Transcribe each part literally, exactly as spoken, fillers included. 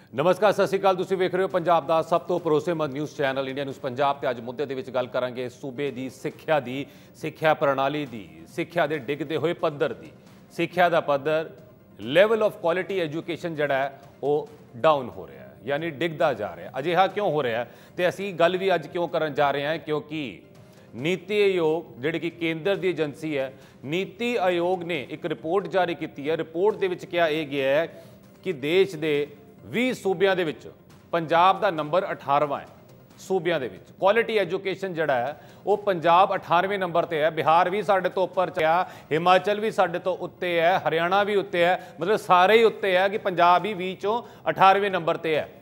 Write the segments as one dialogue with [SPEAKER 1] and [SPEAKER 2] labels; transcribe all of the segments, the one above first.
[SPEAKER 1] नमस्कार, सत श्री अकाल। तुसीं वेख रहे हो पंजाब दा सब तो भरोसेमंद news channel India News Punjab. ते अज मुद्दे दे विच गल करांगे सूबे दी सिक्ख्या दी, सिक्ख्या प्रणाली दी, सिक्ख्या दे डिगदे होए पद्धर दी। सिक्ख्या दा पद्धर, लैवल ऑफ क्वालिटी एजुकेशन जिहड़ा है वो डाउन हो रहा है, यानी डिगदा जा रहा है। अजिहा क्यों हो रहा है ते असीं गल भी अज क्यों करन जा रहे हैं, क्योंकि नीति आयोग जिहड़ी कि केंद्र की एजेंसी है, नीति आयोग ने एक रिपोर्ट जारी की है। रिपोर्ट दे विच कहा यह गया है कि देश के भी सूबियां दे विच पंजाब दा नंबर अठारहवां है। सूबियां दे विच क्वालिटी एजुकेशन जिहड़ा है वो पंजाब अठारहवें नंबर ते है। बिहार भी साडे तो उपर है, हिमाचल भी साडे तो उत्ते है, हरियाणा भी उत्ते है, मतलब सारे ही उत्ते है कि पंजाब ही भी चों अठारहवें नंबर ते है।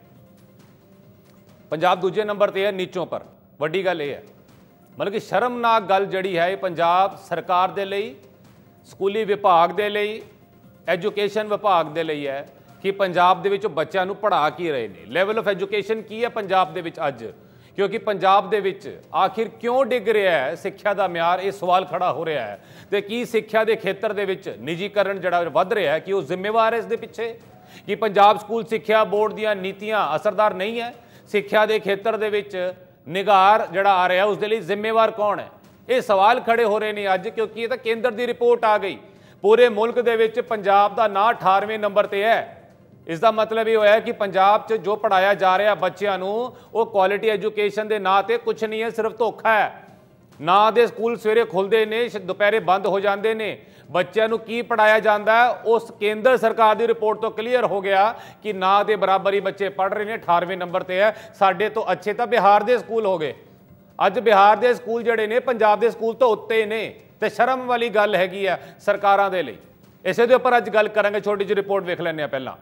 [SPEAKER 1] पंजाब दूजे नंबर ते है नीचों पर। वड्डी गल यह है, मतलब कि शर्मनाक गल जिहड़ी है पंजाब सरकार दे लई, स्कूली विभाग दे लई, एजुकेशन विभाग दे लई है कि पंजाब दे विच बच्चों को पढ़ा की रहे हैं। लैवल ऑफ एजुकेशन की है पंजाब दे विच अज, क्योंकि पंजाब दे विच आखिर क्यों डिग रहा है सिक्ख्या का म्यार, ये सवाल खड़ा हो रहा है। तो की सिक्ख्या के खेत्र दे विच निजीकरण जिहड़ा वध रहा है कि वो जिम्मेवार है इस दे पिछे, कि पंजाब स्कूल सिक्ख्या बोर्ड दीयां नीतियां असरदार नहीं है। सिक्ख्या के खेत्र दे विच निगार जिहड़ा आ रहा है उसके लिए जिम्मेवार कौन है, ये सवाल खड़े हो रहे हैं अज, क्योंकि ये तो केंद्र की रिपोर्ट आ गई। पूरे मुल्क दे विच पंजाब का ना अठारहवें नंबर ते है। इसका मतलब ये होया कि पंजाब च जो पढ़ाया जा रहा बच्चों को वो क्वालिटी एजुकेशन के नाँ से कुछ नहीं है, सिर्फ धोखा है। ना दे स्कूल सवेरे खुलते ने, दोपहरे बंद हो जाते हैं। बच्चों को की पढ़ाया जाता है उस केंद्र सरकार की रिपोर्ट तो क्लीयर हो गया कि ना दे बराबर ही बच्चे पढ़ रहे हैं, अठारहवें नंबर पर है। साढ़े तो अच्छे तो बिहार के स्कूल हो गए। अज बिहार के स्कूल जोड़े ने पंजाब के स्कूल तो उत्ते ने, तो शर्म वाली गल हैगी है सरकारों के लिए। इसे दे उपर अज गल करांगे। छोटी जी रिपोर्ट वेख लैंदे हां पहलां।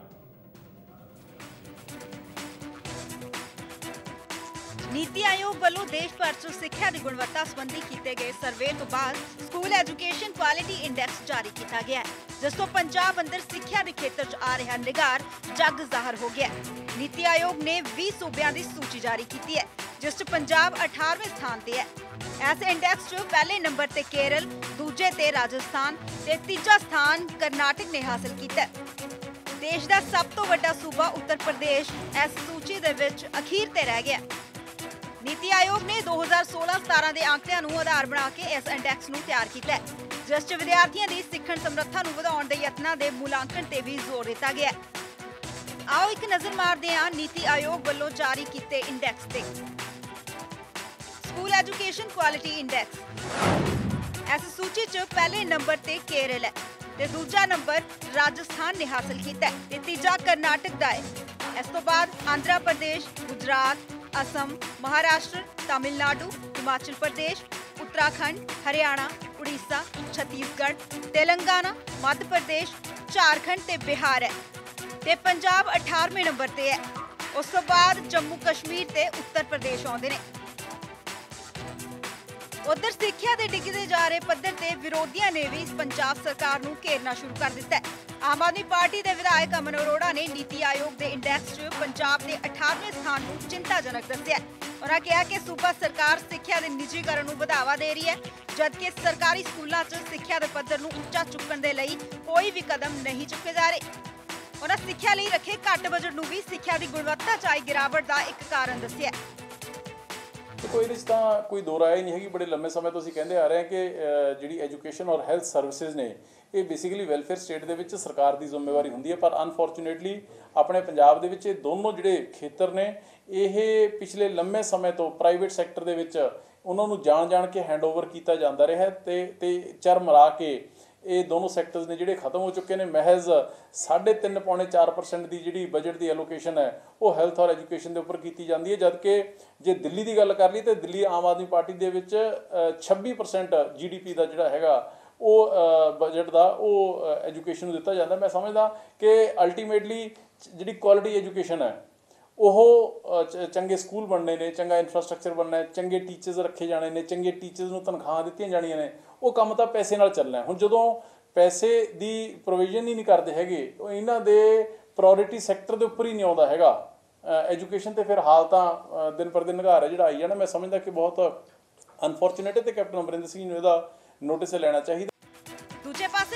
[SPEAKER 2] नीति आयोग वालों देश भर च सिक्ख्या की गुणवत्ता संबंधी किए गए सर्वे तो बाद स्कूल एजुकेशन क्वालिटी इंडेक्स जारी किया गया है, जिस तो पंजाब अंदर सिक्ख्या के खेत्र च आ रहा निगार जग जाहिर हो गया। नीति आयोग ने बीस सूबियां की सूची जारी की है, जिस च पंजाब अठारहवें स्थान ते है। इस इंडेक्स च पहले नंबर ते केरल, दूजे ते राजस्थान ते तीजा स्थान कर्नाटक ने हासिल किया। देश का सब तो बड़ा सूबा उत्तर प्रदेश इस सूची दे विच अखीर ते रह गया। नीति आयोग ने दो हज़ार सोलह सतारह के आंकड़िਆਂ ਨੂੰ आधार बना के इस इंडेक्स ਨੂੰ ਤਿਆਰ ਕੀਤਾ ਹੈ, ਜਿਸ 'ਚ ਵਿਦਿਆਰਥੀਆਂ ਦੀ ਸਿੱਖਣ ਸਮਰੱਥਾ ਨੂੰ ਵਧਾਉਣ ਦੇ ਯਤਨਾਂ ਦੇ ਮੁਲਾਂਕਣ ਤੇ ਵੀ ਜ਼ੋਰ ਦਿੱਤਾ ਗਿਆ ਹੈ। ਆਓ ਇੱਕ ਨਜ਼ਰ ਮਾਰਦੇ ਹਾਂ ਨੀਤੀ ਆਯੋਗ ਵੱਲੋਂ ਜਾਰੀ ਕੀਤੇ ਇੰਡੈਕਸ ਤੇ। ਸਕੂਲ ਐਜੂਕੇਸ਼ਨ ਕੁਆਲਿਟੀ ਇੰਡੈਕਸ ਇਸ ਸੂਚੀ 'ਚ ਪਹਿਲੇ ਨੰਬਰ ਤੇ ਕੇਰਲ ਹੈ ਤੇ ਦੂਜਾ ਨੰਬਰ ਰਾਜਸਥਾਨ ਨੇ ਹਾਸਲ ਕੀਤਾ ਹੈ ਤੇ ਤੀਜਾ ਕਰਨਾਟਕ ਦਾ ਹੈ। ਇਸ ਤੋਂ ਬਾਅਦ ਆਂਧਰਾ ਪ੍ਰਦੇਸ਼, गुजरात, असम, महाराष्ट्र, तमिलनाडु, हिमाचल प्रदेश, उत्तराखंड, हरियाणा, उड़ीसा, छत्तीसगढ़, तेलंगाना, मध्य प्रदेश, झारखंड ते बिहार है ते पंजाब अठारहवें नंबर ते है। उस तो बाद जम्मू कश्मीर ते उत्तर प्रदेश आउंदे ने। उधर सिक्ख्या के डिगदे जा रहे पद्धर ते विरोधियों ने भी पंजाब सरकार नूं घेरना शुरू कर दिता है। आम आदमी पार्टी के विधायक अमन अरोड़ा ने नीति आयोग के इंडेक्स च पंजाब के अठारहवें स्थान को चिंताजनक दस्सिया। उन्होंने कहा कि सूबा सरकार सिक्ख्या के निजीकरण को बढ़ावा दे रही है, जबकि सरकारी स्कूलों च सिक्ख्या के पद्धर को उच्चा चुकण के लिए कोई भी कदम नहीं चुके जा रहे। उन्होंने सिक्ख्या लिए रखे घट बजट को भी सिक्ख्या की गुणवत्ता च आई गिरावट का एक कारण दस्सिया।
[SPEAKER 3] तो कोई रिश्ता कोई दो राय नहीं है। बड़े लंबे समय तो असीं कहते आ रहे हैं कि जिहड़ी एजुकेशन और हैल्थ सर्विसेज ने ये बेसिकली वैलफेयर स्टेट दे विच सरकार की जिम्मेवारी हुंदी है, पर अनफॉर्चुनेटली अपने पंजाब दे विच ये दोनों जिहड़े खेत्र ने ये पिछले लंबे समय तो प्राइवेट सैक्टर दे विच उन्हां नूं जाण जाण के हैंडओवर किया जाता रहा ते ते चर मिला के ये दोनों सैक्टर्स ने जिहड़े खत्म हो चुके हैं। महज साढ़े तीन पौने चार परसेंट की जिहड़ी बजट की एलोकेशन है वो हैल्थ और एजुकेशन के उपर की जाती है, जबकि जे दिल्ली की गल कर ली तो दिल्ली आम आदमी पार्टी के विच छब्बी परसेंट जी डी पी का जिहड़ा हैगा वो बजट का वो एजुकेशन दिता जाता। मैं समझदा कि अल्टीमेटली जिहड़ी क्वालिटी एजुकेशन है वो चंगे स्कूल बनने ने, चंगा इंफ्रास्ट्रक्चर बनना है, चंगे टीचर्स रखे जाने ने, चंगे टीचर्स नूं तनख्वाह दित्तियां जाणियां ने, वो काम तो पैसे नाल चलना है। हुण जदों पैसे की प्रोविजन ही नहीं करते हैगे, इन्हां दे प्रायोरिटी सैक्टर के उपर ही नहीं आउंदा हैगा एजुकेशन, तो फिर हाल तो दिन पर दिन निघार है जिहड़ा आई जाना। मैं समझदा कि बहुत अनफॉर्चुनेट है, तो कैप्टन अमरिंदर सिंह नूं इहदा नोटिस लेना चाहिए।
[SPEAKER 2] दूजे पासे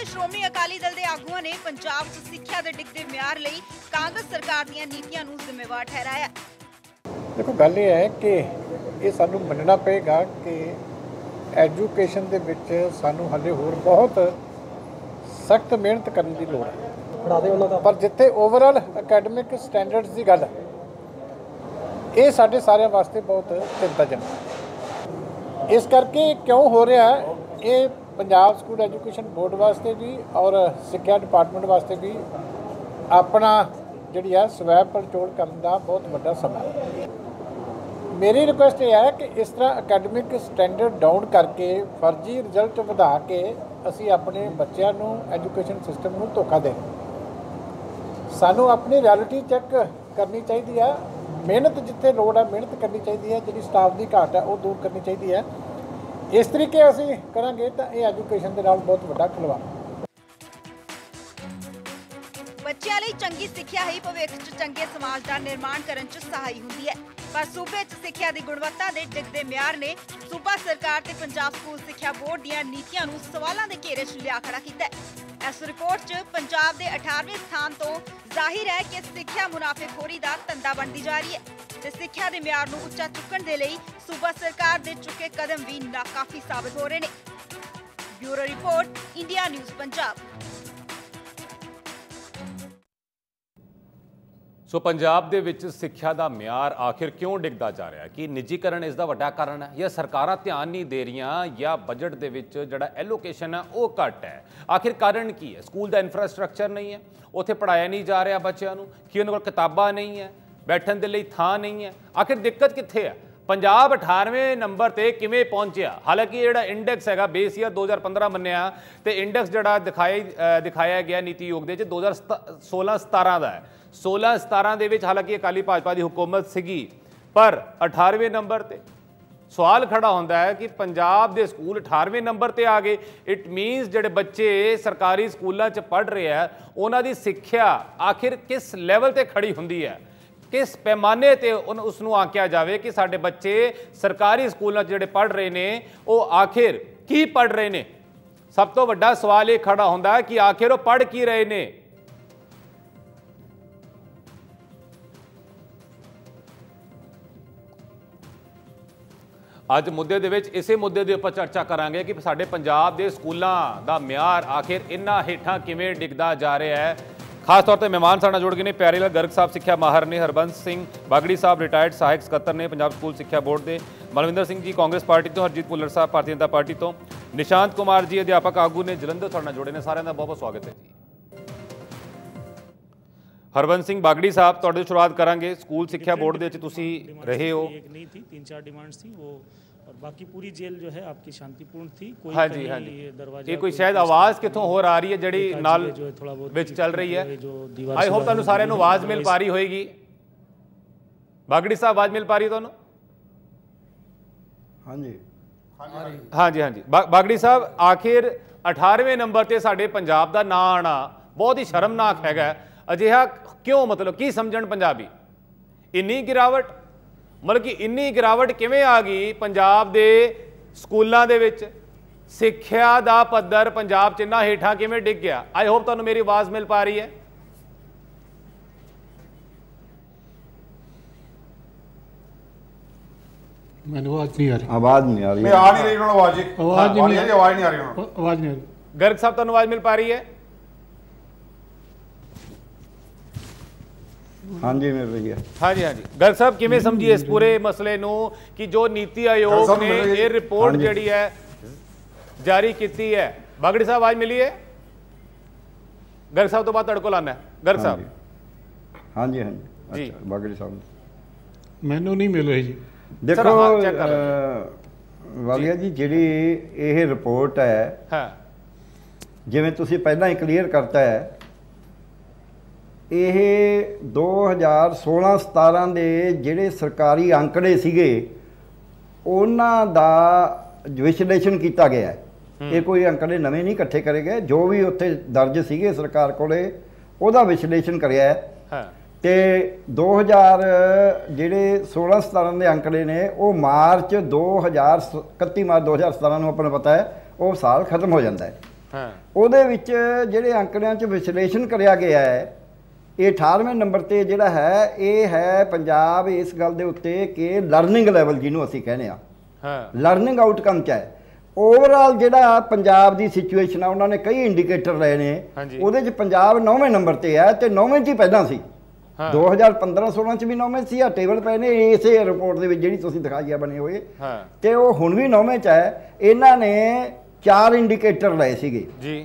[SPEAKER 2] ਤੇ ਸ਼੍ਰੋਮਣੀ ਅਕਾਲੀ ਦਲ ਦੇ ਆਗੂਆਂ ਨੇ ਪੰਜਾਬ 'ਚ ਸਿੱਖਿਆ ਦੇ ਡਿੱਗਦੇ ਮਿਆਰ ਲਈ ਕਾਂਗਰਸ ਸਰਕਾਰ ਦੀਆਂ ਨੀਤੀਆਂ ਨੂੰ ਜ਼ਿੰਮੇਵਾਰ ਠਹਿਰਾਇਆ।
[SPEAKER 4] ਦੇਖੋ ਗੱਲ ਇਹ ਹੈ ਕਿ ਇਹ ਸਾਨੂੰ ਮੰਨਣਾ ਪਏਗਾ ਕਿ ਐਜੂਕੇਸ਼ਨ ਦੇ ਵਿੱਚ ਸਾਨੂੰ ਹਾਲੇ ਹੋਰ ਬਹੁਤ ਸਖਤ ਮਿਹਨਤ ਕਰਨ ਦੀ ਲੋੜ ਹੈ। ਪਰ ਜਿੱਥੇ ਓਵਰਆਲ ਅਕੈਡਮਿਕ ਸਟੈਂਡਰਡਸ ਦੀ ਗੱਲ ਹੈ, ਇਹ ਸਾਡੇ ਸਾਰਿਆਂ ਵਾਸਤੇ ਬਹੁਤ ਚਿੰਤਾਜਨਕ ਹੈ। ਇਸ ਕਰਕੇ ਕਿਉਂ ਹੋ ਰਿਹਾ ਹੈ, ਇਹ ਪੰਜਾਬ ਸਕੂਲ ਐਜੂਕੇਸ਼ਨ ਬੋਰਡ ਵਾਸਤੇ ਵੀ ਔਰ ਸਿੱਖਿਆ ਡਿਪਾਰਟਮੈਂਟ ਵਾਸਤੇ ਵੀ ਆਪਣਾ ਜਿਹੜੀ ਆ ਸਵੈ ਪੜਚੋਲ ਕਰਨ ਦਾ ਬਹੁਤ ਵੱਡਾ ਸਮਾਂ ਹੈ। ਮੇਰੀ ਰਿਕੁਐਸਟ ਇਹ ਹੈ ਕਿ ਇਸ ਤਰ੍ਹਾਂ ਅਕੈਡਮਿਕ ਸਟੈਂਡਰਡ ਡਾਊਨ ਕਰਕੇ ਫਰਜ਼ੀ ਰਿਜ਼ਲਟ ਵਧਾ ਕੇ ਅਸੀਂ ਆਪਣੇ ਬੱਚਿਆਂ ਨੂੰ ਐਜੂਕੇਸ਼ਨ ਸਿਸਟਮ ਨੂੰ ਧੋਖਾ ਦੇ ਸਾਨੂੰ ਆਪਣੀ ਰਿਐਲਿਟੀ ਚੈੱਕ ਕਰਨੀ ਚਾਹੀਦੀ ਹੈ। ਮਿਹਨਤ ਜਿੱਥੇ ਲੋੜ ਹੈ ਮਿਹਨਤ ਕਰਨੀ ਚਾਹੀਦੀ ਹੈ, ਜਿਹੜੀ ਸਟਾਫ ਦੀ ਘਾਟ ਹੈ ਉਹ ਦੂਰ ਕਰਨੀ ਚਾਹੀਦੀ ਹੈ। ਇਸ ਤਰੀਕੇ ਅਸੀਂ ਕਰਾਂਗੇ ਤਾਂ ਇਹ ਐਜੂਕੇਸ਼ਨ ਦੇ ਨਾਲ ਬਹੁਤ ਵੱਡਾ ਖਿਲਵਾੜ।
[SPEAKER 2] ਬੱਚਿਆਂ ਲਈ ਚੰਗੀ ਸਿੱਖਿਆ ਹੀ ਭਵਿੱਖ 'ਚ ਚੰਗੇ ਸਮਾਜ ਦਾ ਨਿਰਮਾਣ ਕਰਨ 'ਚ ਸਹਾਈ ਹੁੰਦੀ ਹੈ, ਪਰ ਸੂਬੇ 'ਚ ਸਿੱਖਿਆ ਦੀ ਗੁਣਵੱਤਾ ਦੇ ਡਿੱਗਦੇ ਮਿਆਰ ਨੇ ਸੂਬਾ ਸਰਕਾਰ ਤੇ ਪੰਜਾਬ ਸਕੂਲ ਸਿੱਖਿਆ ਬੋਰਡ ਦੀਆਂ ਨੀਤੀਆਂ ਨੂੰ ਸਵਾਲਾਂ ਦੇ ਘੇਰੇ 'ਚ ਲਿਆ ਖੜਾ ਕੀਤਾ ਹੈ। ਇਸ ਰਿਪੋਰਟ 'ਚ ਪੰਜਾਬ ਦੇ ਅਠਾਰਵੇਂ ਸਥਾਨ ਤੋਂ ਜ਼ਾਹਿਰ ਹੈ ਕਿ ਸਿੱਖਿਆ ਮੁਨਾਫੇਖੋਰੀ ਦਾ ਧੰਦਾ ਬਣਦੀ ਜਾ ਰਹੀ ਹੈ ਤੇ ਸਿੱਖਿਆ ਦੇ ਮਿਆਰ ਨੂੰ ਉੱਚਾ ਚੁੱਕਣ ਦੇ ਲਈ ਸੂਬਾ ਸਰਕਾਰ ਦੇ ਚੁੱਕੇ ਕਦਮ ਵੀ ਨਾਕਾਫੀ ਸਾਬਤ ਹੋ ਰਹੇ ਨੇ। Bureau report, India News Punjab.
[SPEAKER 1] So Punjab ਦੇ ਵਿੱਚ ਸਿੱਖਿਆ ਦਾ ਮਿਆਰ ਆਖਿਰ ਕਿਉਂ ਡਿੱਗਦਾ ਜਾ ਰਿਹਾ ਹੈ? ਕਿ ਨਿੱਜੀਕਰਨ ਇਸ ਦਾ ਵੱਡਾ ਕਾਰਨ ਹੈ, ਜਾਂ ਸਰਕਾਰਾਂ ਧਿਆਨ ਨਹੀਂ ਦੇ ਰਹੀਆਂ, ਜਾਂ ਬਜਟ ਦੇ ਵਿੱਚ ਜਿਹੜਾ ਐਲੋਕੇਸ਼ਨ ਹੈ ਉਹ ਘੱਟ ਹੈ? ਆਖਿਰ ਕਾਰਨ ਕੀ ਹੈ? ਸਕੂਲ ਦਾ ਇਨਫਰਾਸਟ੍ਰਕਚਰ ਨਹੀਂ ਹੈ, ਉੱਥੇ ਪੜ੍ਹਾਇਆ ਨਹੀਂ ਜਾ ਰਿਹਾ ਬੱਚਿਆਂ ਨੂੰ, ਕਿ ਉਹਨਾਂ ਕੋਲ ਕਿਤਾਬਾਂ ਨਹੀਂ ਹੈ, ਬੈਠਣ ਦੇ ਲਈ ਥਾਂ ਨਹੀਂ ਹੈ। ਆਖਿਰ ਦਿੱਕਤ ਕਿੱਥੇ ਹੈ? ਪੰਜਾਬ ਅਠਾਰਵੇਂ ਨੰਬਰ ਤੇ ਕਿਵੇਂ ਪਹੁੰਚਿਆ? ਹਾਲਾਂਕਿ ਜਿਹੜਾ ਇੰਡੈਕਸ ਹੈਗਾ ਬੇਸ ਈਅਰ ਦੋ ਹਜ਼ਾਰ ਪੰਦਰਾਂ ਮੰਨਿਆ, ਤੇ ਇੰਡੈਕਸ ਜਿਹੜਾ ਦਿਖਾਇਆ ਦਿਖਾਇਆ ਗਿਆ ਨੀਤੀ ਆਯੋਗ ਦੇ 'ਚ ਦੋ ਹਜ਼ਾਰ ਸੋਲਾਂ ਸਤਾਰਾਂ ਦਾ ਹੈ। ਸੋਲਾਂ ਸਤਾਰਾਂ ਦੇ ਵਿੱਚ ਹਾਲਾਂਕਿ ਅਕਾਲੀ ਭਾਜਪਾ ਦੀ ਹੁਕੂਮਤ ਸੀਗੀ, ਪਰ ਅਠਾਰਵੇਂ ਨੰਬਰ ਤੇ ਸਵਾਲ ਖੜਾ ਹੁੰਦਾ ਹੈ ਕਿ ਪੰਜਾਬ ਦੇ ਸਕੂਲ ਅਠਾਰਵੇਂ ਨੰਬਰ ਤੇ ਆ ਗਏ। ਇਟ ਮੀਨਸ ਜਿਹੜੇ ਬੱਚੇ ਸਰਕਾਰੀ ਸਕੂਲਾਂ 'ਚ ਪੜ੍ਹ ਰਹੇ ਆ, ਉਹਨਾਂ ਦੀ ਸਿੱਖਿਆ ਆਖਿਰ ਕਿਸ ਲੈਵਲ ਤੇ ਖੜੀ ਹੁੰਦੀ ਹੈ? ਕਿਸ ਪੈਮਾਨੇ ਤੇ ਉਸ ਨੂੰ ਆਂਕਿਆ ਜਾਵੇ ਕਿ ਸਾਡੇ ਬੱਚੇ ਸਰਕਾਰੀ ਸਕੂਲਾਂ 'ਚ ਜਿਹੜੇ ਪੜ੍ਹ ਰਹੇ ਨੇ ਉਹ ਆਖਿਰ ਕੀ ਪੜ੍ਹ ਰਹੇ ਨੇ? ਸਭ ਤੋਂ ਵੱਡਾ ਸਵਾਲ ਇਹ ਖੜਾ ਹੁੰਦਾ ਹੈ ਕਿ ਆਖਿਰ ਉਹ ਪੜ੍ਹ ਕੀ ਰਹੇ ਨੇ? ਅੱਜ ਮੁੱਦੇ ਦੇ ਵਿੱਚ ਇਸੇ ਮੁੱਦੇ ਦੇ ਉੱਪਰ ਚਰਚਾ ਕਰਾਂਗੇ ਕਿ ਸਾਡੇ ਪੰਜਾਬ ਦੇ ਸਕੂਲਾਂ ਦਾ ਮਿਆਰ ਆਖਿਰ ਇੰਨਾ ਹੇਠਾਂ ਕਿਵੇਂ ਡਿੱਗਦਾ ਜਾ ਰਿਹਾ ਹੈ। ਖਾਸ ਤੌਰ ਤੇ ਮਹਿਮਾਨ ਸਾਡੇ ਨਾਲ ਜੁੜ ਗਏ ਨੇ ਪਿਆਰੇ ਲਾਲ ਗਰਗ ਸਾਹਿਬ, ਸਿੱਖਿਆ ਮਾਹਰ ਨੇ, ਹਰਬੰਸ ਸਿੰਘ ਬਾਗੜੀ ਸਾਹਿਬ ਰਿਟਾਇਰਡ ਸਹਾਇਕ ਸਕੱਤਰ ਨੇ ਪੰਜਾਬ ਸਕੂਲ ਸਿੱਖਿਆ ਬੋਰਡ ਦੇ, ਮਲਵਿੰਦਰ ਸਿੰਘ ਜੀ ਕਾਂਗਰਸ ਪਾਰਟੀ ਤੋਂ, ਹਰਜੀਤ ਭੁੱਲਰ ਸਾਹਿਬ ਭਾਰਤੀ ਜਨਤਾ ਪਾਰਟੀ ਤੋਂ, ਨਿਸ਼ਾਂਤ ਕੁਮਾਰ ਜੀ ਅਧਿਆਪਕ ਆਗੂ ਨੇ ਜਲੰਧਰ ਸਾਡੇ ਨਾਲ ਜੁੜੇ ਨੇ। ਸਾਰਿਆਂ ਦਾ ਬਹੁਤ ਬਹੁਤ ਸਵਾਗਤ ਹੈ ਜੀ। ਹਰਬੰਸ ਸਿੰਘ ਬਾਗੜੀ ਸਾਹਿਬ, ਤੁਹਾਡੇ ਤੋਂ ਸ਼ੁਰੂਆਤ ਕਰਾਂਗੇ। ਸਕੂਲ ਸਿੱਖਿਆ ਬੋਰਡ ਦੇ ਵਿੱਚ ਤੁਸੀਂ ਰਹੇ ਹੋ।
[SPEAKER 5] एक नहीं थी, तीन चार डिमांड्स थी वो, और बाकी पूरी जेल जो है आपकी शांतिपूर्ण थी। कोई
[SPEAKER 1] हाँ जी, हाँ जी। ये कोई शायद आवाज़ कितों होर आ रही है ਜਿਹੜੀ ਨਾਲ ਵਿੱਚ ਚੱਲ ਰਹੀ ਹੈ। ਆਈ ਹੋਪ ਤੁਹਾਨੂੰ ਸਾਰਿਆਂ ਨੂੰ ਆਵਾਜ਼ ਮਿਲ ਪਾ ਰਹੀ ਹੋਏਗੀ। ਬਾਗੜੀ ਸਾਹਿਬ ਆਵਾਜ਼ ਮਿਲ ਪਾ ਰਹੀ ਤੁਹਾਨੂੰ?
[SPEAKER 4] ਹਾਂਜੀ
[SPEAKER 1] ਹਾਂਜੀ ਹਾਂਜੀ ਬਾਗੜੀ ਸਾਹਿਬ, ਆਖਿਰ ਅਠਾਰਵੇਂ ਨੰਬਰ ਤੇ ਸਾਡੇ ਪੰਜਾਬ ਦਾ ਨਾਂ ਆਣਾ ਬਹੁਤ ਹੀ ਸ਼ਰਮਨਾਕ ਹੈਗਾ। ਅਜਿਹਾ ਕਿਉਂ? ਮਤਲਬ ਕੀ ਸਮਝਣ ਪੰਜਾਬੀ? ਇੰਨੀ ਗਿਰਾਵਟ, ਮਤਲਬ ਕਿ ਇੰਨੀ ਗਿਰਾਵਟ ਕਿਵੇਂ ਆ ਗਈ ਪੰਜਾਬ ਦੇ ਸਕੂਲਾਂ ਦੇ ਵਿੱਚ? ਸਿੱਖਿਆ ਦਾ ਪੱਧਰ ਪੰਜਾਬ 'ਚ ਇੰਨਾ ਹੇਠਾਂ ਕਿਵੇਂ ਡਿੱਗ ਗਿਆ? ਆਈ ਹੋਪ ਤੁਹਾਨੂੰ ਮੇਰੀ ਆਵਾਜ਼ ਮਿਲ ਪਾ ਰਹੀ ਹੈ।
[SPEAKER 6] ਮੈਨੂੰ ਆਵਾਜ਼ ਨਹੀਂ ਆ ਰਹੀ।
[SPEAKER 7] ਆਵਾਜ਼ ਨਹੀਂ ਆ ਰਹੀ।
[SPEAKER 6] ਮੈਂ ਆ ਨਹੀਂ ਰਹੀ ਉਹਨਾਂ ਨੂੰ ਆਵਾਜ਼। ਆਵਾਜ਼ ਨਹੀਂ ਆ ਰਹੀ। ਆਵਾਜ਼ ਨਹੀਂ ਆ ਰਹੀ ਉਹਨਾਂ ਨੂੰ। ਆਵਾਜ਼ ਨਹੀਂ ਆ ਰਹੀ।
[SPEAKER 1] ਗਰਗ ਸਾਹਿਬ, ਤੁਹਾਨੂੰ ਆਵਾਜ਼ ਮਿਲ ਪਾ ਰਹੀ ਹੈ?
[SPEAKER 7] ਹਾਂਜੀ ਮਿਲ ਰਹੀ ਹੈ।
[SPEAKER 1] ਹਾਂਜੀ ਹਾਂਜੀ ਗਰਗ ਸਾਹਿਬ, ਕਿਵੇਂ ਸਮਝੀਏ ਇਸ ਪੂਰੇ ਮਸਲੇ ਨੂੰ ਕਿ ਜੋ ਨੀਤੀ ਆਯੋਗ ਨੇ ਇਹ ਰਿਪੋਰਟ ਜਿਹੜੀ ਹੈ ਜਾਰੀ ਕੀਤੀ ਹੈ? ਬਾਗੜੀ ਸਾਹਿਬ ਆਵਾਜ਼ ਮਿਲੀ ਹੈ? ਗਰਗ ਸਾਹਿਬ ਤੋਂ ਬਾਅਦ ਤੁਹਾਡੇ ਕੋਲ ਆਉਣਾ ਹੈ। ਗਰਗ ਸਾਹਿਬ।
[SPEAKER 7] ਹਾਂਜੀ ਹਾਂਜੀ
[SPEAKER 1] ਜੀ
[SPEAKER 7] ਬਾਗੜੀ ਸਾਹਿਬ
[SPEAKER 6] ਮੈਨੂੰ ਨਹੀਂ ਮਿਲ ਰਹੀ ਜੀ।
[SPEAKER 7] ਦੇਖੋ ਵਾਲੀਆ ਜੀ, ਜਿਹੜੀ ਇਹ ਰਿਪੋਰਟ ਹੈ,
[SPEAKER 1] ਹਾਂ,
[SPEAKER 7] ਜਿਵੇਂ ਤੁਸੀਂ ਪਹਿਲਾਂ ਹੀ ਕਲੀਅਰ ਕਰਤਾ ਹੈ, ਇਹ ਦੋ ਹਜ਼ਾਰ ਸੋਲਾਂ ਸਤਾਰਾਂ ਦੇ ਜਿਹੜੇ ਸਰਕਾਰੀ ਅੰਕੜੇ ਸੀਗੇ ਉਹਨਾਂ ਦਾ ਵਿਸ਼ਲੇਸ਼ਣ ਕੀਤਾ ਗਿਆ ਹੈ। ਇਹ ਕੋਈ ਅੰਕੜੇ ਨਵੇਂ ਨਹੀਂ ਇਕੱਠੇ ਕਰੇ ਗਏ, ਜੋ ਵੀ ਉੱਥੇ ਦਰਜ ਸੀਗੇ ਸਰਕਾਰ ਕੋਲੇ ਉਹਦਾ ਵਿਸ਼ਲੇਸ਼ਣ ਕਰਿਆ ਹੈ।
[SPEAKER 1] ਹਾਂ,
[SPEAKER 7] ਤੇ ਦੋ ਹਜ਼ਾਰ ਜਿਹੜੇ ਸੋਲਾਂ ਸਤਾਰਾਂ ਦੇ ਅੰਕੜੇ ਨੇ ਉਹ ਮਾਰਚ ਦੋ ਹਜ਼ਾਰ ਇਕੱਤੀ ਮਾਰਚ ਦੋ ਹਜ਼ਾਰ ਸਤਾਰਾਂ ਨੂੰ ਆਪਾਂ ਨੂੰ ਪਤਾ ਹੈ ਉਹ ਸਾਲ ਖਤਮ ਹੋ ਜਾਂਦਾ ਹੈ। ਉਹਦੇ ਵਿੱਚ ਜਿਹੜੇ ਅੰਕੜਿਆਂ 'ਚ ਵਿਸ਼ਲੇਸ਼ਣ ਕਰਿਆ ਗਿਆ ਹੈ, ਇਹ ਅਠਾਰਵੇਂ ਨੰਬਰ ਤੇ ਜਿਹੜਾ ਹੈ ਇਹ ਹੈ ਪੰਜਾਬ ਇਸ ਗੱਲ ਦੇ ਉੱਤੇ ਕਿ ਲਰਨਿੰਗ ਲੈਵਲ ਜਿਹਨੂੰ ਅਸੀਂ ਕਹਿੰਦੇ ਆ, ਲਰਨਿੰਗ ਆਊਟਕਮ 'ਚ ਹੈ। ਓਵਰਆਲ ਜਿਹੜਾ ਪੰਜਾਬ ਦੀ ਸਿਚੁਏਸ਼ਨ ਆ, ਉਹਨਾਂ ਨੇ ਕਈ ਇੰਡੀਕੇਟਰ ਲਏ ਨੇ, ਉਹਦੇ 'ਚ ਪੰਜਾਬ ਨੌਵੇਂ ਨੰਬਰ ਤੇ ਹੈ ਤੇ ਨੌਵੇਂ 'ਚ ਹੀ ਪਹਿਲਾਂ ਸੀ। ਦੋ ਹਜ਼ਾਰ ਪੰਦਰਾਂ ਸੋਲਾਂ 'ਚ ਵੀ ਨੌਵੇਂ ਸੀ, ਆ ਟੇਬਲ ਪਏ ਨੇ ਇਸੇ ਰਿਪੋਰਟ ਦੇ ਵਿੱਚ ਜਿਹੜੀ ਤੁਸੀਂ ਦਿਖਾਈ ਆ ਬਣੇ ਹੋਏ, ਤੇ ਉਹ ਹੁਣ ਵੀ ਨੌਵੇਂ 'ਚ ਹੈ। ਇਹਨਾਂ ਨੇ ਚਾਰ ਇੰਡੀਕੇਟਰ ਲਏ ਸੀਗੇ ਜੀ,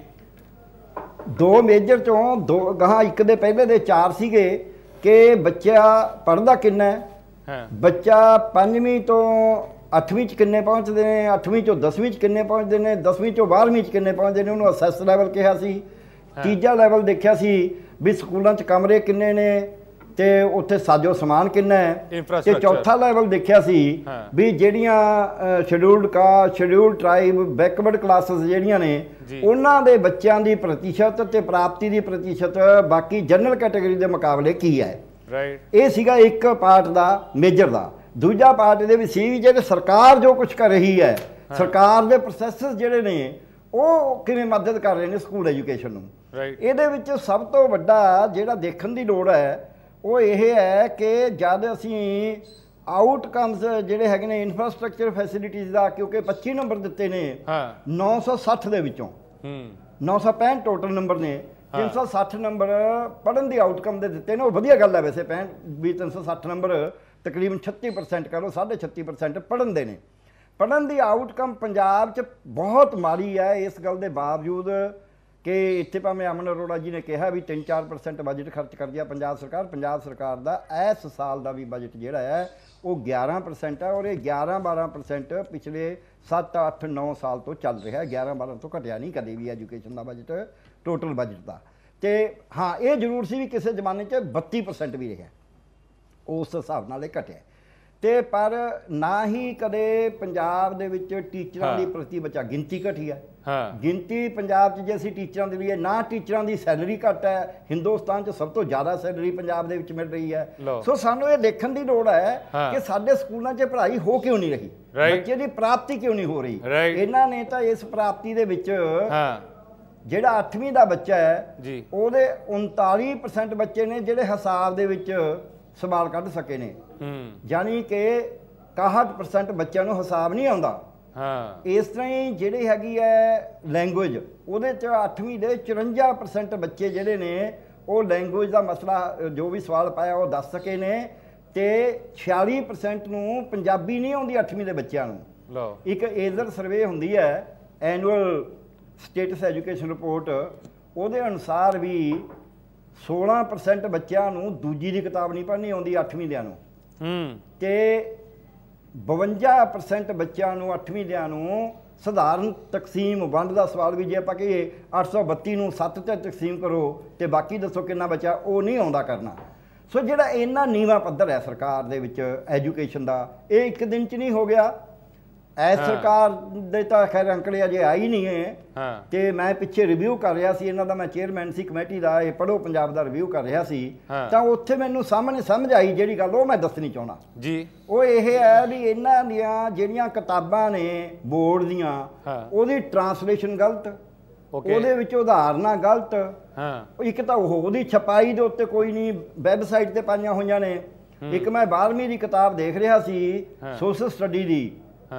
[SPEAKER 7] ਦੋ ਮੇਜਰ ਚੋਂ ਦੋ ਗਾਹਾਂ, ਇੱਕ ਦੇ ਪਹਿਲੇ ਦੇ ਚਾਰ ਸੀਗੇ ਕਿ ਬੱਚਾ ਪੜ੍ਹਦਾ ਕਿੰਨਾ ਹੈ, ਬੱਚਾ ਪੰਜਵੀਂ ਤੋਂ ਅੱਠਵੀਂ 'ਚ ਕਿੰਨੇ ਪਹੁੰਚਦੇ ਨੇ, ਅੱਠਵੀਂ 'ਚੋਂ ਦਸਵੀਂ 'ਚ ਕਿੰਨੇ ਪਹੁੰਚਦੇ ਨੇ, ਦਸਵੀਂ 'ਚੋਂ ਬਾਰ੍ਹਵੀਂ 'ਚ ਕਿੰਨੇ ਪਹੁੰਚਦੇ ਨੇ, ਉਹਨੂੰ ਅਸੈਸ ਲੈਵਲ ਕਿਹਾ ਸੀ। ਤੀਜਾ ਲੈਵਲ ਦੇਖਿਆ ਸੀ ਵੀ ਸਕੂਲਾਂ 'ਚ ਕਮਰੇ ਕਿੰਨੇ ਨੇ ਤੇ ਉੱਥੇ ਸਾਜੋ ਸਮਾਨ ਕਿੰਨਾ ਹੈ, ਤੇ ਚੌਥਾ ਲੈਵਲ ਦੇਖਿਆ ਸੀ ਵੀ ਜਿਹੜੀਆਂ scheduled caste, scheduled tribe, backward classes ਜਿਹੜੀਆਂ ਨੇ ਉਹਨਾਂ ਦੇ ਬੱਚਿਆਂ ਦੀ ਪ੍ਰਤੀਸ਼ਤ ਤੇ ਪ੍ਰਾਪਤੀ ਦੀ ਪ੍ਰਤੀਸ਼ਤ ਬਾਕੀ ਜਨਰਲ ਕੈਟਾਗਰੀ ਦੇ ਮੁਕਾਬਲੇ ਕੀ ਹੈ। ਇਹ ਸੀਗਾ ਇੱਕ ਪਾਰਟ ਦਾ ਮੇਜਰ ਦਾ। ਦੂਜਾ ਪਾਰਟ ਇਹਦੇ ਵਿੱਚ ਸੀ ਵੀ ਜਿਹੜੇ ਸਰਕਾਰ ਜੋ ਕੁਝ ਕਰ ਰਹੀ ਹੈ, ਸਰਕਾਰ ਦੇ ਪ੍ਰੋਸੈਸਸ ਜਿਹੜੇ ਨੇ ਉਹ ਕਿਵੇਂ ਮਦਦ ਕਰ ਰਹੇ ਨੇ ਸਕੂਲ ਐਜੂਕੇਸ਼ਨ ਨੂੰ। ਇਹਦੇ ਵਿੱਚ ਸਭ ਤੋਂ ਵੱਡਾ ਜਿਹੜਾ ਦੇਖਣ ਦੀ ਲੋੜ ਹੈ ਉਹ ਇਹ ਹੈ ਕਿ ਜਦ ਅਸੀਂ ਆਊਟਕਮਸ ਜਿਹੜੇ ਹੈਗੇ ਨੇ ਇਨਫਰਾਸਟ੍ਰਕਚਰ ਫੈਸਿਲਿਟੀਜ਼ ਦਾ, ਕਿਉਂਕਿ ਪੱਚੀ ਨੰਬਰ ਦਿੱਤੇ ਨੇ ਨੌ ਸੌ ਸੱਠ ਦੇ ਵਿੱਚੋਂ, ਨੌ ਸੌ ਪੈਂਹਠ ਟੋਟਲ ਨੰਬਰ ਨੇ, ਤਿੰਨ ਸੌ ਸੱਠ ਨੰਬਰ ਪੜ੍ਹਨ ਦੀ ਆਊਟਕਮ ਦੇ ਦਿੱਤੇ ਨੇ। ਉਹ ਵਧੀਆ ਗੱਲ ਹੈ ਵੈਸੇ, ਪੈਂਹਠ ਵੀ ਤਿੰਨ ਸੌ ਸੱਠ ਨੰਬਰ ਤਕਰੀਬਨ ਛੱਤੀ ਪਰਸੈਂਟ ਕਰੋ, ਸਾਢੇ ਛੱਤੀ ਪਰਸੈਂਟ ਪੜ੍ਹਨ ਦੇ ਨੇ। ਪੜ੍ਹਨ ਦੀ ਆਊਟਕਮ ਪੰਜਾਬ 'ਚ ਬਹੁਤ ਮਾੜੀ ਹੈ, ਇਸ ਗੱਲ ਦੇ ਬਾਵਜੂਦ ਕਿ ਇੱਥੇ ਭਾਵੇਂ ਅਮਨ ਅਰੋੜਾ ਜੀ ਨੇ ਕਿਹਾ ਵੀ ਤਿੰਨ ਚਾਰ ਪਰਸੈਂਟ ਬਜਟ ਖਰਚ ਕਰਦੀ ਆ ਪੰਜਾਬ ਸਰਕਾਰ। ਪੰਜਾਬ ਸਰਕਾਰ ਦਾ ਇਸ ਸਾਲ ਦਾ ਵੀ ਬਜਟ ਜਿਹੜਾ ਹੈ ਉਹ ਗਿਆਰਾਂ ਪਰਸੈਂਟ ਹੈ, ਔਰ ਇਹ ਗਿਆਰਾਂ ਬਾਰਾਂ ਪਰਸੈਂਟ ਪਿਛਲੇ ਸੱਤ ਅੱਠ ਨੌ ਸਾਲ ਤੋਂ ਚੱਲ ਰਿਹਾ। ਗਿਆਰਾਂ ਬਾਰਾਂ ਤੋਂ ਘਟਿਆ ਨਹੀਂ ਕਦੇ ਵੀ ਐਜੂਕੇਸ਼ਨ ਦਾ ਬਜਟ, ਟੋਟਲ ਬਜਟ ਦਾ। ਤੇ ਹਾਂ ਇਹ ਜ਼ਰੂਰ ਸੀ ਵੀ ਕਿਸੇ ਜ਼ਮਾਨੇ 'ਚ ਬੱਤੀ ਪਰਸੈਂਟ ਵੀ ਰਿਹਾ, ਉਸ ਹਿਸਾਬ ਨਾਲ ਇਹ ਘਟਿਆ। ਤੇ ਪਰ ਨਾ ਹੀ ਕਦੇ ਪੰਜਾਬ ਦੇ ਵਿੱਚ ਟੀਚਰਾਂ ਦੀ ਪ੍ਰਤੀ ਬੱਚਾ ਗਿਣਤੀ ਘਟੀ ਹੈ। ਗਿਣਤੀ ਪੰਜਾਬ 'ਚ ਜੇ ਅਸੀਂ ਟੀਚਰਾਂ ਦੀ ਲਈਏ, ਨਾ ਟੀਚਰਾਂ ਦੀ ਸੈਲਰੀ ਘੱਟ ਹੈ, ਹਿੰਦੁਸਤਾਨ 'ਚ ਸਭ ਤੋਂ ਜ਼ਿਆਦਾ ਸੈਲਰੀ ਪੰਜਾਬ ਦੇ ਵਿੱਚ ਮਿਲ ਰਹੀ ਹੈ। ਸੋ ਸਾਨੂੰ ਇਹ ਦੇਖਣ ਦੀ ਲੋੜ ਹੈ ਕਿ ਸਾਡੇ ਸਕੂਲਾਂ 'ਚ ਪੜ੍ਹਾਈ ਹੋ ਕਿਉਂ ਨਹੀਂ ਰਹੀ, ਬੱਚੇ ਦੀ ਪ੍ਰਾਪਤੀ ਕਿਉਂ ਨਹੀਂ ਹੋ ਰਹੀ। ਇਹਨਾਂ ਨੇ ਤਾਂ ਇਸ ਪ੍ਰਾਪਤੀ ਦੇ ਵਿੱਚ ਜਿਹੜਾ ਅੱਠਵੀਂ ਦਾ ਬੱਚਾ ਹੈ ਉਹਦੇ ਉਨਤਾਲੀ ਪਰਸੈਂਟ ਬੱਚੇ ਨੇ ਜਿਹੜੇ ਹਿਸਾਬ ਦੇ ਵਿੱਚ ਸਵਾਲ ਕੱਢ ਸਕੇ ਨੇ, ਯਾਨੀ ਕਿ ਇਕਾਹਠ ਪਰਸੈਂਟ ਬੱਚਿਆਂ ਨੂੰ ਹਿਸਾਬ ਨਹੀਂ ਆਉਂਦਾ। ਇਸ ਤਰ੍ਹਾਂ ਹੀ ਜਿਹੜੀ ਹੈਗੀ ਹੈ ਲੈਂਗੁਏਜ, ਉਹਦੇ 'ਚ ਅੱਠਵੀਂ ਦੇ ਚੁਰੰਜਾ ਪਰਸੈਂਟ ਬੱਚੇ ਜਿਹੜੇ ਨੇ ਉਹ ਲੈਂਗੁਏਜ ਦਾ ਮਸਲਾ ਜੋ ਵੀ ਸਵਾਲ ਪਾਇਆ ਉਹ ਦੱਸ ਸਕੇ ਨੇ, ਤੇ ਛਿਆਲੀ ਪਰਸੈਂਟ ਨੂੰ ਪੰਜਾਬੀ ਨਹੀਂ ਆਉਂਦੀ ਅੱਠਵੀਂ ਦੇ ਬੱਚਿਆਂ ਨੂੰ। ਇੱਕ ਏਜ਼ਰ ਸਰਵੇ ਹੁੰਦੀ ਹੈ, ਐਨੂਅਲ ਸਟੇਟਸ ਐਜੂਕੇਸ਼ਨ ਰਿਪੋਰਟ, ਉਹਦੇ ਅਨੁਸਾਰ ਵੀ ਸੋਲਾਂ ਪਰਸੈਂਟ ਬੱਚਿਆਂ ਨੂੰ ਦੂਜੀ ਦੀ ਕਿਤਾਬ ਨਹੀਂ ਪੜ੍ਹਨੀ ਆਉਂਦੀ ਅੱਠਵੀਂ ਦਿਆਂ ਨੂੰ, ਤੇ ਬਵੰਜਾ ਪਰਸੈਂਟ ਬੱਚਿਆਂ ਨੂੰ ਅੱਠਵੀਂ ਦਿਆਂ ਨੂੰ ਸਧਾਰਨ ਤਕਸੀਮ ਵੰਡ ਦਾ ਸਵਾਲ ਵੀ ਜੇ ਆਪਾਂ ਕਹੀਏ ਅੱਠ ਸੌ ਬੱਤੀ ਨੂੰ ਸੱਤ 'ਤੇ ਤਕਸੀਮ ਕਰੋ ਤੇ ਬਾਕੀ ਦੱਸੋ ਕਿੰਨਾ ਬਚਾ, ਉਹ ਨਹੀਂ ਆਉਂਦਾ ਕਰਨਾ। ਸੋ ਜਿਹੜਾ ਇੰਨਾ ਨੀਵਾਂ ਪੱਧਰ ਹੈ ਸਰਕਾਰ ਦੇ ਵਿੱਚ ਐਜੂਕੇਸ਼ਨ ਦਾ, ਇਹ ਇੱਕ ਦਿਨ 'ਚ ਨਹੀਂ ਹੋ ਗਿਆ। ਐਸ ਸਰਕਾਰ ਦੇ ਤਾਂ ਖੈਰ ਅੰਕੜੇ ਅਜੇ ਆਈ ਨਹੀਂ ਹੈ, ਤੇ ਮੈਂ ਪਿੱਛੇ ਰਿਵਿਊ ਕਰ ਰਿਹਾ ਸੀ ਇਹਨਾਂ ਦਾ, ਮੈਂ ਚੇਅਰਮੈਨ ਸੀ ਕਮੇਟੀ ਦਾ, ਇਹ ਪੜ੍ਹੋ ਪੰਜਾਬ ਦਾ ਰਿਵਿਊ ਕਰ ਰਿਹਾ ਸੀ, ਤਾਂ ਉੱਥੇ ਮੈਨੂੰ ਸਾਹਮਣੇ ਸਮਝ ਆਈ ਜਿਹੜੀ ਗੱਲ, ਉਹ ਮੈਂ ਦੱਸਣੀ ਚਾਹੁੰਦਾ ਜੀ। ਉਹ ਇਹ ਹੈ ਵੀ ਇਹਨਾਂ ਦੀਆਂ ਜਿਹੜੀਆਂ ਕਿਤਾਬਾਂ ਨੇ ਬੋਰਡ ਦੀਆਂ, ਉਹਦੀ ਟਰਾਂਸਲੇਸ਼ਨ ਗਲਤ, ਉਹਦੇ ਵਿੱਚ ਉਦਾਹਰਨਾਂ ਗਲਤ। ਇੱਕ ਤਾਂ ਉਹ ਉਹਦੀ ਛਪਾਈ ਦੇ ਉੱਤੇ ਕੋਈ ਨਹੀਂ, ਵੈਬਸਾਈਟ ਤੇ ਪਾਈਆਂ ਹੋਈਆਂ ਨੇ। ਇੱਕ ਮੈਂ ਬਾਰ੍ਹਵੀਂ ਦੀ ਕਿਤਾਬ ਦੇਖ ਰਿਹਾ ਸੀ ਸੋਸ਼ਲ ਸਟੱਡੀ ਦੀ,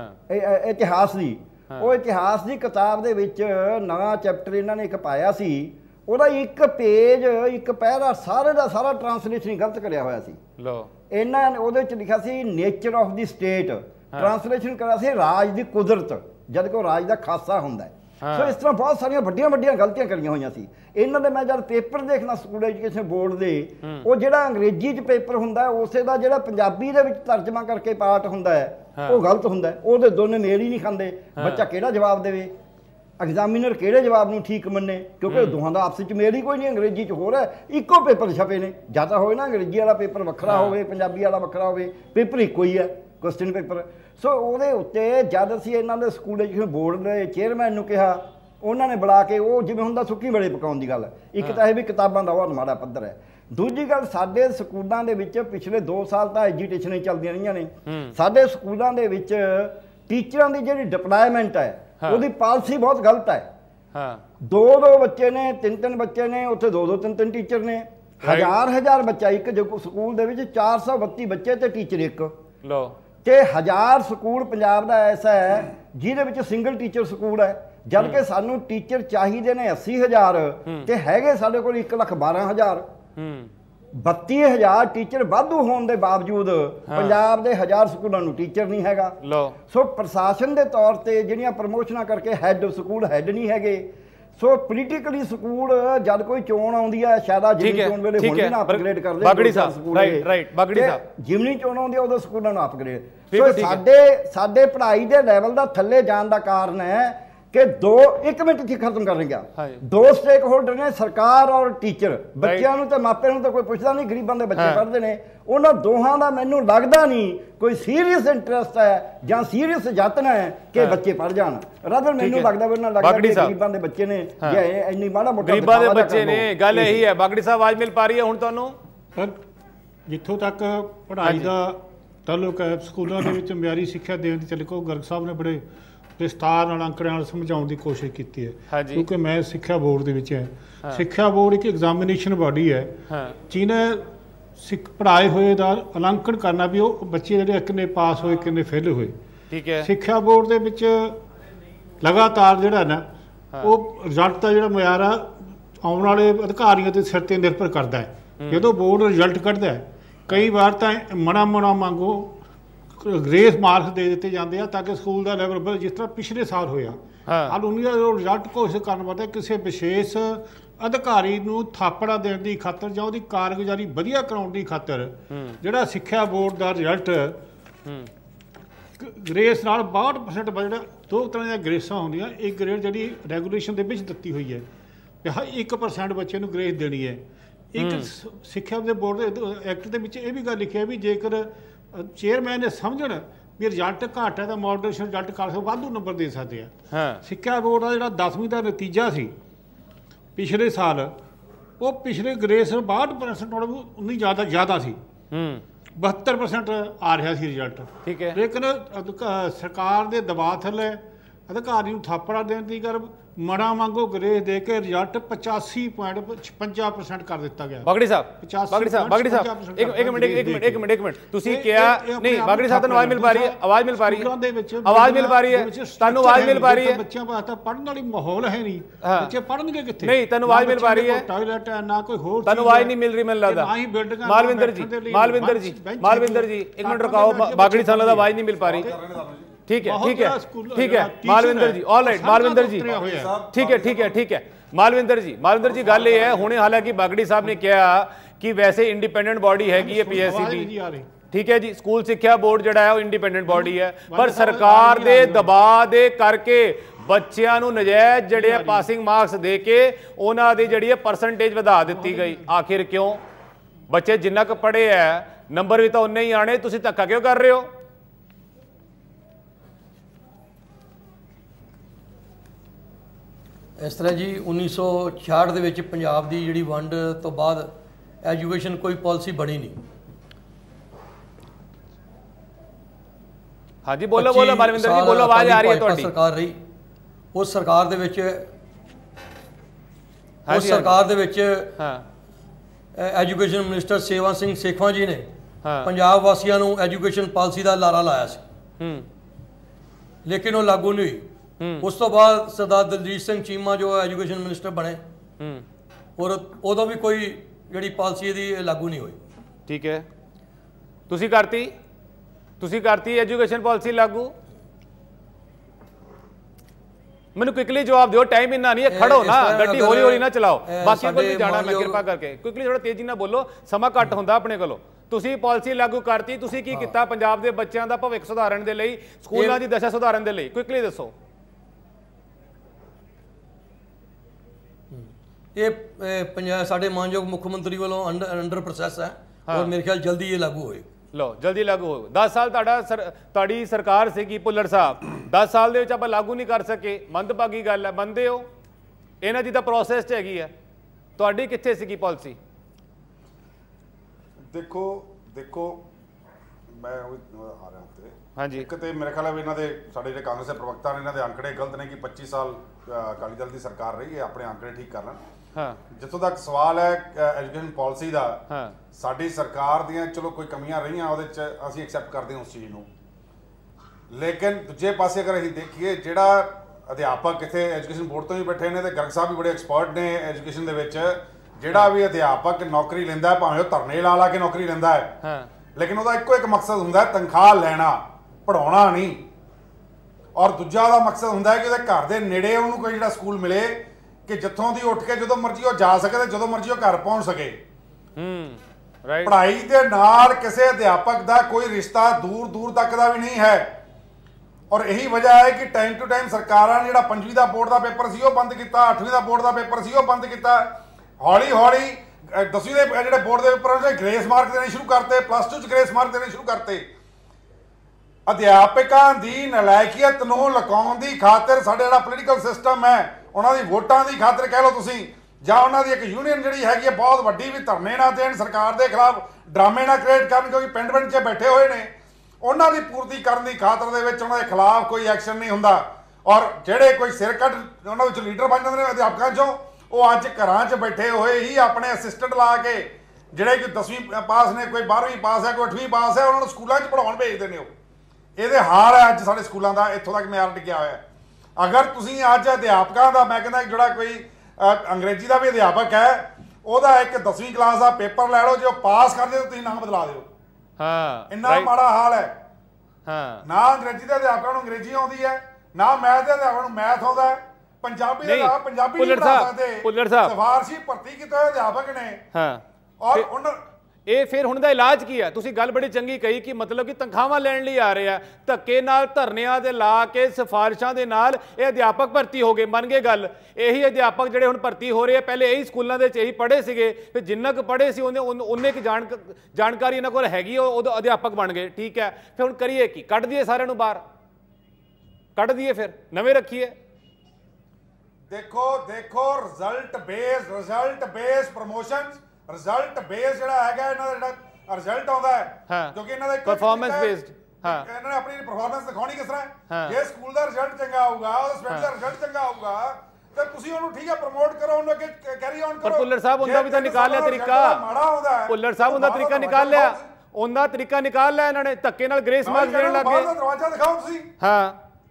[SPEAKER 7] ਇਤਿਹਾਸ ਦੀ, ਉਹ ਇਤਿਹਾਸ ਦੀ ਕਿਤਾਬ ਦੇ ਵਿੱਚ ਨਵਾਂ ਚੈਪਟਰ ਇਹਨਾਂ ਨੇ ਇੱਕ ਪਾਇਆ ਸੀ, ਉਹਦਾ ਇੱਕ ਪੇਜ ਇੱਕ ਪਹਿਰਾ ਸਾਰੇ ਦਾ ਸਾਰਾ ਟਰਾਂਸਲੇਸ਼ਨ ਗਲਤ ਕਰਿਆ ਹੋਇਆ ਸੀ। ਇਹਨਾਂ ਨੇ ਉਹਦੇ ਵਿੱਚ ਲਿਖਿਆ ਸੀ nature of the state, translation ਕਰਿਆ ਸੀ ਰਾਜ ਦੀ ਕੁਦਰਤ, ਜਦ ਕਿ ਉਹ ਰਾਜ ਦਾ ਖਾਸਾ ਹੁੰਦਾ। ਸੋ ਇਸ ਤਰ੍ਹਾਂ ਬਹੁਤ ਸਾਰੀਆਂ ਵੱਡੀਆਂ ਵੱਡੀਆਂ ਗਲਤੀਆਂ ਕਰੀਆਂ ਹੋਈਆਂ ਸੀ ਇਹਨਾਂ ਦੇ। ਮੈਂ ਜਦ ਪੇਪਰ ਦੇਖਣਾ ਸਕੂਲ ਐਜੂਕੇਸ਼ਨ ਬੋਰਡ ਦੇ, ਉਹ ਜਿਹੜਾ ਅੰਗਰੇਜ਼ੀ 'ਚ ਪੇਪਰ ਹੁੰਦਾ ਉਸੇ ਦਾ ਜਿਹੜਾ ਪੰਜਾਬੀ ਦੇ ਵਿੱਚ ਤਰਜਮਾ ਕਰਕੇ ਪਾਰਟ ਹੁੰਦਾ ਹੈ ਉਹ ਗਲਤ ਹੁੰਦਾ। ਉਹਦੇ ਦੋਨੇ ਮੇਲ ਹੀ ਨਹੀਂ ਖਾਂਦੇ। ਬੱਚਾ ਕਿਹੜਾ ਜਵਾਬ ਦੇਵੇ, ਐਗਜ਼ਾਮੀਨਰ ਕਿਹੜੇ ਜਵਾਬ ਨੂੰ ਠੀਕ ਮੰਨੇ, ਕਿਉਂਕਿ ਦੋਹਾਂ ਦਾ ਆਪਸ 'ਚ ਮੇਲ ਹੀ ਕੋਈ ਨਹੀਂ। ਅੰਗਰੇਜ਼ੀ 'ਚ ਹੋ ਰਿਹਾ, ਇੱਕੋ ਪੇਪਰ ਛਪੇ ਨੇ, ਜਾਂ ਤਾਂ ਹੋਵੇ ਨਾ ਅੰਗਰੇਜ਼ੀ ਵਾਲਾ ਪੇਪਰ ਵੱਖਰਾ ਹੋਵੇ, ਪੰਜਾਬੀ ਵਾਲਾ ਵੱਖਰਾ ਹੋਵੇ, ਪੇਪਰ ਇੱਕੋ ਹੀ ਹੈ, ਕੁਐਸਚਨ ਪੇਪਰ। ਸੋ ਉਹਦੇ ਉੱਤੇ ਜਦ ਅਸੀਂ ਇਹਨਾਂ ਦੇ ਸਕੂਲ ਐਜੂਕੇਸ਼ਨ ਬੋਰਡ ਦੇ ਚੇਅਰਮੈਨ ਨੂੰ ਕਿਹਾ, ਉਹਨਾਂ ਨੇ ਬੁਲਾ ਕੇ, ਉਹ ਜਿਵੇਂ ਹੁੰਦਾ ਸੁੱਕੀ ਵੇਲੇ ਪਕਾਉਣ ਦੀ ਗੱਲ। ਇੱਕ ਤਾਂ ਇਹ ਵੀ ਕਿਤਾਬਾਂ ਦਾ ਬਹੁਤ ਮਾੜਾ ਪੱਧਰ ਹੈ। ਦੂਜੀ ਗੱਲ, ਸਾਡੇ ਸਕੂਲਾਂ ਦੇ ਵਿੱਚ ਪਿਛਲੇ ਦੋ ਸਾਲ ਤਾਂ ਐਜੂਟੇਸ਼ਨ ਹੀ ਚੱਲਦੀਆਂ ਰਹੀਆਂ ਨੇ। ਸਾਡੇ ਸਕੂਲਾਂ ਦੇ ਵਿੱਚ ਟੀਚਰਾਂ ਦੀ ਜਿਹੜੀ ਡਿਪਲੋਇਮੈਂਟ ਹੈ ਉਹਦੀ ਪਾਲਿਸੀ ਬਹੁਤ ਗਲਤ ਹੈ।
[SPEAKER 1] हाँ
[SPEAKER 7] दो दो बच्चे ने तीन तीन बच्चे ने उत्थे दो दो तीन तीन टीचर ने हज़ार हज़ार बच्चा एक जो स्कूल दे विच चार सौ बत्ती बच्चे ते टीचर एक
[SPEAKER 1] लो
[SPEAKER 7] ते हज़ार स्कूल पंजाब दा ऐसा है जिहदे विच सिंगल टीचर स्कूल है जबकि सानू टीचर चाहिए ने अस्सी हज़ार ते हैगे साडे कोल एक लख बारह हज़ार बत्ती हज़ार टीचर वाधू होने के बावजूद पंजाब के हज़ार स्कूलों में टीचर नहीं हैगा। सो प्रशासन के तौर पर जिहड़ियां प्रमोशनां करके हैड स्कूल हैड नहीं हैगे। सो पोलीटिकली स्कूल जब कोई चोण आउंदी है शायद जिमनी चोण वेले हुण भी ना अपग्रेड कर दे
[SPEAKER 1] बागड़ी साहब राइट राइट बागड़ी साहब
[SPEAKER 7] जिमनी चोण आउंदी उदों स्कूलों नूं अपग्रेड सो साडे साडे पढ़ाई दे लैवल दा थल्ले जाण दा कारण है कि दो एक मिनट थी खत्म कर रही दो स्टेक होल्डर ने सरकार और टीचर बच्चों तो मापे तो कोई पूछता नहीं गरीबों के बच्चे पढ़ते हैं उन्होंने दोहां का मैनू लगता नहीं कोई सीरीयस इंटरस्ट है या सीरीयस यत्न है कि बच्चे पढ़ जान रादर मैनू लगता उन्होंने लगता गरीबों के बच्चे ने इन्नी माड़ा मोटा
[SPEAKER 1] गरीबों के बच्चे ने गल यही है। बागड़ी साहब आवाज मिल पा रही है हुण तुहानूं
[SPEAKER 6] पर जिथों तक पढ़ाई का ताल्लुक है स्कूलों के म्यारी सिक्ख्या देने की चले को गर्ग साहब ने बड़े विस्तार नाल अंकड़िਆਂ ਨਾਲ ਸਮਝਾਉਣ ਦੀ ਕੋਸ਼ਿਸ਼ ਕੀਤੀ ਹੈ ਕਿਉਂਕਿ ਮੈਂ ਸਿੱਖਿਆ ਬੋਰਡ ਦੇ ਵਿੱਚ ਹੈ। ਸਿੱਖਿਆ ਬੋਰਡ ਇੱਕ ਐਗਜ਼ਾਮੀਨੇਸ਼ਨ ਬਾਡੀ ਹੈ ਜਿਹਨੇ ਸਿੱਖ ਪੜ੍ਹਾਏ ਹੋਏ ਦਾ ਅਲਾਂਕਣ ਕਰਨਾ ਵੀ ਉਹ ਬੱਚੇ ਜਿਹੜੇ ਕਿੰਨੇ ਪਾਸ ਹੋਏ ਕਿੰਨੇ ਫੇਲ ਹੋਏ। ਠੀਕ ਹੈ ਸਿੱਖਿਆ ਬੋਰਡ ਦੇ ਵਿੱਚ ਲਗਾਤਾਰ ਜਿਹੜਾ ਨਾ ਉਹ ਰਿਜ਼ਲਟ ਦਾ ਜਿਹੜਾ ਮਿਆਰ ਆ ਆਉਣ ਵਾਲੇ ਅਧਿਕਾਰੀਆਂ ਦੇ ਸਿਰ ਤੇ ਨਿਰਭਰ ਕਰਦਾ ਹੈ। ਜਦੋਂ ਬੋਰਡ ਰਿਜ਼ਲਟ ਕੱਢਦਾ ਹੈ ਕਈ ਵਾਰ ਤਾਂ ਮਣਾ ਮਣਾ ਮੰਗੋ ग्रेस मार्क्स दे दिते जाते हैं ताकि स्कूल का लैवल बढ़े जिस तरह पिछले साल होया हल उन्हीं का रिजल्ट घोषित करने वास्ते किसी विशेष अधिकारी नूं थापड़ा देने की खातर जां उहदी कारगुजारी वधिया कराउण दी खातर जिहड़ा सिक्ख्या बोर्ड का रिजल्ट ग्रेस नाल बाहठ परसेंट जिहड़ा दो तरह दी ग्रेसां होंदियां एक ग्रेड जिहड़ी रैगूलेशन दे विच दित्ती होई है कि हर एक परसेंट बच्चे नूं ग्रेस देनी है। एक सिक्ख्या दे बोर्ड दे एक्ट दे विच इह भी गल लिखी है भी जेकर चेयरमैन ने समझण भी रिजल्ट घट है तो मॉडरेशन रिजल्ट कर सकते वाधू नंबर दे सकते हैं। सिक्ख्या बोर्ड का जो दसवीं का नतीजा सी पिछले साल वो पिछले ग्रेस बाहठ परसेंट उन्नी ज़्यादा ज़्यादा सी बहत्तर परसेंट आ रहा सी रिजल्ट। ठीक है लेकिन सरकार के दबाव थले अधिकारी नूं थापड़ा देने की कर मड़ा वांगू ग्रेस दे के रिजल्ट पचासी पॉइंट छपंजा परसेंट कर दिता गया।
[SPEAKER 1] बागड़ी साहब बागड़ी साहब बागड़ी साहब एक एक मिनट एक मिनट एक मिनट एक मिनट तुसी क्या नहीं बागड़ी साहब आवाज मिल पा रही है आवाज मिल पा रही है आवाज मिल पा रही है तानू आवाज मिल पा रही है
[SPEAKER 6] बच्चों वास्ते पढ़ने वाली माहौल है नहीं बच्चे पढ़नगे कित्थे
[SPEAKER 1] नहीं तानू आवाज मिल पा रही है
[SPEAKER 6] टॉयलेट है ना कोई होर
[SPEAKER 1] तानू आवाज नहीं मिल रही मैनूं लगदा मालविंदर जी मालविंदर जी मालविंदर जी एक मिनट रुकाओ बागड़ी साहब दा आवाज नहीं मिल पा रही। ठीक है ठीक है ठीक है मालविंदर जी ऑल राइट मालविंदर जी ठीक है ठीक है ठीक है मालविंदर जी मालविंदर जी गल ये है हुणे हालांकि बागड़ी साहब ने कहा कि वैसे इंडिपेंडेंट बॉडी हैगी है पीएससी की ठीक है जी स्कूल सिक्ख्या बोर्ड जिहड़ा है वो इंडिपेंडेंट बॉडी है पर सरकार दे दबाव दे करके बच्चों नूं नजायज़ जिहड़े पासिंग मार्क्स दे के उन्हां दी जिहड़ी परसेंटेज वधा दित्ती गई। आखिर क्यों बच्चे जिन्ना क पढ़े है नंबर भी तो उन्ने ही आने तुसीं धक्का क्यों कर रहे हो।
[SPEAKER 8] इस तरह जी उन्नीस सौ छियाठ ਦੇ ਵਿੱਚ ਪੰਜਾਬ ਦੀ ਜਿਹੜੀ ਵੰਡ ਤੋਂ ਬਾਅਦ ਐਜੂਕੇਸ਼ਨ ਕੋਈ ਪਾਲਿਸੀ ਬਣੀ ਨਹੀਂ।
[SPEAKER 1] हाँ जी बोलो बोलो मालविंदर जी बोलो आवाज आ रही है ਤੁਹਾਡੀ
[SPEAKER 8] सरकार रही उस सरकार ਦੇ ਵਿੱਚ उस सरकार ਦੇ ਵਿੱਚ ਐਜੂਕੇਸ਼ਨ ਮਿਨਿਸਟਰ ਸੇਵਾ ਸਿੰਘ ਸੇਖਵਾਂ ਜੀ ਨੇ ਪੰਜਾਬ ਵਾਸੀਆਂ ਨੂੰ ਐਜੂਕੇਸ਼ਨ ਪਾਲਿਸੀ ਦਾ ਲਾਰਾ ਲਾਇਆ ਸੀ ਲੇਕਿਨ ਉਹ ਲਾਗੂ ਨਹੀਂ ਹੋਈ। उस तो बाद सरदार दलजीत सिंह चीमा जो एजुकेशन मिनिस्टर बने और उदों भी कोई जी पॉलिसी दी लागू नहीं हुई।
[SPEAKER 1] ठीक है तुसी करती तुसी करती एजुकेशन पॉलिसी लागू मैंने क्विकली जवाब दो टाइम इन्ना नहीं है खड़ो ना गड्डी हौली हौली ना चलाओ बाकी कोल भी जाना मैं कृपा करके क्विकली थोड़ा तेजी ना बोलो समा घट हुंदा अपने कोलों। तुसी पॉलिसी लागू करती तुसी की कीता पंजाब दे बच्चों दा भविख सुधारन दे लई स्कूलों दी दशा सुधारन दे लई क्विकली दसो।
[SPEAKER 8] ये साडे मानयोग मुख्यमंत्री वालों अंडर अंडर प्रोसैस है और मेरे ख्याल जल्दी ये लागू होए।
[SPEAKER 1] लो जल्दी लागू हो दस साल तुहाडा सर तुहाडी सरकार सीगी भुल्लर साहब दस साल दे विच आपां लागू नहीं कर सके मंदभागी गल है मंनदे हो इन्हां दी तां प्रोसैस च हैगी है तुहाडी कित्थे सीगी पॉलिसी।
[SPEAKER 9] देखो देखो ਮੈਂ ਉਹ ਆ ਰਿਹਾ ਉੱਤੇ
[SPEAKER 1] ਹਾਂਜੀ
[SPEAKER 9] ਇੱਕ ਤੇ ਮੇਰੇ ਖਿਆਲ ਹੈ ਵੀ ਇਹਨਾਂ ਦੇ ਸਾਡੇ ਜਿਹੜੇ ਕਾਂਗਰਸ ਦੇ ਪ੍ਰਵਕਤਾ ਨੇ ਇਹਨਾਂ ਦੇ ਅੰਕੜੇ ਗਲਤ ਨੇ ਕਿ ਪੱਚੀ ਸਾਲ ਅਕਾਲੀ ਦਲ ਦੀ ਸਰਕਾਰ ਰਹੀ ਹੈ, ਆਪਣੇ ਅੰਕੜੇ ਠੀਕ ਕਰ ਲੈਣ।
[SPEAKER 1] ਹਾਂ
[SPEAKER 9] ਜਿੱਥੋਂ ਤੱਕ ਸਵਾਲ ਹੈ ਐਜੂਕੇਸ਼ਨ ਪਾਲਿਸੀ ਦਾ,
[SPEAKER 1] ਹਾਂ
[SPEAKER 9] ਸਾਡੀ ਸਰਕਾਰ ਦੀਆਂ ਚਲੋ ਕੋਈ ਕਮੀਆਂ ਰਹੀਆਂ ਉਹਦੇ 'ਚ ਅਸੀਂ ਐਕਸੈਪਟ ਕਰਦੇ ਹਾਂ ਉਸ ਚੀਜ਼ ਨੂੰ, ਲੇਕਿਨ ਦੂਜੇ ਪਾਸੇ ਅਗਰ ਅਸੀਂ ਦੇਖੀਏ ਜਿਹੜਾ ਅਧਿਆਪਕ ਇੱਥੇ ਐਜੂਕੇਸ਼ਨ ਬੋਰਡ ਤੋਂ ਵੀ ਬੈਠੇ ਨੇ ਤੇ ਗਰਗ ਸਾਹਿਬ ਵੀ ਬੜੇ ਐਕਸਪਰਟ ਨੇ ਐਜੂਕੇਸ਼ਨ ਦੇ ਵਿੱਚ, ਜਿਹੜਾ ਵੀ ਅਧਿਆਪਕ ਨੌਕਰੀ ਲੈਂਦਾ ਭਾਵੇਂ ਉਹ ਧਰਨੇ ਲਾ ਲਾ ਕੇ ਨੌਕਰੀ ਲੈਂਦਾ ਹੈ,
[SPEAKER 1] ਹਾਂ
[SPEAKER 9] ਲੇਕਿਨ ਉਹਦਾ ਇੱਕੋ ਇੱਕ ਮਕਸਦ ਹੁੰਦਾ ਹੈ ਤਨਖਾਹ ਲੈਣਾ, ਪੜਾਉਣਾ ਨਹੀਂ। ਔਰ ਦੂਜਾ ਉਹਦਾ ਮਕਸਦ ਹੁੰਦਾ ਹੈ ਕਿ ਉਹਦੇ ਘਰ ਦੇ ਨੇੜੇ ਉਹਨੂੰ ਕੋਈ ਜਿਹੜਾ ਸਕੂਲ ਮਿਲੇ ਕਿ ਜਿੱਥੋਂ ਦੀ ਉੱਠ ਕੇ ਜਦੋਂ ਮਰਜ਼ੀ ਉਹ ਜਾ ਸਕੇ ਤੇ ਜਦੋਂ ਮਰਜ਼ੀ ਉਹ ਘਰ ਪਹੁੰਚ ਸਕੇ।
[SPEAKER 1] ਹੂੰ ਰਾਈਟ।
[SPEAKER 9] ਪੜ੍ਹਾਈ ਦੇ ਨਾਲ ਕਿਸੇ ਅਧਿਆਪਕ ਦਾ ਕੋਈ ਰਿਸ਼ਤਾ ਦੂਰ ਦੂਰ ਤੱਕ ਦਾ ਵੀ ਨਹੀਂ ਹੈ। ਔਰ ਇਹੀ ਵਜ੍ਹਾ ਹੈ ਕਿ ਟਾਈਮ ਟੂ ਟਾਈਮ ਸਰਕਾਰਾਂ ਨੇ ਜਿਹੜਾ ਪੰਜਵੀਂ ਦਾ ਬੋਰਡ ਦਾ ਪੇਪਰ ਸੀ ਉਹ ਬੰਦ ਕੀਤਾ, ਅੱਠਵੀਂ ਦਾ ਬੋਰਡ ਦਾ ਪੇਪਰ ਸੀ ਉਹ ਬੰਦ ਕੀਤਾ, ਹੌਲੀ ਹੌਲੀ ਦਸਵੀਂ ਦੇ ਜਿਹੜੇ ਬੋਰਡ ਦੇ ਪੇਪਰ ਉਹਦੇ ਗ੍ਰੇਸ ਮਾਰਕ ਦੇਣੇ ਸ਼ੁਰੂ ਕਰਤੇ, ਪਲੱਸ ਟੂ 'ਚ ਗ੍ਰੇਸ ਮਾਰਕ ਦੇਣੇ ਸ਼ੁਰੂ ਕਰਤੇ। ਅਧਿਆਪਕਾਂ ਦੀ ਨਲਾਇਕੀਅਤ ਨੂੰ ਲੁਕਾਉਣ ਦੀ ਖਾਤਰ ਸਾਡੇ ਜਿਹੜਾ ਪੋਲੀਟੀਕਲ ਸਿਸਟਮ ਹੈ, ਉਹਨਾਂ ਦੀ ਵੋਟਾਂ ਦੀ ਖਾਤਰ ਕਹਿ ਲਓ ਤੁਸੀਂ, ਜਾਂ ਉਹਨਾਂ ਦੀ ਇੱਕ ਯੂਨੀਅਨ ਜਿਹੜੀ ਹੈਗੀ ਹੈ ਬਹੁਤ ਵੱਡੀ ਵੀ ਧਰਨੇ ਨਾ ਦੇਣ, ਸਰਕਾਰ ਦੇ ਖਿਲਾਫ ਡਰਾਮੇ ਨਾ ਕ੍ਰੀਏਟ ਕਰਨ, ਕਿਉਂਕਿ ਪਿੰਡ ਪਿੰਡ 'ਚ ਬੈਠੇ ਹੋਏ ਨੇ, ਉਹਨਾਂ ਦੀ ਪੂਰਤੀ ਕਰਨ ਦੀ ਖਾਤਰ ਦੇ ਵਿੱਚ ਉਹਨਾਂ ਦੇ ਖਿਲਾਫ ਕੋਈ ਐਕਸ਼ਨ ਨਹੀਂ ਹੁੰਦਾ। ਔਰ ਜਿਹੜੇ ਕੋਈ ਸਿਰ ਕੱਢ ਉਹਨਾਂ ਵਿੱਚ ਲੀਡਰ ਬਣ ਜਾਂਦੇ ਨੇ ਅਧਿਆਪਕਾਂ 'ਚੋਂ, ਉਹ ਅੱਜ ਘਰਾਂ 'ਚ ਬੈਠੇ ਹੋਏ ਹੀ ਆਪਣੇ ਅਸਿਸਟੈਂਟ ਲਾ ਕੇ, ਜਿਹੜੇ ਕਿ ਦਸਵੀਂ ਪਾਸ ਨੇ, ਕੋਈ ਬਾਰ੍ਹਵੀਂ ਪਾਸ ਹੈ, ਕੋਈ ਅੱਠਵੀਂ ਪਾਸ ਹੈ, ਉਹਨਾਂ ਨੂੰ ਸਕੂਲਾਂ 'ਚ ਪੜ੍ਹਾਉਣ ਭੇਜਦੇ ਨੇ। ਉਹ ਇਹਦੇ ਹਾਲ ਹੈ ਅੱਜ ਸਾਡੇ ਸਕੂਲਾਂ ਦਾ, ਇੱਥੋਂ ਤੱਕ ਮਿਆਰ ਟਿਕਿਆ ਹੋਇਆ। ਅਗਰ ਤੁਸੀਂ ਅੱਜ ਅਧਿਆਪਕਾਂ ਦਾ, ਮੈਂ ਕਹਿੰਦਾ ਜਿਹੜਾ ਕੋਈ ਅੰਗਰੇਜ਼ੀ ਦਾ ਵੀ ਅਧਿਆਪਕ ਹੈ, ਉਹਦਾ ਇੱਕ ਦਸਵੀਂ ਕਲਾਸ ਦਾ ਪੇਪਰ ਲੈ ਲਓ, ਜੇ ਉਹ ਪਾਸ ਕਰ ਜੇ ਤਾਂ ਤੁਸੀਂ ਨਾਮ ਬਦਲਾ ਦਿਓ।
[SPEAKER 1] ਹਾਂ
[SPEAKER 9] ਇੰਨਾ ਮਾੜਾ ਹਾਲ ਹੈ।
[SPEAKER 1] ਹਾਂ ਨਾ
[SPEAKER 9] ਅੰਗਰੇਜ਼ੀ ਦੇ ਅਧਿਆਪਕਾਂ ਨੂੰ ਅੰਗਰੇਜ਼ੀ ਆਉਂਦੀ ਹੈ, ਨਾ ਮੈਥ ਦੇ ਅਧਿਆਪਕਾਂ ਨੂੰ ਮੈਥ ਆਉਂਦਾ ਹੈ, ਪੰਜਾਬੀ ਦੇ ਅਧਿਆਪਕ ਪੰਜਾਬੀ ਨਹੀਂ ਪੜ੍ਹਾ ਸਕਦੇ।
[SPEAKER 1] ਭੁੱਲਰ ਸਾਹਿਬ
[SPEAKER 9] ਸਿਫਾਰਸ਼ੀ ਭਰਤੀ ਕੀਤੇ ਹੋਏ ਅਧਿਆਪਕ ਨੇ।
[SPEAKER 1] ਹਾਂ
[SPEAKER 9] ਔਰ ਉਹਨਾਂ
[SPEAKER 1] ਇਹ ਫਿਰ ਹੁਣ ਦਾ ਇਲਾਜ ਕੀ ਹੈ? ਤੁਸੀਂ ਗੱਲ ਬੜੀ ਚੰਗੀ ਕਹੀ ਕਿ ਮਤਲਬ ਕਿ ਤਨਖਾਹਾਂ ਲੈਣ ਲਈ ਆ ਰਹੇ ਆ, ਧੱਕੇ ਨਾਲ ਧਰਨਿਆਂ ਦੇ ਲਾ ਕੇ ਸਿਫਾਰਿਸ਼ਾਂ ਦੇ ਨਾਲ ਇਹ ਅਧਿਆਪਕ ਭਰਤੀ ਹੋ ਗਏ। ਮੰਨ ਗਏ ਗੱਲ? ਇਹੀ ਅਧਿਆਪਕ ਜਿਹੜੇ ਹੁਣ ਭਰਤੀ ਹੋ ਰਹੇ ਆ, ਪਹਿਲੇ ਇਹੀ ਸਕੂਲਾਂ ਦੇ ਵਿੱਚ ਇਹੀ ਪੜ੍ਹੇ ਸੀਗੇ, ਫਿਰ ਜਿੰਨਾ ਕੁ ਪੜ੍ਹੇ ਸੀ ਉਹਨੇ ਉਹਨੇ ਕੁ ਜਾਣ ਜਾਣਕਾਰੀ ਇਹਨਾਂ ਕੋਲ ਹੈਗੀ, ਉਹ ਉਦੋਂ ਅਧਿਆਪਕ ਬਣ ਗਏ। ਠੀਕ ਹੈ, ਫਿਰ ਹੁਣ ਕਰੀਏ ਕੀ? ਕੱਢ ਦਈਏ ਸਾਰਿਆਂ ਨੂੰ ਬਾਹਰ? ਕੱਢ ਦਈਏ ਫਿਰ ਨਵੇਂ ਰੱਖੀਏ?
[SPEAKER 9] ਦੇਖੋ ਦੇਖੋ result base result base promotion, result base ਜਿਹੜਾ ਹੈਗਾ ਇਹਨਾਂ ਦਾ ਜਿਹੜਾ ਰਿਜ਼ਲਟ ਆਉਂਦਾ ਹੈ, ਕਿਉਂਕਿ ਇਹਨਾਂ ਦਾ
[SPEAKER 1] ਪਰਫਾਰਮੈਂਸ ਬੇਸਡ, ਹਾਂ
[SPEAKER 9] ਇਹਨਾਂ ਨੇ ਆਪਣੀ ਪਰਫਾਰਮੈਂਸ ਦਿਖਾਉਣੀ ਕਿਸ ਤਰ੍ਹਾਂ? ਜੇ ਸਕੂਲ ਦਾ ਰਿਜ਼ਲਟ ਚੰਗਾ ਆਊਗਾ, ਉਹਦਾ ਸਟੂਡੈਂਟ ਦਾ ਰਿਜ਼ਲਟ ਚੰਗਾ ਆਊਗਾ, ਤੇ ਤੁਸੀਂ ਉਹਨੂੰ ਠੀਕ ਹੈ ਪ੍ਰਮੋਟ ਕਰੋ, ਉਹਨੂੰ ਅੱਗੇ ਕੈਰੀ ਆਨ ਕਰੋ।
[SPEAKER 1] ਪਰ ਭੁੱਲਰ ਸਾਹਿਬ ਉਹਦਾ ਵੀ ਤਾਂ ਨਿਕਾਲ ਲਿਆ ਤਰੀਕਾ। ਭੁੱਲਰ ਸਾਹਿਬ ਉਹਦਾ ਤਰੀਕਾ ਨਿਕਾਲ ਲਿਆ, ਉਹਦਾ ਤਰੀਕਾ ਨਿਕਾਲ ਲਿਆ ਇਹਨਾਂ ਨੇ, ਧੱਕੇ ਨਾਲ ਗ੍ਰੇਸ ਮਾਰਕ ਦੇਣ ਲੱਗ ਗਏ।
[SPEAKER 9] ਦਰਵਾਜ਼ਾ ਦਿਖਾਓ ਤੁਸੀਂ।
[SPEAKER 1] ਹਾਂ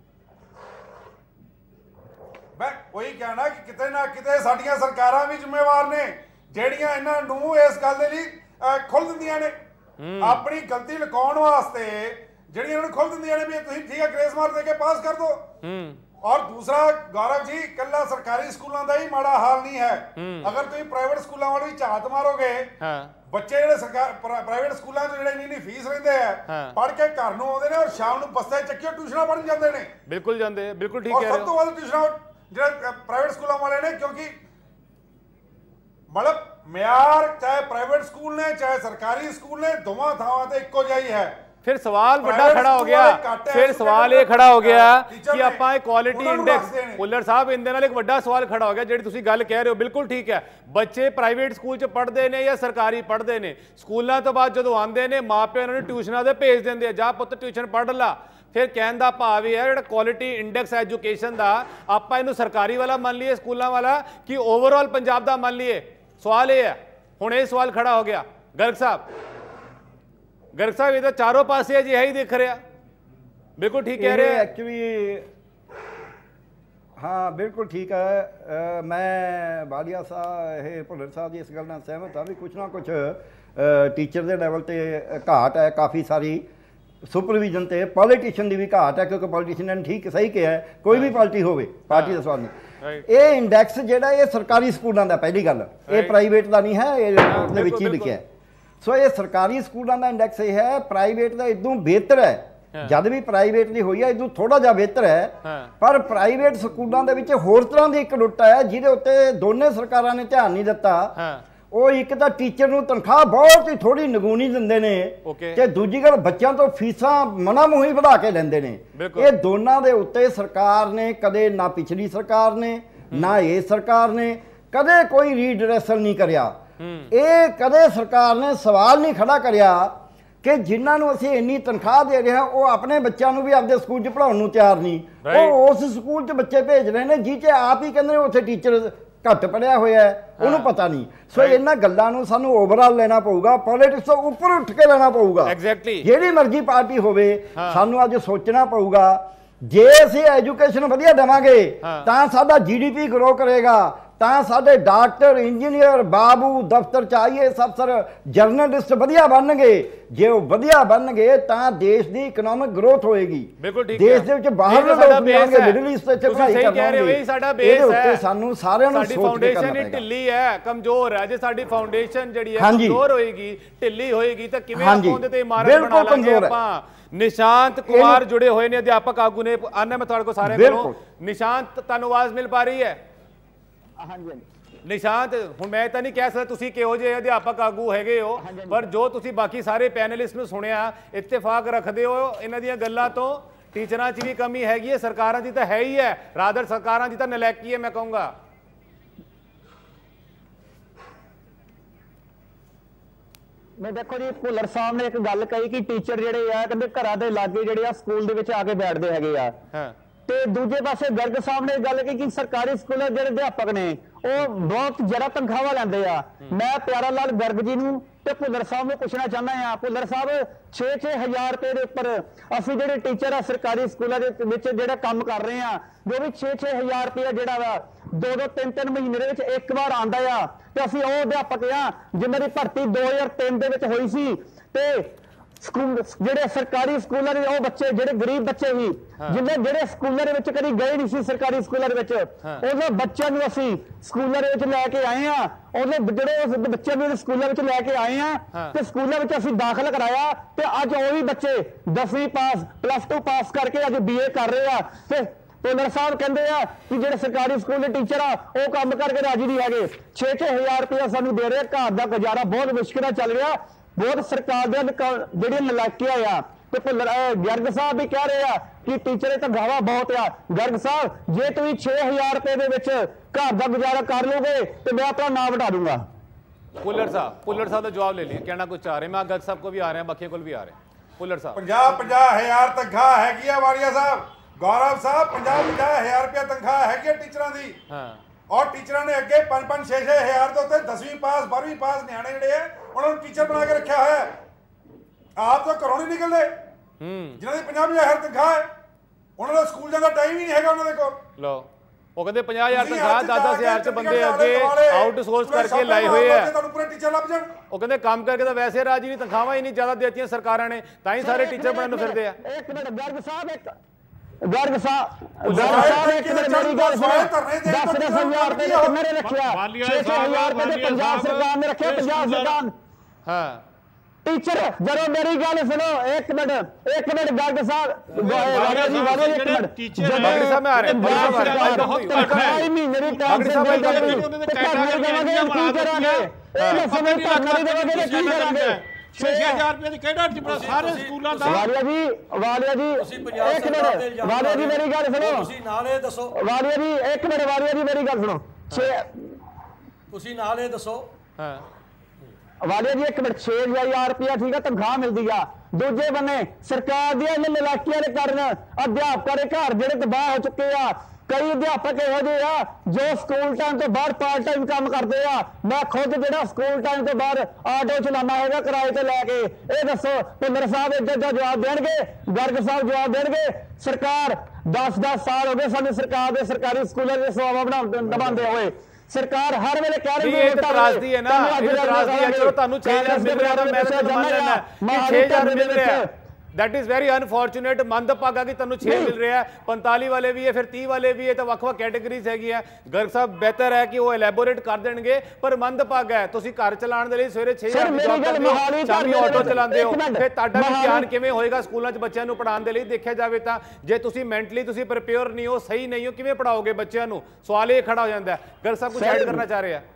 [SPEAKER 9] ਮੈਂ ਉਹੀ ਕਹਿਣਾ ਕਿ ਕਿਤੇ ਨਾ ਕਿਤੇ ਸਾਡੀਆਂ ਸਰਕਾਰਾਂ ਵੀ ਜ਼ਿੰਮੇਵਾਰ ਨੇ, ਜਿਹੜੀਆਂ ਇਹਨਾਂ ਨੂੰ ਇਸ ਗੱਲ ਦੇ ਲਈ ਖੁੱਲ ਦਿੰਦੀਆਂ ਨੇ ਆਪਣੀ ਗਲਤੀ ਲੁਕਾਉਣ ਵਾਸਤੇ, ਜਿਹੜੀਆਂ ਇਹਨਾਂ ਨੂੰ ਖੁੱਲ ਦਿੰਦੀਆਂ ਨੇ ਵੀ ਤੁਸੀਂ ਠੀਕ ਹੈ ਗ੍ਰੇਸ ਮਾਰਕ ਦੇ ਕੇ ਪਾਸ ਕਰ ਦਿਓ। ਔਰ ਦੂਸਰਾ ਗੌਰਵ ਜੀ, ਇਕੱਲਾ ਸਰਕਾਰੀ ਸਕੂਲਾਂ ਦਾ ਹੀ ਮਾੜਾ ਹਾਲ ਨਹੀਂ ਹੈ। ਅਗਰ ਤੁਸੀਂ ਪ੍ਰਾਈਵੇਟ ਸਕੂਲਾਂ ਵੱਲ ਵੀ ਝਾਤ ਮਾਰੋਗੇ, ਬੱਚੇ ਜਿਹੜੇ ਸਰਕਾਰ ਪ੍ਰਾਈਵੇਟ ਸਕੂਲਾਂ 'ਚ ਜਿਹੜੇ ਇੰਨੀ ਇੰਨੀ ਫੀਸ ਲੈਂਦੇ ਆ, ਪੜ੍ਹ ਕੇ ਘਰ ਨੂੰ ਆਉਂਦੇ ਨੇ ਔਰ ਸ਼ਾਮ ਨੂੰ ਬਸਤੇ ਚੱਕਿਓ ਟਿਊਸ਼ਨਾਂ ਪੜ੍ਹਨ ਜਾਂਦੇ ਨੇ।
[SPEAKER 1] ਬਿਲਕੁਲ ਜਾਂਦੇ, ਬਿਲਕੁਲ ਠੀਕ ਕਹਿ ਰਹੇ ਹੋ।
[SPEAKER 9] ਸਭ ਤੋਂ ਵੱਧ ਟਿਊਸ਼ਨਾਂ ਜਿਹੜੇ ਪ੍ਰਾਈਵੇਟ ਸਕੂਲਾਂ ਵਾਲੇ ਨੇ, ਕਿਉਂਕਿ ਮਤਲਬ ਮਿਆਰ ਚਾਹੇ ਪ੍ਰਾਈਵੇਟ ਸਕੂਲ ਨੇ ਚਾਹੇ ਸਰਕਾਰੀ ਸਕੂਲ ਨੇ, ਦੋਵਾਂ ਥਾਵਾਂ ਤੇ ਇੱਕੋ ਜਿਹਾ ਹੀ ਹੈ।
[SPEAKER 1] ਫਿਰ ਸਵਾਲ ਵੱਡਾ ਖੜਾ ਹੋ ਗਿਆ, ਫਿਰ ਸਵਾਲ ਇਹ ਖੜਾ ਹੋ ਗਿਆ ਕਿ ਆਪਾਂ ਇਹ ਕੁਆਲਿਟੀ ਇੰਡੈਕਸ, ਭੁੱਲਰ ਸਾਹਿਬ ਇਹਦੇ ਨਾਲ ਇੱਕ ਵੱਡਾ ਸਵਾਲ ਖੜਾ ਹੋ ਗਿਆ ਜਿਹੜੀ ਤੁਸੀਂ ਗੱਲ ਕਹਿ ਰਹੇ ਹੋ, ਬਿਲਕੁਲ ਠੀਕ ਹੈ। ਬੱਚੇ ਪ੍ਰਾਈਵੇਟ ਸਕੂਲ 'ਚ ਪੜ੍ਹਦੇ ਨੇ ਜਾਂ ਸਰਕਾਰੀ ਪੜ੍ਹਦੇ ਨੇ, ਸਕੂਲਾਂ ਤੋਂ ਬਾਅਦ ਜਦੋਂ ਆਉਂਦੇ ਨੇ ਮਾਪੇ ਉਹਨਾਂ ਨੂੰ ਟਿਊਸ਼ਨਾਂ ਦੇ ਭੇਜ ਦਿੰਦੇ ਆ, ਜਾ ਪੁੱਤ ਟਿਊਸ਼ਨ ਪੜ੍ਹ ਲਾ। ਫਿਰ ਕਹਿਣ ਦਾ ਭਾਵ ਇਹ ਹੈ ਜਿਹੜਾ ਕੁਆਲਿਟੀ ਇੰਡੈਕਸ ਐਜੂਕੇਸ਼ਨ ਦਾ, ਆਪਾਂ ਇਹਨੂੰ ਸਰਕਾਰੀ ਵਾਲਾ ਮੰਨ ਲਈਏ ਸਕੂਲਾਂ ਵਾਲਾ ਕਿ ਓਵਰਆਲ ਪੰਜਾਬ ਦਾ ਮੰਨ ਲਈਏ? ਸਵਾਲ ਇਹ ਹੈ, ਹੁਣ ਇਹ ਸਵਾਲ ਖੜਾ ਹੋ ਗਿਆ। ਗਰਗ ਸਾਹਿਬ ਗਰਗ ਸਾਹਿਬ ਇਹ ਤਾਂ ਚਾਰੋਂ ਪਾਸੇ ਅਜਿਹਾ ਹੀ ਦਿਖ ਰਿਹਾ। ਬਿਲਕੁਲ ਠੀਕ ਕਹਿ ਰਹੇ
[SPEAKER 7] ਐਕਚੁਅਲੀ ਹਾਂ ਬਿਲਕੁਲ ਠੀਕ ਹੈ। ਮੈਂ ਬਾਲੀਆ ਸਾਹਿਬ ਇਹ ਭੁੱਲਰ ਸਾਹਿਬ ਦੀ ਇਸ ਗੱਲ ਨਾਲ ਸਹਿਮਤ ਹਾਂ ਵੀ ਕੁਛ ਨਾ ਕੁਛ ਟੀਚਰ ਦੇ ਲੈਵਲ ਤੇ ਘਾਟ ਹੈ, ਕਾਫੀ ਸਾਰੀ ਸੁਪਰਵਿਜ਼ਨ ਤੇ ਪੋਲੀਟੀਸ਼ੀਅਨ ਦੀ ਵੀ ਘਾਟ ਹੈ, ਕਿਉਂਕਿ ਪੋਲੀਟੀਸ਼ੀਅਨ ਨੇ ਠੀਕ ਸਹੀ ਕਿਹਾ, ਕੋਈ ਵੀ ਪਾਰਟੀ ਹੋਵੇ, ਪਾਰਟੀ ਦਾ ਸਵਾਲ ਨਹੀਂ। ਇਹ ਇੰਡੈਕਸ ਜਿਹੜਾ ਇਹ ਸਰਕਾਰੀ ਸਕੂਲਾਂ ਦਾ, ਪਹਿਲੀ ਗੱਲ ਇਹ ਪ੍ਰਾਈਵੇਟ ਦਾ ਨਹੀਂ ਹੈ, ਇਹ ਰਿਪੋਰਟ ਦੇ ਵਿੱਚ ਹੀ ਲਿਖਿਆ। ਸੋ ਇਹ ਸਰਕਾਰੀ ਸਕੂਲਾਂ ਦਾ ਇੰਡੈਕਸ ਇਹ ਹੈ, ਪ੍ਰਾਈਵੇਟ ਦਾ ਇਦੋਂ ਬਿਹਤਰ ਹੈ। ਜਦ ਵੀ ਪ੍ਰਾਈਵੇਟ ਦੀ ਹੋਈ ਹੈ ਇਦੋਂ ਥੋੜਾ ਜਿਹਾ ਬਿਹਤਰ ਹੈ, ਪਰ ਪ੍ਰਾਈਵੇਟ ਸਕੂਲਾਂ ਦੇ ਵਿੱਚ ਹੋਰ ਤਰ੍ਹਾਂ ਦੀ ਇੱਕ ਲੁੱਟ ਹੈ ਜਿਹਦੇ ਉੱਤੇ ਦੋਨੇ ਸਰਕਾਰਾਂ ਨੇ ਧਿਆਨ ਨਹੀਂ ਦਿੱਤਾ। ਉਹ ਇੱਕ ਤਾਂ ਟੀਚਰ ਨੂੰ ਤਨਖਾਹ ਬਹੁਤ ਹੀ ਥੋੜੀ ਨਗੂਣੀ ਦਿੰਦੇ ਨੇ, ਤੇ ਦੂਜੀ ਗੱਲ ਬੱਚਿਆਂ ਤੋਂ ਫੀਸਾਂ ਮਨਾ ਮੂੰਹੀ ਵਧਾ ਕੇ ਲੈਂਦੇ ਨੇ। ਇਹ ਦੋਨਾਂ ਦੇ ਉੱਤੇ ਸਰਕਾਰ ਨੇ ਕਦੇ, ਨਾ ਪਿਛਲੀ ਸਰਕਾਰ ਨੇ ਨਾ ਇਹ ਸਰਕਾਰ ਨੇ ਕਦੇ ਕੋਈ ਰੀਡਰੈਸਲ ਨਹੀਂ ਕਰਿਆ। ਇਹ ਕਦੇ ਸਰਕਾਰ ਨੇ ਸਵਾਲ ਨਹੀਂ ਖੜਾ ਕਰਿਆ ਕਿ ਜਿਨ੍ਹਾਂ ਨੂੰ ਅਸੀਂ ਇੰਨੀ ਤਨਖਾਹ ਦੇ ਰਹੇ ਹਾਂ ਉਹ ਆਪਣੇ ਬੱਚਿਆਂ ਨੂੰ ਵੀ ਆਪਦੇ ਸਕੂਲ 'ਚ ਪੜ੍ਹਾਉਣ ਨੂੰ ਤਿਆਰ ਨਹੀਂ। ਉਹ ਉਸ ਸਕੂਲ 'ਚ ਬੱਚੇ ਭੇਜ ਰਹੇ ਨੇ ਜਿਹ 'ਚ ਆਪ ਹੀ ਕਹਿੰਦੇ ਨੇ ਉੱਥੇ ਟੀਚਰ ਘੱਟ ਪੜਿਆ ਹੋਇਆ ਹੈ, ਉਹਨੂੰ ਪਤਾ ਨਹੀਂ। ਸੋ ਇਹਨਾਂ ਗੱਲਾਂ ਨੂੰ ਸਾਨੂੰ ਓਵਰਆਲ ਲੈਣਾ ਪਊਗਾ, ਪੋਲਿਟਿਕਸ ਤੋਂ ਉੱਪਰ ਉੱਠ ਕੇ ਲੈਣਾ ਪਊਗਾ।
[SPEAKER 1] ਐਗਜ਼ੈਕਟਲੀ
[SPEAKER 7] ਜਿਹੜੀ ਮਰਜ਼ੀ ਪਾਰਟੀ ਹੋਵੇ ਸਾਨੂੰ ਅੱਜ ਸੋਚਣਾ ਪਊਗਾ ਜੇ ਅਸੀਂ ਐਜੂਕੇਸ਼ਨ ਵਧੀਆ ਦੇਵਾਂਗੇ ਤਾਂ ਸਾਡਾ ਜੀਡੀਪੀ ਗਰੋ ਕਰੇਗਾ, ਤਾਂ ਸਾਡੇ ਡਾਕਟਰ ਇੰਜੀਨੀਅਰ ਬਾਬੂ ਦਫ਼ਤਰ ਚ ਆਈਏਐਸ ਅਫਸਰ ਜਰਨਲਿਸਟ ਵਧੀਆ ਬਣਨਗੇ। ਜੇ ਉਹ ਵਧੀਆ ਬਣਨਗੇ ਤਾਂ ਦੇਸ਼ ਦੀ ਇਕਨੋਮਿਕ ਗਰੋਥ ਹੋਏਗੀ। ਦੇਸ਼ ਦੇ ਵਿੱਚ ਬਾਹਰ ਦੇ ਲੋਕ ਵੀ ਆਉਣਗੇ, ਮਿਡਲ ਈਸਟ ਤੇ ਪੜ੍ਹਾਈ ਕਰਨਗੇ।
[SPEAKER 1] ਸਾਡਾ ਬੇਸ ਹੈ,
[SPEAKER 7] ਸਾਨੂੰ ਸਾਰਿਆਂ ਨੂੰ
[SPEAKER 1] ਸਾਡੀ ਫਾਊਂਡੇਸ਼ਨ ਹੀ ਢਿੱਲੀ ਹੈ, ਕਮਜ਼ੋਰ ਹੈ। ਜੇ ਸਾਡੀ ਫਾਊਂਡੇਸ਼ਨ ਜਿਹੜੀ ਹੈ ਕਮਜ਼ੋਰ ਹੋਏਗੀ, ਢਿੱਲੀ ਹੋਏਗੀ ਤਾਂ ਕਿਵੇਂ ਆਪਾਂ ਉਹਦੇ ਤੇ ਇਮਾਰਤ ਬਣਾ ਲਾਂਗੇ ਆਪਾਂ। ਨਿਸ਼ਾਂਤ ਕੁਮਾਰ जुड़े हुए ने अध्यापक आगू ने आना मैं थोड़े को सारे बोलो। निशांत ਤੁਹਾਨੂੰ ਆਵਾਜ਼ ਮਿਲ ਪਾ ਰਹੀ ਹੈ?
[SPEAKER 10] ਹਾਂਜੀ
[SPEAKER 1] ਨਿਸ਼ਾਂਤ ਹੁਣ ਮੈਂ ਤਾਂ ਨਹੀਂ ਕਹਿ ਸਕਦਾ ਤੁਸੀਂ ਕਿਹੋ ਜਿਹੇ ਅਧਿਆਪਕ ਆਗੂ ਹੈਗੇ ਹੋ, ਪਰ ਜੋ ਤੁਸੀਂ ਬਾਕੀ ਸਾਰੇ ਪੈਨਲਿਸਟ ਨੂੰ ਸੁਣਿਆ ਇਤਫਾਕ ਰੱਖਦੇ ਹੋ ਇਹਨਾਂ ਦੀਆਂ ਗੱਲਾਂ ਤੋਂ। ਟੀਚਰਾਂ 'ਚ ਵੀ ਕਮੀ ਹੈਗੀ ਹੈ, ਸਰਕਾਰਾਂ ਦੀ ਤਾਂ ਹੈ ਹੀ ਹੈ, ਰਾਦਰ ਸਰਕਾਰਾਂ ਦੀ ਤਾਂ ਨਲਾਇਕੀ ਹੈ ਮੈਂ ਕਹੂੰਗਾ।
[SPEAKER 10] मैं देखो जी भुल्लर साहब ने एक गल कही कि टीचर जेडे आ कहते घरां दे लागे जेडे आ स्कूल दे विच आके बैठदे हैगे आ। ते दूजे पासे गर्ग साहब ने गल कही कि सरकारी स्कूल जेडे अध्यापक ने ਉਹ ਬਹੁਤ ਜ਼ਿਆਦਾ ਤਨਖਾਹਾਂ ਲੈਂਦੇ ਆ। ਮੈਂ ਪਿਆਰਾ ਲਾਲ ਗਰਗ ਜੀ ਨੂੰ ਤੇ ਭੁੱਲਰ ਸਾਹਿਬ ਨੂੰ ਪੁੱਛਣਾ ਚਾਹੁੰਦਾ ਆ, ਭੁੱਲਰ ਸਾਹਿਬ ਛੇ ਛੇ ਹਜ਼ਾਰ ਰੁਪਏ ਦੇ ਉੱਪਰ ਅਸੀਂ ਜਿਹੜੇ ਟੀਚਰ ਆ ਸਰਕਾਰੀ ਸਕੂਲਾਂ ਦੇ ਵਿੱਚ ਜਿਹੜਾ ਕੰਮ ਕਰ ਰਹੇ ਆ, ਜੋ ਵੀ ਛੇ ਛੇ ਹਜ਼ਾਰ ਰੁਪਏ ਜਿਹੜਾ ਵਾ ਦੋ ਦੋ ਤਿੰਨ ਤਿੰਨ ਮਹੀਨੇ ਦੇ ਵਿੱਚ ਇੱਕ ਵਾਰ ਆਉਂਦਾ ਆ। ਤੇ ਅਸੀਂ ਉਹ ਅਧਿਆਪਕ ਆ ਜਿਨ੍ਹਾਂ ਦੀ ਭਰਤੀ ਦੋ ਹਜ਼ਾਰ ਤਿੰਨ ਦੇ ਵਿੱਚ ਹੋਈ ਸੀ। ਤੇ ਸਕੂਲ ਜਿਹੜੇ ਸਰਕਾਰੀ ਸਕੂਲਾਂ ਦੇ ਉਹ ਬੱਚੇ ਜਿਹੜੇ ਗਰੀਬ ਬੱਚੇ ਸੀ ਜਿਹਨੇ ਜਿਹੜੇ ਸਕੂਲਾਂ ਦੇ ਵਿੱਚ ਕਦੀ ਗਏ ਨਹੀਂ ਸੀ ਸਰਕਾਰੀ ਸਕੂਲਾਂ ਦੇ ਵਿੱਚ, ਉਹਨਾਂ ਬੱਚਿਆਂ ਨੂੰ ਅਸੀਂ ਸਕੂਲਾਂ ਦੇ ਵਿੱਚ ਲੈ ਕੇ ਆਏ ਆ। ਉਹਨੇ ਜਿਹੜੇ ਉਸ ਬੱਚਿਆਂ ਨੂੰ ਸਕੂਲਾਂ ਵਿੱਚ ਲੈ ਕੇ ਆਏ ਆ ਤੇ ਸਕੂਲਾਂ ਵਿੱਚ ਅਸੀਂ ਦਾਖਲ ਕਰਾਇਆ ਤੇ ਅੱਜ ਉਹ ਵੀ ਬੱਚੇ ਦਸਵੀਂ ਪਾਸ ਪਲੱਸ ਟੂ ਪਾਸ ਕਰਕੇ ਅੱਜ ਬੀਏ ਕਰ ਰਹੇ ਆ। ਤੇ ਭੁੱਲਰ ਸਾਹਿਬ ਕਹਿੰਦੇ ਆ ਕਿ ਜਿਹੜੇ ਸਰਕਾਰੀ ਸਕੂਲ ਦੇ ਟੀਚਰ ਆ ਉਹ ਕੰਮ ਕਰਕੇ ਰਾਜੀ ਨਹੀਂ ਹੈਗੇ। ਛੇ ਛੇ ਹਜ਼ਾਰ ਰੁਪਇਆ ਸਾਨੂੰ ਦੇ ਰਹੇ, ਘਰ ਦਾ ਗੁਜ਼ਾਰਾ ਬਹੁਤ ਮੁਸ਼ਕਿਲ ਨਾਲ ਚੱਲ ਰਿਹਾ। ਬਹੁਤ ਸਰਕਾਰ ਦੇ ਜਿਹੜੀਆਂ ਨਲਾਇਕੀਆਂ ਆ। ਤੇ ਭੁੱਲਰ ਗਰਗ ਸਾਹਿਬ ਵੀ ਕਹਿ ਰਹੇ ਆ ਕਿ ਟੀਚਰ ਤਾਂ ਗਾਵਾ ਬਹੁਤ ਆ। ਗਰਗ ਸਾਹਿਬ ਜੇ ਤੁਸੀਂ ਛੇ ਹਜ਼ਾਰ ਰੁਪਏ ਦੇ ਵਿੱਚ ਘਰ ਦਾ ਗੁਜ਼ਾਰਾ ਕਰ ਲੋਗੇ ਤੇ ਮੈਂ ਆਪਣਾ ਨਾਮ ਵਟਾ ਦੂੰਗਾ।
[SPEAKER 1] ਭੁੱਲਰ ਸਾਹਿਬ ਭੁੱਲਰ ਸਾਹਿਬ ਦਾ ਜਵਾਬ ਲੈ ਲਿਆ, ਕਹਿਣਾ ਕੁਝ ਚਾਹ ਰਹੇ। ਮੈਂ ਗਰਗ ਸਾਹਿਬ ਕੋ ਵੀ ਆ ਰਹੇ हैं, बाकी को भी आ रहे हैं। ਭੁੱਲਰ ਸਾਹਿਬ
[SPEAKER 9] ਪੰਜਾਹ ਪੰਜਾਹ ਹਜ਼ਾਰ ਤਨਖਾਹ ਹੈਗੀ ਆ ਵਾਲੀਆ ਸਾਹਿਬ, ਗੌਰਵ ਸਾਹਿਬ ਪੰਜਾਹ ਪੰਜਾਹ ਹਜ਼ਾਰ ਰੁਪਏ ਤਨਖਾਹ ਹੈਗੀ ਟੀਚਰਾਂ ਦੀ। ਹਾਂ ਔਰ ਟੀਚਰਾਂ ਨੇ ਅੱਗੇ ਪੰਜ ਪੰਜ ਛੇ ਛੇ ਹਜ਼ਾਰ ਦੇ ਉੱਤੇ ਦਸਵੀਂ ਪਾਸ ਬਾਰਵੀਂ ਪਾਸ ਨਿਆਣੇ ਜਿਹੜੇ ਆ ਉਹਨਾਂ ਨੂੰ ਟੀਚਰ ਬਣਾ ਕੇ ਰੱਖਿਆ ਹੋਇਆ। ਆਪ ਤਾਂ ਘਰੋਂ ਨਹੀਂ ਨਿਕਲਦੇ। ਜਿਨ੍ਹਾਂ ਦੀ ਪੰਜਾਹ ਪੰਜਾਹ ਹਜ਼ਾਰ ਤਨਖਾਹ ਹੈ ਉਹਨਾਂ ਦਾ ਸਕੂਲ ਜਾਣ ਦਾ ਟਾਈਮ ਹੀ ਨਹੀਂ ਹੈਗਾ ਉਹਨਾਂ ਦੇ ਕੋਲ।
[SPEAKER 1] ਲਓ ਉਹ ਕਹਿੰਦੇ ਪੰਜਾਹ ਹਜ਼ਾਰ ਤਨਖਾਹ ਦਸ ਦਸ ਹਜ਼ਾਰ ਚ ਬੰਦੇ ਅੱਗੇ ਆਊਟਸੋਰਸ ਕਰਕੇ ਲਾਏ ਹੋਏ ਆ।
[SPEAKER 9] ਤੁਹਾਨੂੰ ਪੂਰੇ ਟੀਚਰ ਲੱਭ ਜਾਣ।
[SPEAKER 1] ਉਹ ਕਹਿੰਦੇ ਕੰਮ ਕਰਕੇ ਤਾਂ ਵੈਸੇ ਰਾਜੀ ਨਹੀਂ, ਤਨਖਾਹਾਂ ਹੀ ਨਹੀਂ ਜ਼ਿਆਦਾ ਦੇਤੀਆਂ ਸਰਕਾਰਾਂ ਨੇ, ਤਾਂ ਹੀ ਸਾਰੇ ਟੀਚਰ ਬਣਨ ਨੂੰ ਫਿਰਦੇ ਆ।
[SPEAKER 10] ਇੱਕ ਮਿੰਟ ਗਰਗ ਸਾਹਿਬ ਇੱਕ ਗਰਗ ਸਾਹਿਬ ਗਰਗ ਸਾਹਿਬ ਇੱਕ ਮਿੰਟ ਮੇਰੀ ਗੱਲ ਸੁਣੋ। ਦਸ ਦਸ ਹਜ਼ਾਰ ਰੁਪਏ ਦੇ ਮੇਰੇ ਰੱਖਿਆ, ਛੇ ਛੇ ਹਜ਼ਾਰ ਰੁਪਏ ਦੇ ਪੰਜਾਬ ਸਰਕਾਰ ਨੇ ਰੱਖਿਆ। ਪੰਜਾਬ ਸਰਕਾਰ ਹਾਂ ਟੀਚਰ ਜਦੋਂ ਮੇਰੀ ਗੱਲ ਸੁਣੋ ਇੱਕ ਮਿੰਟ ਇੱਕ ਮਿੰਟ ਗਰਗ ਸਾਹਿਬ ਵਾਲਾ ਜੀ ਵਾਲਾ ਇੱਕ ਮਿੰਟ
[SPEAKER 1] ਗਰਗ ਸਾਹਿਬ ਮੈਂ ਆ ਰਿਹਾ
[SPEAKER 10] ਸਰਕਾਰੀ ਮਹੀਨੇ ਦੀ ਟੈਕਸ ਦੇ ਦੇਵਾਂਗੇ ਕੀ ਕਰਾਂਗੇ? ਇਹ ਸਮੇਂ ਤੱਕ ਨਹੀਂ ਦੇਵਾਂਗੇ ਕੀ ਕਰਾਂਗੇ?
[SPEAKER 6] ਛੇ ਹਜ਼ਾਰ ਰੁਪਏ ਦੀ ਕਿਹੜਾ ਡਿਪਲੋਮਾ ਸਾਰੇ ਸਕੂਲਾਂ ਦਾ।
[SPEAKER 10] ਵਾਲੀਆ ਜੀ ਵਾਲੀਆ ਜੀ ਇੱਕ ਮਿੰਟ ਵਾਲੀਆ ਜੀ ਮੇਰੀ ਗੱਲ ਸੁਣੋ।
[SPEAKER 8] ਤੁਸੀਂ ਨਾਲ ਇਹ ਦੱਸੋ
[SPEAKER 10] ਵਾਲੀਆ ਜੀ ਇੱਕ ਮਿੰਟ ਵਾਲੀਆ ਜੀ ਮੇਰੀ ਗੱਲ ਸੁਣੋ। ਛੇ
[SPEAKER 8] ਤੁਸੀਂ ਨਾਲ ਇਹ ਦੱਸੋ। ਹਾਂ
[SPEAKER 10] ਵਾਲੀਆ ਜੀ ਇੱਕ ਮਿੰਟ ਛੇ ਹਜ਼ਾਰ ਰੁਪਇਆ ਠੀਕ ਆ ਤਨਖਾਹ ਮਿਲਦੀ ਆ। ਦੂਜੇ ਬੰਨੇ ਸਰਕਾਰ ਦੀਆਂ ਇਹਨਾਂ ਨਲਾਇਕੀਆਂ ਦੇ ਕਾਰਨ ਅਧਿਆਪਕਾਂ ਦੇ ਘਰ ਜਿਹੜੇ ਤਬਾਹ ਹੋ ਚੁੱਕੇ ਆ। ਕਈ ਅਧਿਆਪਕ ਇਹੋ ਜਿਹੇ ਆ ਜੋ ਸਕੂਲ ਟਾਈਮ ਤੋਂ ਬਾਅਦ ਪਾਰਟ ਟਾਈਮ ਕੰਮ ਕਰਦੇ ਆ। ਮੈਂ ਖੁਦ ਜਿਹੜਾ ਸਕੂਲ ਟਾਈਮ ਤੋਂ ਬਾਅਦ ਆਟੋ ਚਲਾਉਣਾ ਹੈਗਾ ਕਿਰਾਏ ਤੇ ਲੈ ਕੇ। ਇਹ ਦੱਸੋ ਭੁੱਲਰ ਸਾਹਿਬ ਇੱਦਾਂ ਦਾ ਜਵਾਬ ਦੇਣਗੇ? ਗਰਗ ਸਾਹਿਬ ਜਵਾਬ ਦੇਣਗੇ? ਸਰਕਾਰ ਦਸ ਦਸ ਸਾਲ ਹੋ ਗਏ ਸਾਨੂੰ ਸਰਕਾਰ ਦੇ ਸਰਕਾਰੀ ਸਕੂਲਾਂ ਦੇ ਸੇਵਾਵਾਂ ਬਣਾਉਂਦੇ ਹੋਏ। ਸਰਕਾਰ ਹਰ ਵੇਲੇ ਕਹਿ ਰਹੀ ਹੈ
[SPEAKER 1] ਤਰਾਜ਼ਦੀ ਹੈ ਨਾ, ਇਹ ਤਰਾਜ਼ਦੀ ਹੈ। ਚਲੋ ਤੁਹਾਨੂੰ ਛੇ ਹਜ਼ਾਰ ਮਿਲ ਰਿਹਾ ਤਾਂ ਮੈਂ ਤਾਂ ਮੰਨ ਲੈਣਾ ਕਿ ਛੇ ਹਜ਼ਾਰ ਮਿਲ ਰਿਹਾ। That is very unfortunate. मंदभागा कि तुहानू छे मिल रहा है, पैंताली वाले भी है, फिर तीह वाले भी है, तो ਵੱਖ-ਵੱਖ कैटेगरीज हैगी है। गर्ग साहब बेहतर है कि वो एलैबोरेट कर देंगे, पर मंदभागा है तुसीं घर चलाउण दे लई सवेरे छे हज़ार दी जॉब करदे हो, शामी ऑटो चलाਉਂਦੇ हो, फिर ਤੁਹਾਡਾ ਵੀ ਧਿਆਨ ਕਿਵੇਂ ਹੋਏਗਾ ਸਕੂਲਾਂ 'ਚ ਬੱਚਿਆਂ ਨੂੰ ਪੜ੍ਹਾਉਣ ਦੇ ਲਈ? ਦੇਖਿਆ ਜਾਵੇ ਤਾਂ ਜੇ ਤੁਸੀਂ ਮੈਂਟਲੀ ਤੁਸੀਂ ਪ੍ਰਿਪੇਅਰ ਨਹੀਂ ਹੋ, ਸਹੀ ਨਹੀਂ ਹੋ, ਕਿਵੇਂ ਪੜਾਓਗੇ ਬੱਚਿਆਂ ਨੂੰ? ਸਵਾਲ ਇਹ ਖੜਾ ਹੋ ਜਾਂਦਾ ਹੈ। गर्ग साहब कुछ ऐड करना चाह रहे हैं?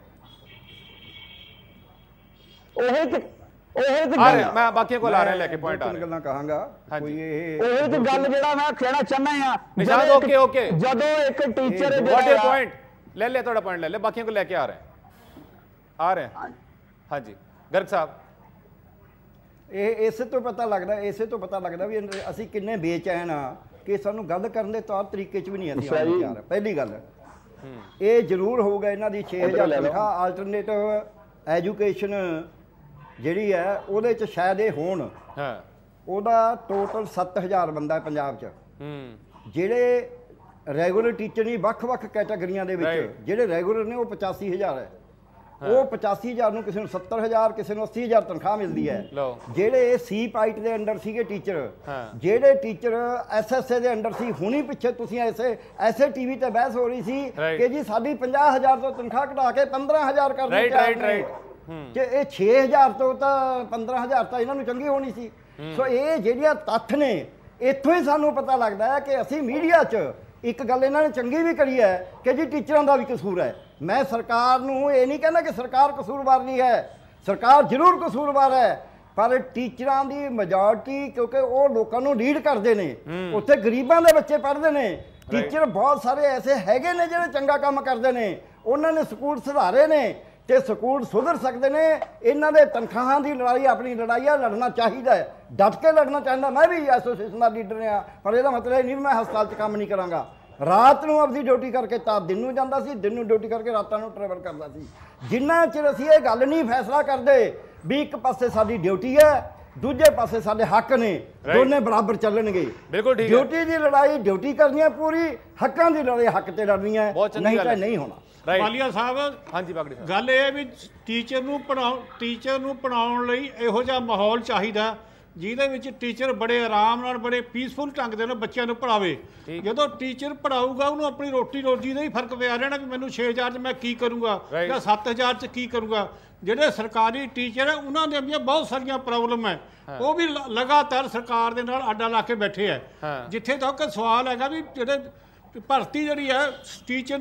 [SPEAKER 10] ਉਹ
[SPEAKER 1] ਆ ਰਿਹਾ ਮੈਂ ਬਾਕੀਆਂ ਕੋਲ ਆ ਰਿਹਾ ਲੈ ਕੇ ਪੁਆਇੰਟ ਆ ਰਿਹਾ
[SPEAKER 7] ਗੱਲਾਂ ਕਹਾਂਗਾ। ਕੋਈ ਇਹ
[SPEAKER 10] ਉਹ ਤੇ ਗੱਲ ਜਿਹੜਾ ਮੈਂ ਕਹਿਣਾ ਚਾਹੁੰਦਾ ਆ
[SPEAKER 1] ਨਿਸ਼ਾਨ ਓਕੇ ਓਕੇ
[SPEAKER 10] ਜਦੋਂ ਇੱਕ ਟੀਚਰ
[SPEAKER 1] ਵਾਟ ਯੂਰ ਪੁਆਇੰਟ ਲੈ ਲੈ ਤੁਹਾਡਾ ਪੁਆਇੰਟ ਲੈ ਲੈ ਬਾਕੀਆਂ ਕੋਲ ਲੈ ਕੇ ਆ ਰਹੇ ਆ ਰਹੇ ਹਾਂਜੀ गर्ग साहब
[SPEAKER 7] ਇਹ ਇਸੇ ਤੋਂ ਪਤਾ ਲੱਗਦਾ ਇਸੇ ਤੋਂ ਪਤਾ ਲੱਗਦਾ ਵੀ ਅਸੀਂ ਕਿੰਨੇ ਬੇਚੈਨ ਆ ਕਿ ਸਾਨੂੰ ਗੱਲ ਕਰਨ ਦੇ ਤੌਰ ਤਰੀਕੇ 'ਚ ਵੀ ਨਹੀਂ ਅਸੀਂ ਆਉਣ ਤਿਆਰ। ਪਹਿਲੀ ਗੱਲ ਇਹ ਜ਼ਰੂਰ ਹੋਊਗਾ ਇਹਨਾਂ ਦੀ ਛੇ ਹਜ਼ਾਰ ਤਨਖਾਹ ਆਲਟਰਨੇਟਿਵ ਐਜੂਕੇਸ਼ਨ ਜਿਹੜੀ ਹੈ ਉਹਦੇ 'ਚ ਸ਼ਾਇਦ ਇਹ ਹੋਣ। ਉਹਦਾ ਟੋਟਲ ਸੱਤ ਹਜ਼ਾਰ ਬੰਦਾ ਹੈ ਪੰਜਾਬ 'ਚ। ਜਿਹੜੇ ਰੈਗੂਲਰ ਟੀਚਰ ਨਹੀਂ ਵੱਖ-ਵੱਖ ਕੈਟਾਗਰੀਆਂ ਦੇ ਵਿੱਚ ਜਿਹੜੇ ਰੈਗੂਲਰ ਨੇ ਉਹ ਪਚਾਸੀ ਹਜ਼ਾਰ ਹੈ। ਉਹ ਪਚਾਸੀ ਹਜ਼ਾਰ ਨੂੰ ਕਿਸੇ ਨੂੰ ਸੱਤਰ ਹਜ਼ਾਰ ਕਿਸੇ ਨੂੰ ਅੱਸੀ ਹਜ਼ਾਰ ਤਨਖਾਹ ਮਿਲਦੀ ਹੈ। ਜਿਹੜੇ ਸੀ ਪਾਈਟ ਦੇ ਅੰਡਰ ਸੀਗੇ ਟੀਚਰ, ਜਿਹੜੇ ਟੀਚਰ ਐਸ ਐਸ ਏ ਦੇ ਅੰਡਰ ਸੀ, ਹੁਣੀ ਪਿੱਛੇ ਤੁਸੀਂ ਐਸੇ ਐਸੇ ਟੀਵੀ ਤੇ ਬਹਿਸ ਹੋ ਰਹੀ ਸੀ ਕਿ ਜੀ ਸਾਡੀ ਪੰਜਾਹ ਹਜ਼ਾਰ ਤੋਂ ਤਨਖਾਹ ਘਟਾ ਕੇ ਪੰਦਰਾਂ ਹਜ਼ਾਰ ਕਰ ਦਿੱਤੀ ਤੇ ਇਹ ਛੇ ਹਜ਼ਾਰ ਤੋਂ ਤਾਂ ਪੰਦਰਾਂ ਹਜ਼ਾਰ ਤਾਂ ਇਹਨਾਂ ਨੂੰ ਚੰਗੀ ਹੋਣੀ ਸੀ। ਸੋ ਇਹ ਜਿਹੜੀਆਂ ਤੱਥ ਨੇ ਇੱਥੋਂ ਹੀ ਸਾਨੂੰ ਪਤਾ ਲੱਗਦਾ ਹੈ ਕਿ ਅਸੀਂ ਮੀਡੀਆ 'ਚ ਇੱਕ ਗੱਲ ਇਹਨਾਂ ਨੇ ਚੰਗੀ ਵੀ ਕਰੀ ਹੈ ਕਿ ਜੀ ਟੀਚਰਾਂ ਦਾ ਵੀ ਕਸੂਰ ਹੈ। ਮੈਂ ਸਰਕਾਰ ਨੂੰ ਇਹ ਨਹੀਂ ਕਹਿੰਦਾ ਕਿ ਸਰਕਾਰ ਕਸੂਰਵਾਰ ਨਹੀਂ ਹੈ, ਸਰਕਾਰ ਜ਼ਰੂਰ ਕਸੂਰਵਾਰ ਹੈ, ਪਰ ਟੀਚਰਾਂ ਦੀ ਮੈਜੋਰਟੀ ਕਿਉਂਕਿ ਉਹ ਲੋਕਾਂ ਨੂੰ ਲੀਡ ਕਰਦੇ ਨੇ, ਉੱਥੇ ਗਰੀਬਾਂ ਦੇ ਬੱਚੇ ਪੜ੍ਹਦੇ ਨੇ। ਟੀਚਰ ਬਹੁਤ ਸਾਰੇ ਐਸੇ ਹੈਗੇ ਨੇ ਜਿਹੜੇ ਚੰਗਾ ਕੰਮ ਕਰਦੇ ਨੇ, ਉਹਨਾਂ ਨੇ ਸਕੂਲ ਸੁਧਾਰੇ ਨੇ ਤੇ ਸਕੂਲ ਸੁਧਰ ਸਕਦੇ ਨੇ। ਇਹਨਾਂ ਦੇ ਤਨਖਾਹਾਂ ਦੀ ਲੜਾਈ ਆਪਣੀ ਲੜਾਈ ਆ, ਲੜਨਾ ਚਾਹੀਦਾ ਹੈ, ਡਟ ਕੇ ਲੜਨਾ ਚਾਹੀਦਾ। ਮੈਂ ਵੀ ਐਸੋਸੀਏਸ਼ਨ ਦਾ ਲੀਡਰ ਹਾਂ, ਪਰ ਇਹਦਾ ਮਤਲਬ ਇਹ ਨਹੀਂ ਮੈਂ ਹਸਪਤਾਲ 'ਚ ਕੰਮ ਨਹੀਂ ਕਰਾਂਗਾ। ਰਾਤ ਨੂੰ ਆਪਣੀ ਡਿਊਟੀ ਕਰਕੇ ਤਾਂ ਦਿਨ ਨੂੰ ਜਾਂਦਾ ਸੀ, ਦਿਨ ਨੂੰ ਡਿਊਟੀ ਕਰਕੇ ਰਾਤਾਂ ਨੂੰ ਟਰੈਵਲ ਕਰਦਾ ਸੀ। ਜਿੰਨਾ ਚਿਰ ਅਸੀਂ ਇਹ ਗੱਲ ਨਹੀਂ ਫੈਸਲਾ ਕਰਦੇ ਵੀ ਇੱਕ ਪਾਸੇ ਸਾਡੀ ਡਿਊਟੀ ਹੈ, ਦੂਜੇ ਪਾਸੇ ਸਾਡੇ ਹੱਕ ਨੇ, ਦੋਨੇ ਬਰਾਬਰ ਚੱਲਣਗੇ।
[SPEAKER 1] ਬਿਲਕੁਲ ਠੀਕ ਹੈ।
[SPEAKER 7] ਡਿਊਟੀ ਦੀ ਲੜਾਈ ਡਿਊਟੀ ਕਰਨੀ ਹੈ ਪੂਰੀ, ਹੱਕਾਂ ਦੀ ਲੜਾਈ ਹੱਕ ਤੇ ਲੜਨੀ ਹੈ, ਨਹੀਂ ਤਾਂ ਨਹੀਂ ਹੋਣਾ।
[SPEAKER 6] ਵਾਲੀਆ ਸਾਹਿਬ, ਹਾਂਜੀ ਬਾਗੜੀ ਸਾਹਿਬ, ਗੱਲ ਇਹ ਹੈ ਵੀ ਟੀਚਰ ਨੂੰ ਪੜਾਉ ਟੀਚਰ ਨੂੰ ਪੜਾਉਣ ਲਈ ਇਹੋ ਜਿਹਾ ਮਾਹੌਲ ਚਾਹੀਦਾ ਜਿਹਦੇ ਵਿੱਚ ਟੀਚਰ ਬੜੇ ਆਰਾਮ ਨਾਲ ਬੜੇ ਪੀਸਫੁਲ ਢੰਗ ਦੇ ਨਾਲ ਬੱਚਿਆਂ ਨੂੰ ਪੜਾਵੇ। ਜਦੋਂ ਟੀਚਰ ਪੜਾਊਗਾ ਉਹਨੂੰ ਆਪਣੀ ਰੋਟੀ ਰੋਜੀ ਦਾ ਹੀ ਫਰਕ ਪਿਆ ਰਹਿਣਾ ਵੀ ਮੈਨੂੰ ਛੇ ਹਜ਼ਾਰ 'ਚ ਮੈਂ ਕੀ ਕਰੂੰਗਾ ਜਾਂ ਸੱਤ ਹਜ਼ਾਰ 'ਚ ਕੀ ਕਰੂੰਗਾ। ਜਿਹੜੇ ਸਰਕਾਰੀ ਟੀਚਰ ਹੈ ਉਹਨਾਂ ਦੇ ਵੀ ਬਹੁਤ ਸਾਰੀਆਂ ਪ੍ਰੋਬਲਮ ਹੈ, ਉਹ ਵੀ ਲਗਾਤਾਰ ਸਰਕਾਰ ਦੇ ਨਾਲ ਆਡਾ ਲਾ ਕੇ ਬੈਠੇ ਹੈ। ਜਿੱਥੇ ਤੱਕ ਸਵਾਲ ਹੈਗਾ ਵੀ ਜਿਹੜੇ ਭਰਤੀ ਜਿਹੜੀ ਹੈ ਟੀਚਰ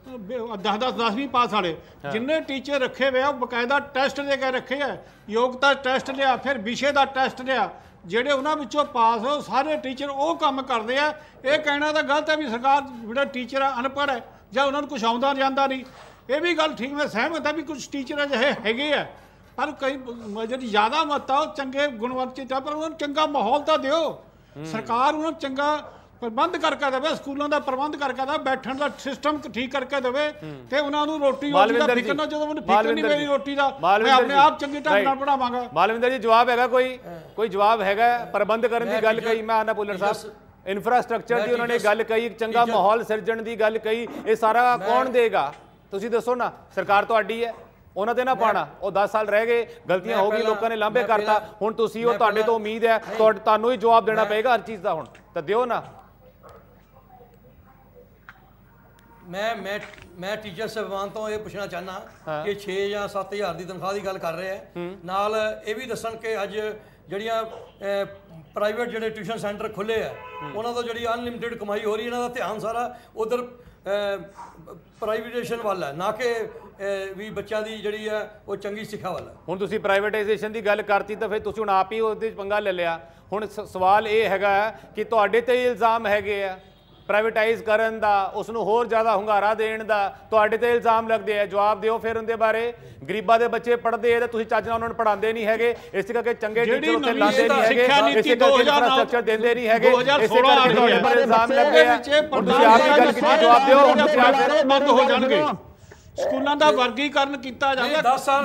[SPEAKER 6] ਦਸ ਦਸ ਦਸਵੀਂ ਪਾਸ ਵਾਲੇ ਜਿੰਨੇ ਟੀਚਰ ਰੱਖੇ ਹੋਏ ਆ ਉਹ ਬਕਾਇਦਾ ਟੈਸਟ ਦੇ ਕੇ ਰੱਖੇ ਆ, ਯੋਗਤਾ ਟੈਸਟ ਲਿਆ, ਫਿਰ ਵਿਸ਼ੇ ਦਾ ਟੈਸਟ ਲਿਆ। ਜਿਹੜੇ ਉਹਨਾਂ ਵਿੱਚੋਂ ਪਾਸ ਹੋ ਸਾਰੇ ਟੀਚਰ ਉਹ ਕੰਮ ਕਰਦੇ ਆ। ਇਹ ਕਹਿਣਾ ਤਾਂ ਗਲਤ ਹੈ ਵੀ ਸਰਕਾਰ ਜਿਹੜਾ ਟੀਚਰ ਆ ਅਨਪੜ੍ਹ ਹੈ ਜਾਂ ਉਹਨਾਂ ਨੂੰ ਕੁਛ ਆਉਂਦਾ ਜਾਂਦਾ ਨਹੀਂ। ਇਹ ਵੀ ਗੱਲ ਠੀਕ, ਮੈਂ ਸਹਿਮਤ ਹਾਂ ਵੀ ਕੁਛ ਟੀਚਰ ਅਜਿਹੇ ਹੈਗੇ ਆ, ਪਰ ਕਈ ਜਿਹੜੀ ਜ਼ਿਆਦਾ ਮਤ ਆ ਉਹ ਚੰਗੇ ਗੁਣਵੱਤਾ, ਪਰ ਉਹਨਾਂ ਨੂੰ ਚੰਗਾ ਮਾਹੌਲ ਤਾਂ ਦਿਓ। ਸਰਕਾਰ ਉਹਨਾਂ ਨੂੰ ਚੰਗਾ ਪ੍ਰਬੰਧ ਕਰਕੇ ਦੇਵੇ, ਸਕੂਲਾਂ ਦਾ ਪ੍ਰਬੰਧ ਕਰਕੇ ਦੇਵੇ, ਬੈਠਣ ਦਾ ਸਿਸਟਮ ਠੀਕ ਕਰਕੇ ਦੇਵੇ ਤੇ ਉਹਨਾਂ ਨੂੰ ਰੋਟੀ ਰੋਟੀ ਦਾ ਫਿਕਰ ਨਾ, ਜਦੋਂ ਮੈਨੂੰ ਫਿਕਰ ਨਹੀਂ ਮੇਰੀ ਰੋਟੀ ਦਾ, ਮੈਂ ਆਪਣੇ ਆਪ ਚੰਗੀ ਢੰਗ ਨਾਲ ਪੜਾਵਾਂਗਾ।
[SPEAKER 1] ਮਾਲਵਿੰਦਰ ਜੀ ਜਵਾਬ ਹੈਗਾ ਕੋਈ ਕੋਈ ਜਵਾਬ ਹੈਗਾ? ਪ੍ਰਬੰਧ ਕਰਨ ਦੀ ਗੱਲ ਕਹੀ ਮੈਂ ਆਨਾ ਭੁੱਲਰ ਸਾਹਿਬ, ਇਨਫਰਾਸਟ੍ਰਕਚਰ ਦੀ ਉਹਨਾਂ ਨੇ ਗੱਲ ਕਹੀ, ਚੰਗਾ ਮਾਹੌਲ ਸਿਰਜਣ ਦੀ ਗੱਲ ਕਹੀ, ਇਹ ਸਾਰਾ ਕੌਣ ਦੇਗਾ? ਤੁਸੀਂ ਦੱਸੋ ਨਾ। ਸਰਕਾਰ ਤੁਹਾਡੀ ਹੈ, ਉਹਨਾਂ ਤੇ ਨਾ ਪਾਣਾ। ਉਹ ਦਸ ਸਾਲ ਰਹਿ ਗਏ, ਗਲਤੀਆਂ ਹੋ ਗਈ, ਲੋਕਾਂ ਨੇ ਲਾਂਭੇ ਕਰਤਾ, ਹੁਣ ਤੁਸੀਂ ਉਹ ਤੁਹਾਡੇ ਤੋਂ ਉਮੀਦ ਹੈ ਤੁਹਾਨੂੰ ਹੀ ਜਵਾਬ ਦੇਣਾ ਪਏਗਾ ਹਰ ਚੀਜ਼ ਦਾ, ਹੁਣ ਤਾਂ ਦਿਓ ਨਾ।
[SPEAKER 8] ਮੈਂ ਮੈਂ ਮੈਂ ਟੀਚਰ ਸਾਹਿਬਾਨ ਤੋਂ ਇਹ ਪੁੱਛਣਾ ਚਾਹੁੰਦਾ ਕਿ ਛੇ ਜਾਂ ਸੱਤ ਹਜ਼ਾਰ ਦੀ ਤਨਖਾਹ ਦੀ ਗੱਲ ਕਰ ਰਹੇ ਹੈ, ਨਾਲ ਇਹ ਵੀ ਦੱਸਣ ਕਿ ਅੱਜ ਜਿਹੜੀਆਂ ਪ੍ਰਾਈਵੇਟ ਜਿਹੜੇ ਟਿਊਸ਼ਨ ਸੈਂਟਰ ਖੁੱਲੇ ਆ ਉਹਨਾਂ ਤੋਂ ਜਿਹੜੀ ਅਨਲਿਮਿਟਿਡ ਕਮਾਈ ਹੋ ਰਹੀ, ਇਹਨਾਂ ਦਾ ਧਿਆਨ ਸਾਰਾ ਉਧਰ ਪ੍ਰਾਈਵੇਟਾਈਜੇਸ਼ਨ ਵੱਲ ਹੈ, ਨਾ ਕਿ ਵੀ ਬੱਚਿਆਂ ਦੀ ਜਿਹੜੀ ਹੈ ਉਹ ਚੰਗੀ ਸਿੱਖਿਆ ਵੱਲ ਹੈ।
[SPEAKER 1] ਹੁਣ ਤੁਸੀਂ ਪ੍ਰਾਈਵੇਟਾਈਜੇਸ਼ਨ ਦੀ ਗੱਲ ਕਰਤੀ ਤਾਂ ਫਿਰ ਤੁਸੀਂ ਹੁਣ ਆਪ ਹੀ ਉਹਦੇ ਪੰਗਾ ਲੈ ਲਿਆ। ਹੁਣ ਸਵਾਲ ਇਹ ਹੈਗਾ ਕਿ ਤੁਹਾਡੇ ਤੇ ਇਲਜ਼ਾਮ ਹੈਗੇ ਆ ਪ੍ਰਾਈਵੇਟਾਈਜ਼ ਕਰਨ ਦਾ, ਉਸ ਨੂੰ ਹੋਰ ਜ਼ਿਆਦਾ ਹੁੰਗਾਰਾ ਦੇਣ ਦਾ, ਤੁਹਾਡੇ ਤੇ ਇਲਜ਼ਾਮ ਲੱਗਦੇ ਆ। ਜਵਾਬ ਦਿਓ ਫਿਰ ਉਹਦੇ ਬਾਰੇ। ਗਰੀਬਾਂ ਦੇ ਬੱਚੇ ਪੜ੍ਹਦੇ ਆ ਤਾਂ ਤੁਸੀਂ ਚੱਜ ਨਾਲ ਉਹਨਾਂ ਨੂੰ ਪੜ੍ਹਾਉਂਦੇ ਨਹੀਂ ਹੈਗੇ, ਇਸ ਕਰਕੇ ਚੰਗੇ ਟੀਚਰ ਉੱਥੇ ਲਾਉਂਦੇ ਨਹੀਂ ਹੈਗੇ, ਇਸੇ ਕਰਕੇ ਇਨਫਰਾਸਟ੍ਰਕਚਰ ਦਿੰਦੇ ਨਹੀਂ ਹੈਗੇ, ਇਸੇ ਕਰਕੇ ਤੁਹਾਡੇ ਪਰ ਇਲਜ਼ਾਮ ਲੱਗਦੇ ਆ। ਹੁਣ ਤੁਸੀਂ ਆਪ ਹੀ ਗੱਲ ਕੀਤੀ, ਜਵਾਬ ਦਿਓ। ਹੁਣ ਤੁਸੀਂ ਆਪ ਫਿਰ
[SPEAKER 6] ਬੰਦ ਹੋ ਜਾਣਗੇ। ਸਕੂਲਾਂ ਦਾ ਵਰਗੀਕਰਨ ਕੀਤਾ ਜਾਂਦਾ।
[SPEAKER 8] ਦਸ ਸਾਲ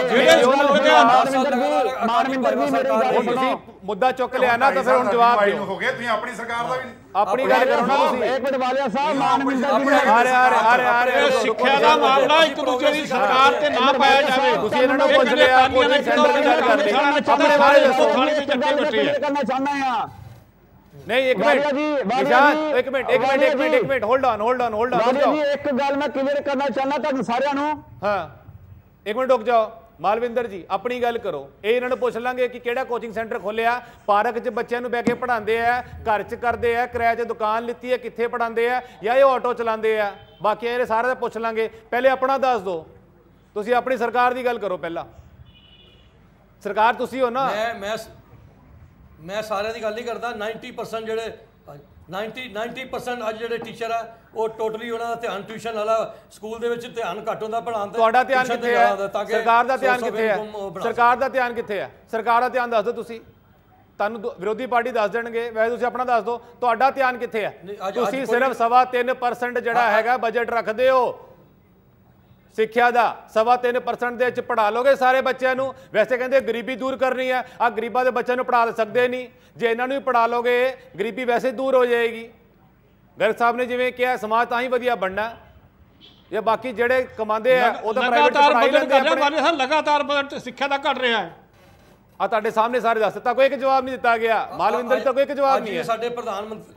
[SPEAKER 1] ਮੁੱਦਾ ਚੁੱਕ ਲਿਆ ਨਾ ਤਾਂ ਫਿਰ ਹੁਣ ਜਵਾਬ ਦਿਓ।
[SPEAKER 9] ਹੋ ਗਿਆ ਤੁਸੀਂ ਆਪਣੀ ਸਰਕਾਰ ਦਾ ਵੀ
[SPEAKER 1] ਆਪਣੀ ਗੱਲ ਕਰੋ ਨਾ ਤੁਸੀਂ।
[SPEAKER 10] ਇੱਕ ਮਿੰਟ ਵਾਲਿਆ ਸਾਹਿਬ, ਮਾਨਵਿੰਦਰ ਜੀ
[SPEAKER 1] ਆ ਰਹੇ ਆ ਰਹੇ ਆ ਰਹੇ ਆ ਰਹੇ
[SPEAKER 6] ਸਿੱਖਿਆ ਦਾ ਮਾਮਲਾ ਇੱਕ ਦੂਜੇ ਦੀ ਸਰਕਾਰ ਤੇ ਨਾ ਪਾਇਆ ਜਾਵੇ।
[SPEAKER 1] ਤੁਸੀਂ ਇਹਨਾਂ ਨੂੰ ਪੁੱਛ ਲਿਆ, ਕੋਚਿੰਗ ਸੈਂਟਰ ਦੀ ਗੱਲ ਕਰਦੇ ਆਪਣੇ ਬਾਰੇ ਦੱਸੋ।
[SPEAKER 10] ਕਰਨਾ ਚਾਹੁੰਦਾ ਆ
[SPEAKER 1] ਨਹੀਂ ਇੱਕ ਮਿੰਟ ਨਿਸ਼ਾਨ, ਇੱਕ ਮਿੰਟ ਇੱਕ ਮਿੰਟ ਇੱਕ ਮਿੰਟ ਇੱਕ minute hold on hold on hold on
[SPEAKER 10] Walia ji ਇੱਕ ਗੱਲ ਮੈਂ ਕਲੀਅਰ ਕਰਨਾ ਚਾਹੁੰਦਾ ਤੁਹਾਨੂੰ ਸਾਰਿਆਂ ਨੂੰ।
[SPEAKER 1] ਹਾਂ ਇੱਕ ਮਿੰਟ ਰੁਕ ਜਾਓ। ਮਾਲਵਿੰਦਰ ਜੀ ਆਪਣੀ ਗੱਲ ਕਰੋ। ਇਹ ਇਹਨਾਂ ਨੂੰ ਪੁੱਛ ਲਾਂਗੇ ਕਿ ਕਿਹੜਾ ਕੋਚਿੰਗ ਸੈਂਟਰ ਖੋਲਿਆ, ਪਾਰਕ 'ਚ ਬੱਚਿਆਂ ਨੂੰ ਬਹਿ ਕੇ ਪੜ੍ਹਾਉਂਦੇ ਆ, ਘਰ 'ਚ ਕਰਦੇ ਆ, ਕਿਰਾਏ 'ਤੇ ਦੁਕਾਨ ਲਿੱਤੀ ਹੈ, ਕਿੱਥੇ ਪੜ੍ਹਾਉਂਦੇ ਆ, ਜਾਂ ਇਹ ਆਟੋ ਚਲਾਉਂਦੇ ਆ। ਬਾਕੀ ਇਹ ਸਾਰੇ ਦਾ ਪੁੱਛ ਲਾਂਗੇ। ਪਹਿਲੇ ਆਪਣਾ ਦੱਸ ਦਿਓ। ਤੁਸੀਂ ਆਪਣੀ ਸਰਕਾਰ ਦੀ ਗੱਲ ਕਰੋ ਪਹਿਲਾਂ। ਸਰਕਾਰ ਤੁਸੀਂ ਹੋ ਨਾ।
[SPEAKER 8] ਮੈਂ ਮੈਂ ਮੈਂ ਸਾਰਿਆਂ ਦੀ ਗੱਲ ਨਹੀਂ ਕਰਦਾ। ਨੱਬੇ ਪਰਸੈਂਟ ਜਿਹੜੇ ਨੱਬੇ ਨੱਬੇ ਪਰਸੈਂਟ ਅੱਜ ਜਿਹੜੇ ਟੀਚਰ ਆ ਉਹ ਟੋਟਲੀ ਉਹਨਾਂ ਦਾ ਧਿਆਨ ਟਿਊਸ਼ਨ ਵਾਲਾ ਸਕੂਲ ਦੇ ਵਿੱਚ ਧਿਆਨ ਘੱਟ ਹੁੰਦਾ ਪੜ੍ਹਾਉਣ ਤੇ।
[SPEAKER 1] ਤੁਹਾਡਾ ਧਿਆਨ ਕਿੱਥੇ ਹੈ? ਸਰਕਾਰ ਦਾ ਧਿਆਨ ਕਿੱਥੇ ਹੈ? ਸਰਕਾਰ ਦਾ ਧਿਆਨ ਕਿੱਥੇ ਹੈ? ਸਰਕਾਰ ਦਾ ਧਿਆਨ ਦੱਸ ਦਿਓ ਤੁਸੀਂ। ਤੁਹਾਨੂੰ ਵਿਰੋਧੀ ਪਾਰਟੀ ਦੱਸ ਦੇਣਗੇ, ਵੈਸੇ ਤੁਸੀਂ ਆਪਣਾ ਦੱਸ ਦਿਓ ਤੁਹਾਡਾ ਧਿਆਨ ਕਿੱਥੇ ਹੈ? ਤੁਸੀਂ ਸਿਰਫ ਸਵਾ ਤਿੰਨ ਪਰਸੈਂਟ ਜਿਹੜਾ ਹੈਗਾ ਬਜਟ ਰੱਖਦੇ ਹੋ ਸਿੱਖਿਆ ਦਾ, ਸਵਾ ਤਿੰਨ ਪਰਸੈਂਟ ਦੇ ਵਿੱਚ ਪੜ੍ਹਾ ਲੋਗੇ ਸਾਰੇ ਬੱਚਿਆਂ ਨੂੰ। ਵੈਸੇ ਕਹਿੰਦੇ ਗਰੀਬੀ ਦੂਰ ਕਰਨੀ ਹੈ, ਆ ਗਰੀਬਾਂ ਦੇ ਬੱਚਿਆਂ ਨੂੰ ਪੜ੍ਹਾ ਸਕਦੇ ਨਹੀਂ, ਜੇ ਇਹਨਾਂ ਨੂੰ ਵੀ ਪੜ੍ਹਾ ਲੋਗੇ ਗਰੀਬੀ ਵੈਸੇ ਦੂਰ ਹੋ ਜਾਏਗੀ। ਗਰਗ ਸਾਹਿਬ ਨੇ ਜਿਵੇਂ ਕਿਹਾ ਸਮਾਜ ਤਾਂ ਹੀ ਵਧੀਆ ਬਣਨਾ, ਜਾਂ ਬਾਕੀ ਜਿਹੜੇ ਕਮਾਉਂਦੇ ਆ ਉਹ ਤਾਂ ਪ੍ਰਾਈਵੇਟ ਪੜ੍ਹਾਈ ਲੈਂਦੇ ਆਪਣੇ।
[SPEAKER 6] ਲਗਾਤਾਰ ਬਜਟ ਸਿੱਖਿਆ ਦਾ ਘਟ ਰਿਹਾ ਹੈ।
[SPEAKER 1] ਆ ਤੁਹਾਡੇ ਸਾਹਮਣੇ ਸਾਰੇ ਦੱਸ ਦਿੱਤਾ, ਕੋਈ ਇੱਕ ਜਵਾਬ ਨਹੀਂ ਦਿੱਤਾ ਗਿਆ। ਮਾਲਵਿੰਦਰ ਤਾਂ ਕੋਈ ਇੱਕ ਜਵਾਬ ਨਹੀਂ ਹੈ।
[SPEAKER 8] ਸਾਡੇ ਪ੍ਰਧਾਨ ਮੰਤਰੀ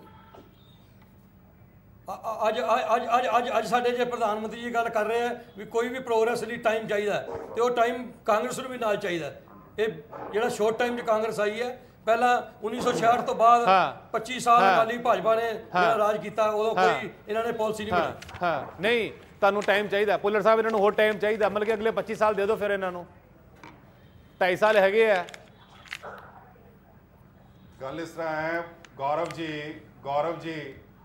[SPEAKER 8] ਅੱਜ ਅੱਜ ਅੱਜ ਅੱਜ ਅੱਜ ਸਾਡੇ ਜੇ ਪ੍ਰਧਾਨ ਮੰਤਰੀ ਜੀ ਗੱਲ ਕਰ ਰਹੇ ਆ ਵੀ ਕੋਈ ਵੀ ਪ੍ਰੋਗਰੈਸ ਲਈ ਟਾਈਮ ਚਾਹੀਦਾ ਤੇ ਉਹ ਟਾਈਮ ਕਾਂਗਰਸ ਨੂੰ ਵੀ ਨਾਲ ਚਾਹੀਦਾ। ਇਹ ਜਿਹੜਾ ਸ਼ੋਰਟ ਟਾਈਮ 'ਚ ਕਾਂਗਰਸ ਆਈ ਹੈ, ਪਹਿਲਾਂ ਉੱਨੀ ਸੌ ਛਿਆਹਠ ਤੋਂ ਬਾਅਦ ਪੱਚੀ ਸਾਲ ਅਕਾਲੀ ਭਾਜਪਾ ਨੇ ਜਿਹੜਾ ਰਾਜ ਕੀਤਾ, ਉਦੋਂ ਕੋਈ ਇਹਨਾਂ ਨੇ ਪਾਲਿਸੀ ਨਹੀਂ ਬਣਾਈ।
[SPEAKER 1] ਹਾਂ ਨਹੀਂ, ਤੁਹਾਨੂੰ ਟਾਈਮ ਚਾਹੀਦਾ ਪੁੱਲਰ ਸਾਹਿਬ, ਇਹਨਾਂ ਨੂੰ ਹੋਰ ਟਾਈਮ ਚਾਹੀਦਾ, ਮਤਲਬ ਕਿ ਅਗਲੇ ਪੱਚੀ ਸਾਲ ਦੇ ਦਿਓ ਫਿਰ ਇਹਨਾਂ ਨੂੰ। ਢਾਈ ਸਾਲ ਹੈਗੇ ਆ।
[SPEAKER 9] ਗੱਲ ਇਸ ਤਰ੍ਹਾਂ ਹੈ ਗੌਰਵ ਜੀ, ਗੌਰਵ ਜੀ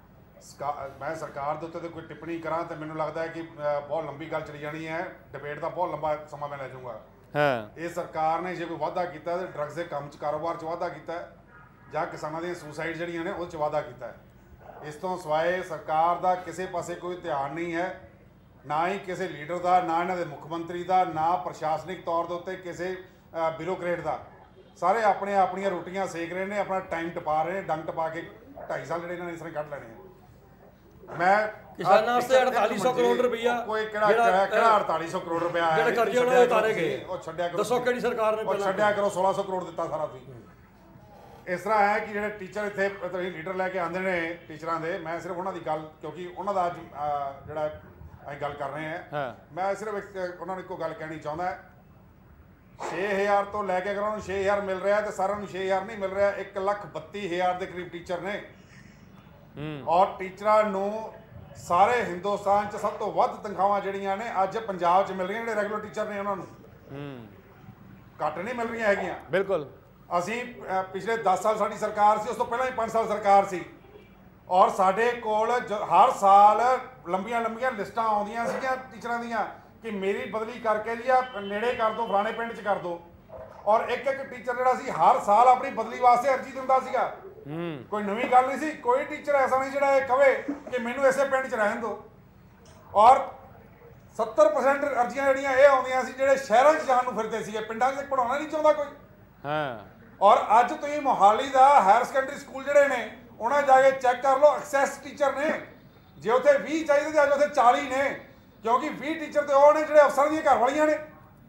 [SPEAKER 9] ਮੈਂ ਸਰਕਾਰ ਦੇ ਉੱਤੇ ਤੇ ਕੋਈ ਟਿੱਪਣੀ ਕਰਾਂ ਤਾਂ ਮੈਨੂੰ ਲੱਗਦਾ ਹੈ ਕਿ ਬਹੁਤ ਲੰਬੀ ਗੱਲ ਚਲੀ ਜਾਣੀ ਹੈ, ਡਿਬੇਟ ਦਾ ਬਹੁਤ ਲੰਬਾ ਸਮਾਂ ਮੈਂ ਲੈ ਜਾਊਂਗਾ। ਹਾਂ, ਇਹ ਸਰਕਾਰ ਨੇ ਜੇ ਕੋਈ ਵਾਅਦਾ ਕੀਤਾ ਤੇ ਡਰੱਗਸ ਦੇ ਕੰਮ 'ਚ ਕਾਰੋਬਾਰ 'ਚ ਵਾਅਦਾ ਕੀਤਾ ਜਾਂ ਕਿਸਾਨਾਂ ਦੀਆਂ ਸੁਸਾਈਡ ਜਿਹੜੀਆਂ ਨੇ ਉਹ 'ਚ ਵਾਅਦਾ ਕੀਤਾ ਹੈ। ਇਸ ਤੋਂ ਸਿਵਾਏ ਸਰਕਾਰ ਦਾ ਕਿਸੇ ਪਾਸੇ ਕੋਈ ਧਿਆਨ ਨਹੀਂ ਹੈ, ਨਾ ਹੀ ਕਿਸੇ ਲੀਡਰ ਦਾ, ਨਾ ਇਹਨਾਂ ਦੇ ਮੁੱਖ ਮੰਤਰੀ ਦਾ, ਨਾ ਪ੍ਰਸ਼ਾਸਨਿਕ ਤੌਰ ਦੇ ਉੱਤੇ ਕਿਸੇ ਬਿਊਰੋਕਰੇਟ ਦਾ। ਸਾਰੇ ਆਪਣੇ ਆਪਣੀਆਂ ਰੋਟੀਆਂ ਸੇਕ ਰਹੇ ਨੇ, ਆਪਣਾ ਟਾਈਮ ਟਪਾ ਰਹੇ ਨੇ, ਡੰਗ ਟਪਾ ਕੇ ਢਾਈ ਸਾਲ ਜਿਹੜੇ ਇਹਨਾਂ ਨੇ ਇਸ ਤਰ੍ਹਾਂ ਕੱਢ ਲੈਣੇ ਆ। ਮੈਂ
[SPEAKER 8] ਕਿਸਾਨਾਂ ਵਾਸਤੇ ਅੜਤਾਲੀ ਸੌ ਕਰੋੜ ਰੁਪਈਆ
[SPEAKER 9] ਕੋਈ ਕਿਹੜਾ ਕਿਹੜਾ ਅੜਤਾਲੀ ਸੌ ਕਰੋੜ ਰੁਪਇਆ
[SPEAKER 8] ਜਿਹੜੇ ਕਰਜ਼ੇ ਉਹਨਾਂ ਦੇ ਉਤਾਰੇ ਗਏ
[SPEAKER 9] ਉਹ ਛੱਡਿਆ ਕਰੋ।
[SPEAKER 8] ਦੱਸੋ ਕਿਹੜੀ ਸਰਕਾਰ ਨੇ
[SPEAKER 9] ਪਹਿਲਾਂ ਛੱਡਿਆ ਕਰੋ। ਸੋਲਾਂ ਸੌ ਕਰੋੜ ਦਿੱਤਾ ਸਾਰਾ ਤੁਸੀਂ। ਇਸ ਤਰ੍ਹਾਂ ਹੈ ਕਿ ਜਿਹੜੇ ਟੀਚਰ ਇੱਥੇ ਤੁਸੀਂ ਲੀਡਰ ਲੈ ਕੇ ਆਉਂਦੇ ਨੇ ਟੀਚਰਾਂ ਦੇ, ਮੈਂ ਸਿਰਫ ਉਹਨਾਂ ਦੀ ਗੱਲ, ਕਿਉਂਕਿ ਉਹਨਾਂ ਦਾ ਅੱਜ ਜਿਹੜਾ ਅਸੀਂ ਗੱਲ ਕਰ ਰਹੇ ਹਾਂ, ਮੈਂ ਸਿਰਫ ਉਹਨਾਂ ਨੂੰ ਇੱਕੋ ਗੱਲ ਕਹਿਣੀ ਚਾਹੁੰਦਾ, ਛੇ ਹਜ਼ਾਰ ਤੋਂ ਲੈ ਕੇ ਅਗਰ ਉਹਨਾਂ ਨੂੰ ਛੇ ਹਜ਼ਾਰ ਮਿਲ ਰਿਹਾ ਤੇ ਸਾਰਿਆਂ ਨੂੰ ਛੇ ਹਜ਼ਾਰ ਨਹੀਂ ਮਿਲ ਰਿਹਾ। ਇੱਕ ਲੱਖ ਬੱਤੀ ਹਜ਼ਾਰ ਦੇ ਕਰੀਬ ਟੀਚਰ ਨੇ, ਔਰ ਟੀਚਰਾਂ ਨੂੰ ਸਾਰੇ ਹਿੰਦੁਸਤਾਨ 'ਚ ਸਭ ਤੋਂ ਵੱਧ ਤਨਖਾਹਾਂ ਜਿਹੜੀਆਂ ਨੇ ਅੱਜ ਪੰਜਾਬ 'ਚ ਮਿਲ ਰਹੀਆਂ। ਜਿਹੜੇ ਰੈਗੂਲਰ ਟੀਚਰ ਨੇ ਉਹਨਾਂ ਨੂੰ ਘੱਟ ਨਹੀਂ ਮਿਲ ਰਹੀਆਂ ਹੈਗੀਆਂ।
[SPEAKER 1] ਬਿਲਕੁਲ।
[SPEAKER 9] ਅਸੀਂ ਪਿਛਲੇ ਦਸ ਸਾਲ ਸਾਡੀ ਸਰਕਾਰ ਸੀ, ਉਸ ਤੋਂ ਪਹਿਲਾਂ ਹੀ ਪੰਜ ਸਾਲ ਸਰਕਾਰ ਸੀ, ਔਰ ਸਾਡੇ ਕੋਲ ਹਰ ਸਾਲ ਲੰਬੀਆਂ ਲੰਬੀਆਂ ਲਿਸਟਾਂ ਆਉਂਦੀਆਂ ਸੀਗੀਆਂ ਟੀਚਰਾਂ ਦੀਆਂ ਕਿ ਮੇਰੀ ਬਦਲੀ ਕਰਕੇ ਜੀ ਆ ਨੇੜੇ ਕਰ ਦਿਓ, ਫਲਾਣੇ ਪਿੰਡ 'ਚ ਕਰ ਦਿਓ। ਔਰ ਇੱਕ ਇੱਕ ਟੀਚਰ ਜਿਹੜਾ ਸੀ ਹਰ ਸਾਲ ਆਪਣੀ ਬਦਲੀ ਵਾਸਤੇ ਅਰਜ਼ੀ ਦਿੰਦਾ ਸੀਗਾ। ਕੋਈ ਨਵੀਂ ਗੱਲ ਨਹੀਂ ਸੀ। ਕੋਈ ਟੀਚਰ ਐਸਾ ਨਹੀਂ ਜਿਹੜਾ ਇਹ ਕਵੇ ਕਿ ਮੈਨੂੰ ਇਸੇ ਪਿੰਡ 'ਚ ਰਹਿਣ ਦਿਓ। ਔਰ ਸੱਤਰ ਪਰਸੈਂਟ ਅਰਜ਼ੀਆਂ ਜਿਹੜੀਆਂ ਇਹ ਆਉਂਦੀਆਂ ਸੀ ਜਿਹੜੇ ਸ਼ਹਿਰਾਂ 'ਚ ਜਾਣ ਨੂੰ ਫਿਰਦੇ ਸੀਗੇ, ਪਿੰਡਾਂ 'ਚ ਪੜ੍ਹਾਉਣਾ ਨਹੀਂ ਚਾਹੁੰਦਾ ਕੋਈ। ਹਾਂ, ਔਰ ਅੱਜ ਤੁਸੀਂ ਮੋਹਾਲੀ ਦਾ ਹਾਇਰ ਸੈਕੰਡਰੀ ਸਕੂਲ ਜਿਹੜੇ ਨੇ ਉਹਨਾਂ ਜਾ ਕੇ ਚੈੱਕ ਕਰ ਲਓ, ਐਕਸੈਸ ਟੀਚਰ ਨੇ। ਜੇ ਉੱਥੇ ਵੀਹ ਚਾਹੀਦੇ ਤੇ ਅੱਜ ਉੱਥੇ ਚਾਲੀ ਨੇ, ਕਿਉਂਕਿ ਵੀਹ ਟੀਚਰ ਤੇ ਉਹ ਨੇ ਜਿਹੜੇ ਅਫਸਰਾਂ ਦੀਆਂ ਘਰ ਵਾਲੀਆਂ ਨੇ,